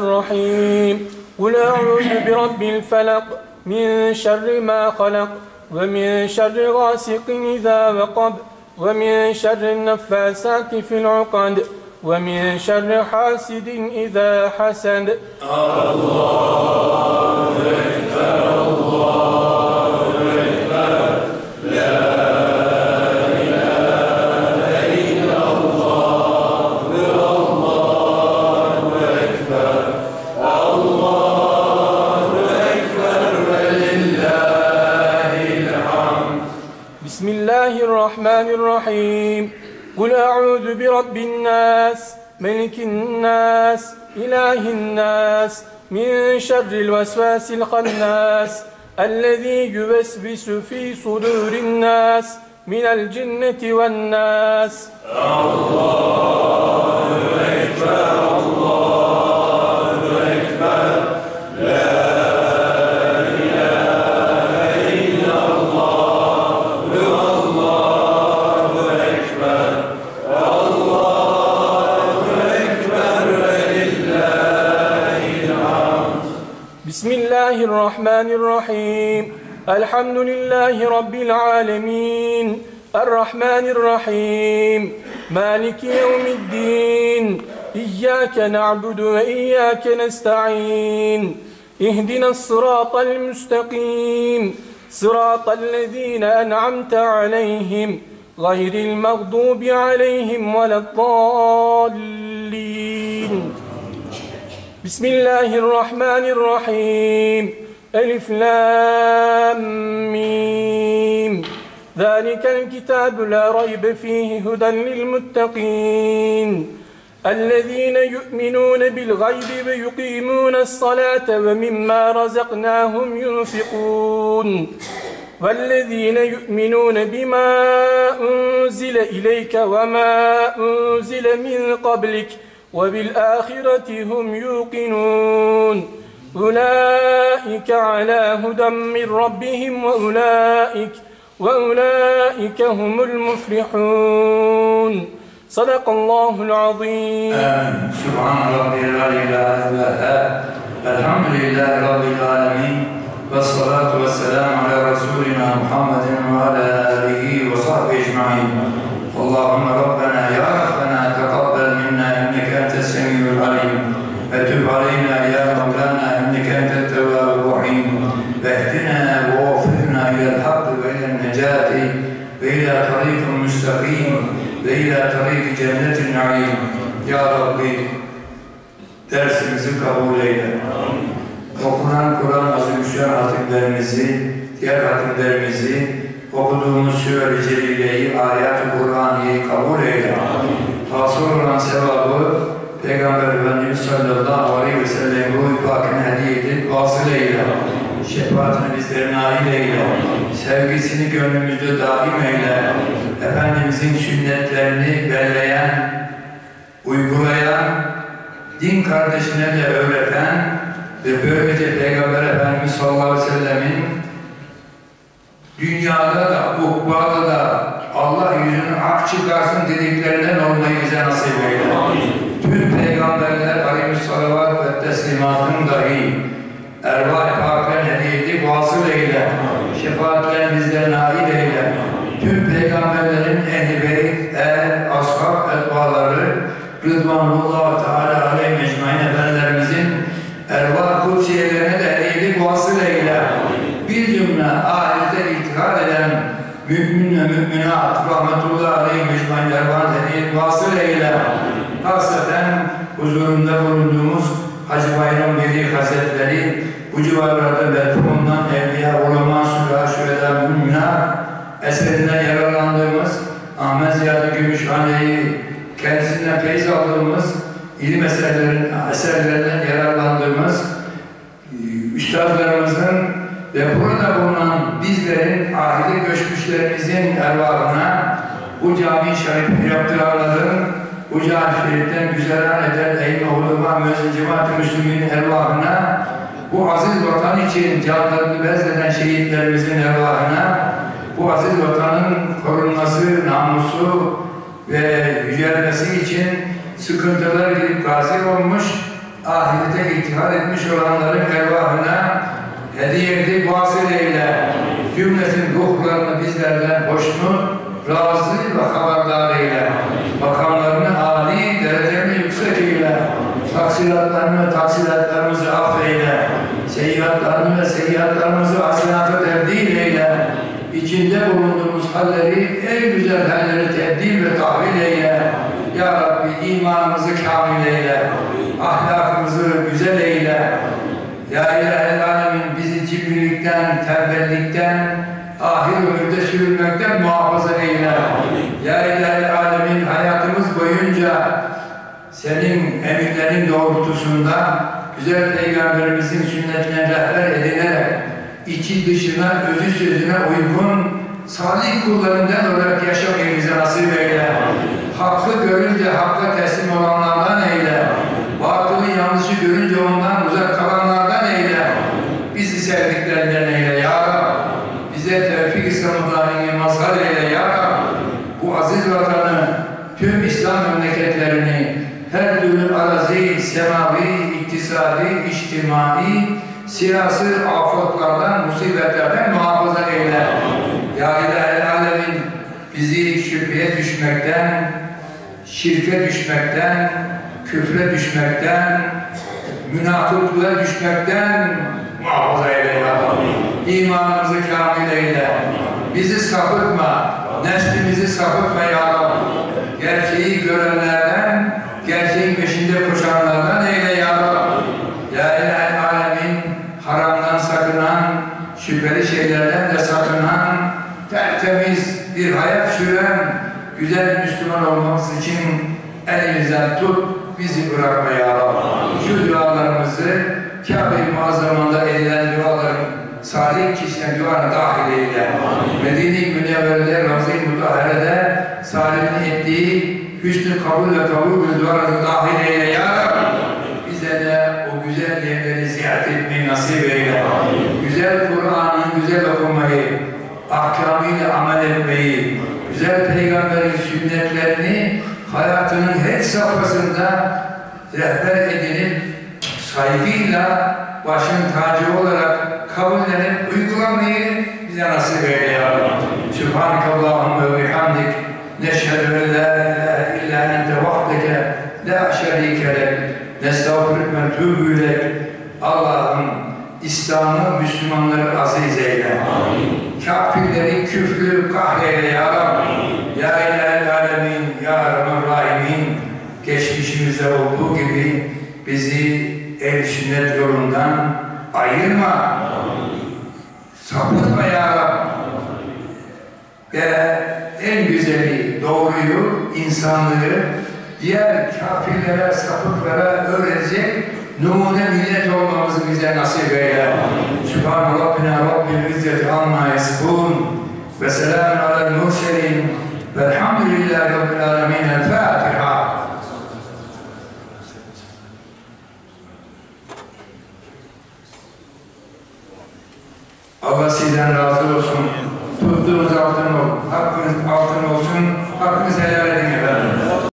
Speaker 4: الرحيم قل أعوذ برب الفلق من شر ما خلق ومن شر غاسق إذا وقب ومن شر النفاسات في العقد ومن شر حاسد إذا حسد.
Speaker 1: الله أكبر الله أكبر لا إله إلا الله الله أكبر الله أكبر ولله الحمد.
Speaker 4: بسم الله الرحمن الرحيم قل أعوذ برب الناس ملك الناس إله الناس من شر الوسواس الخناس الذي يوسوس في صدور الناس من الجنة والناس.
Speaker 1: الله أكبر الله أكبر لا
Speaker 4: بسم الله الرحمن الرحيم الحمد لله رب العالمين الرحمن الرحيم مالك يوم الدين إياك نعبد وإياك نستعين اهدنا الصراط المستقيم صراط الذين أنعمت عليهم غير المغضوب عليهم ولا الضالين. بسم الله الرحمن الرحيم ألف لام ميم ذلك الكتاب لا ريب فيه هدى للمتقين الذين يؤمنون بالغيب ويقيمون الصلاة ومما رزقناهم ينفقون والذين يؤمنون بما أنزل إليك وما أنزل من قبلك وبالآخرة هم يوقنون أولئك على هدى من ربهم وأولئك وأولئك هم المفلحون. صدق الله العظيم.
Speaker 2: آمين. سبحان ربي العلي الأعلى. الحمد لله رب العالمين والصلاة والسلام على رسولنا محمد وعلى آله وصحبه أجمعين. اللهم ربنا يا ربنا تقبل منا إنك أنت السميع العليم وتب علينا يا مولانا إنك أنت التواب الرحيم واهدنا ووفقنا إلى الحق وإلى النجاة وإلى طريق مستقيم وإلى طريق جنة النعيم. يا Rabbi dersimizi kabul eyle. Okunan Kur'an azimüşşan hatimlerimizi, diğer hatimlerimizi, okuduğumuz Sure-i Celile'yi, ayet-i Kur'an'ı kabul eyle. Hasıl olan sevabı Peygamber Efendimiz sallallahu aleyhi ve sellem ruh-i pakine hediye edip vasıl eyle. Şefaatini bizlere nail eyle. Sevgisini gönlümüzde daim eyle. Efendimizin sünnetlerini belleyen, uygulayan, din kardeşine de öğreten ve böylece Peygamber Efendimiz sallallahu aleyhi ve sellemin dünyada da, ukbada da Allah yüzünü ak çıkarsın dediklerinden olmayı bize nasip eyle. Tüm peygamberler aleyhissalâvat ve teslimatın dahi ervâh-ı pâklen hediye edip vasıl eyle. Şefaatler bizden nail eyle. Tüm peygamberlerin ehl-i beyt, el, ashab, etbaları Rıdvanullah Teala aleyhi mecmain efendilerimizin ervâh-ı kutsiyelerine de hediye edip vasıl eyle. Bir cümle ahirete itikad eden mümin ve müminat rahmetullah aleyhi mecmain ervâh hediye vasıl eyle. Hasreten huzurunda bulunduğumuz Hacı Bayram Veli Hazretleri, bu civarlarda merhumundan evliya, ulema, sülâ, şühedâ, müminat eserinden yararlandığımız Ahmet Ziyad-ı Gümüşhane'yi kendisinden feyz aldığımız ilim eserlerin, eserlerinden yararlandığımız üstadlarımızın ve burada bulunan bizlerin, ahide göçmüşlerimizin ervahına bu cami-i şerif yaptıranların bu cami-i şeriften güzeran eden eyyme ulema müezzin cemaat-i müslümin ervahına bu aziz vatan için canlarını bezleden şehitlerimizin ervahına bu aziz vatanın korunması, namusu ve yücelmesi için sıkıntılar gidip gazi olmuş ahirete ittihad etmiş olanların ervahına hediye edip vasıl eyle. Cümletin ruhlarını bizlerden hoşnut, razı ve haberdar eyle. Makamlarını âli, derecelerini yüksek eyle. Taksiratlarını ve taksiratlarımızı affeyle. Seyyiatlarını ve seyyiatlarımızı hasenata tebdil eyle. İçinde bulunduğumuz halleri, en güzel halleri tebdil ve tahvil eyle. Ya Rabbi imanımızı kamil eyle. Ahlakımızı güzel eyle. Ya İlahi Alemin bizi cimrilikten, tembellikten, ahir ömürde sürülmekten muhafaza eyle. Ya İlahi Alemin hayatımız boyunca senin emirlerin doğrultusunda güzel Peygamberimizin sünnetine rehber edilerek içi dışına, özü sözüne uygun salih kullarından olarak yaşamayı bize nasip eyle. Hakkı görünce hakka teslim olanlardan eyle. Batılı yanlışı görünce ondan uzak kalanlardan eyle. Bizi sevdiklerinden eyle ya Rab. Bize tevfik İslam'ı daimi mazhar eyle ya Rab. Bu aziz vatanı, tüm İslam memleketlerini, her türlü arazi, semavi, iktisadi, içtimai, siyasi afatlardan, musibetlerden muhafaza eyle. Ya İlahi Alemin bizi şüpheye düşmekten, şirke düşmekten, küfre düşmekten, münafıklığa düşmekten muhafaza eyle ya Rabbi. İmanımızı kamil eyle. Bizi sapıtma, neslimizi sapıtma ya Rabbi. Gerçeği görenlerden, gerçeğin peşinde koşanlardan eyle ya Rabbi. Ya İlahi Alemin haramdan sakınan, şüpheli şeylerden de sakınan, tertemiz bir hayat süren, güzel Müslüman olmamız için elimizden tut, bizi bırakma ya Rabbi. Şu dualarımızı Kabe-i Muazzama'nda edilen duaların salih kişinin duana dahil eyle. Medine-i Münevvere'de, Ravza-i Mutahhare'de salih'in ettiği hüsnü kabul ve kabul ve duaları dahil eyle ya Rabbi. Bize de o güzel yerleri ziyaret etmeyi nasip eyle. Güzel Kur'an'ın güzel okumayı, ahkamıyla amel etmeyi, güzel Peygamberin sünnetlerini hayatının her safhasında rehber edinip saygıyla başın tacı olarak kabullenip uygulamayı bize nasip eyle ya Rabbi. Sübhanekallahümme ve bihamdik neşhedü en la ilahe illa ente vahdeke la şerike lek nestağfiruke ve etûbü ileyk. Allah'ım İslam'ı, Müslümanları aziz eyle. Amin. Kafirleri, küfrü kahreyle ya Rabbi. Ya İlahi Alemin, Ya Rahman Rahimin. Geçmişimizde olduğu gibi bizi ehl-i sünnet yolundan ayırma. Amin. Sapıtma ya Rabbi. Ve en güzeli doğruyu, insanlığı diğer kafirlere, sapıklara öğretecek numune millet olmamızı bize nasip eyle. Sübhane Rabbina Rabbil İzzeti amma yasifun ve selamun alel murselin velhamdülillahi Rabbil alemin. El Fatiha. Allah sizden razı olsun. Tuttuğunuz altın ol. Hakkınız altın olsun. Hakkınız helal edin.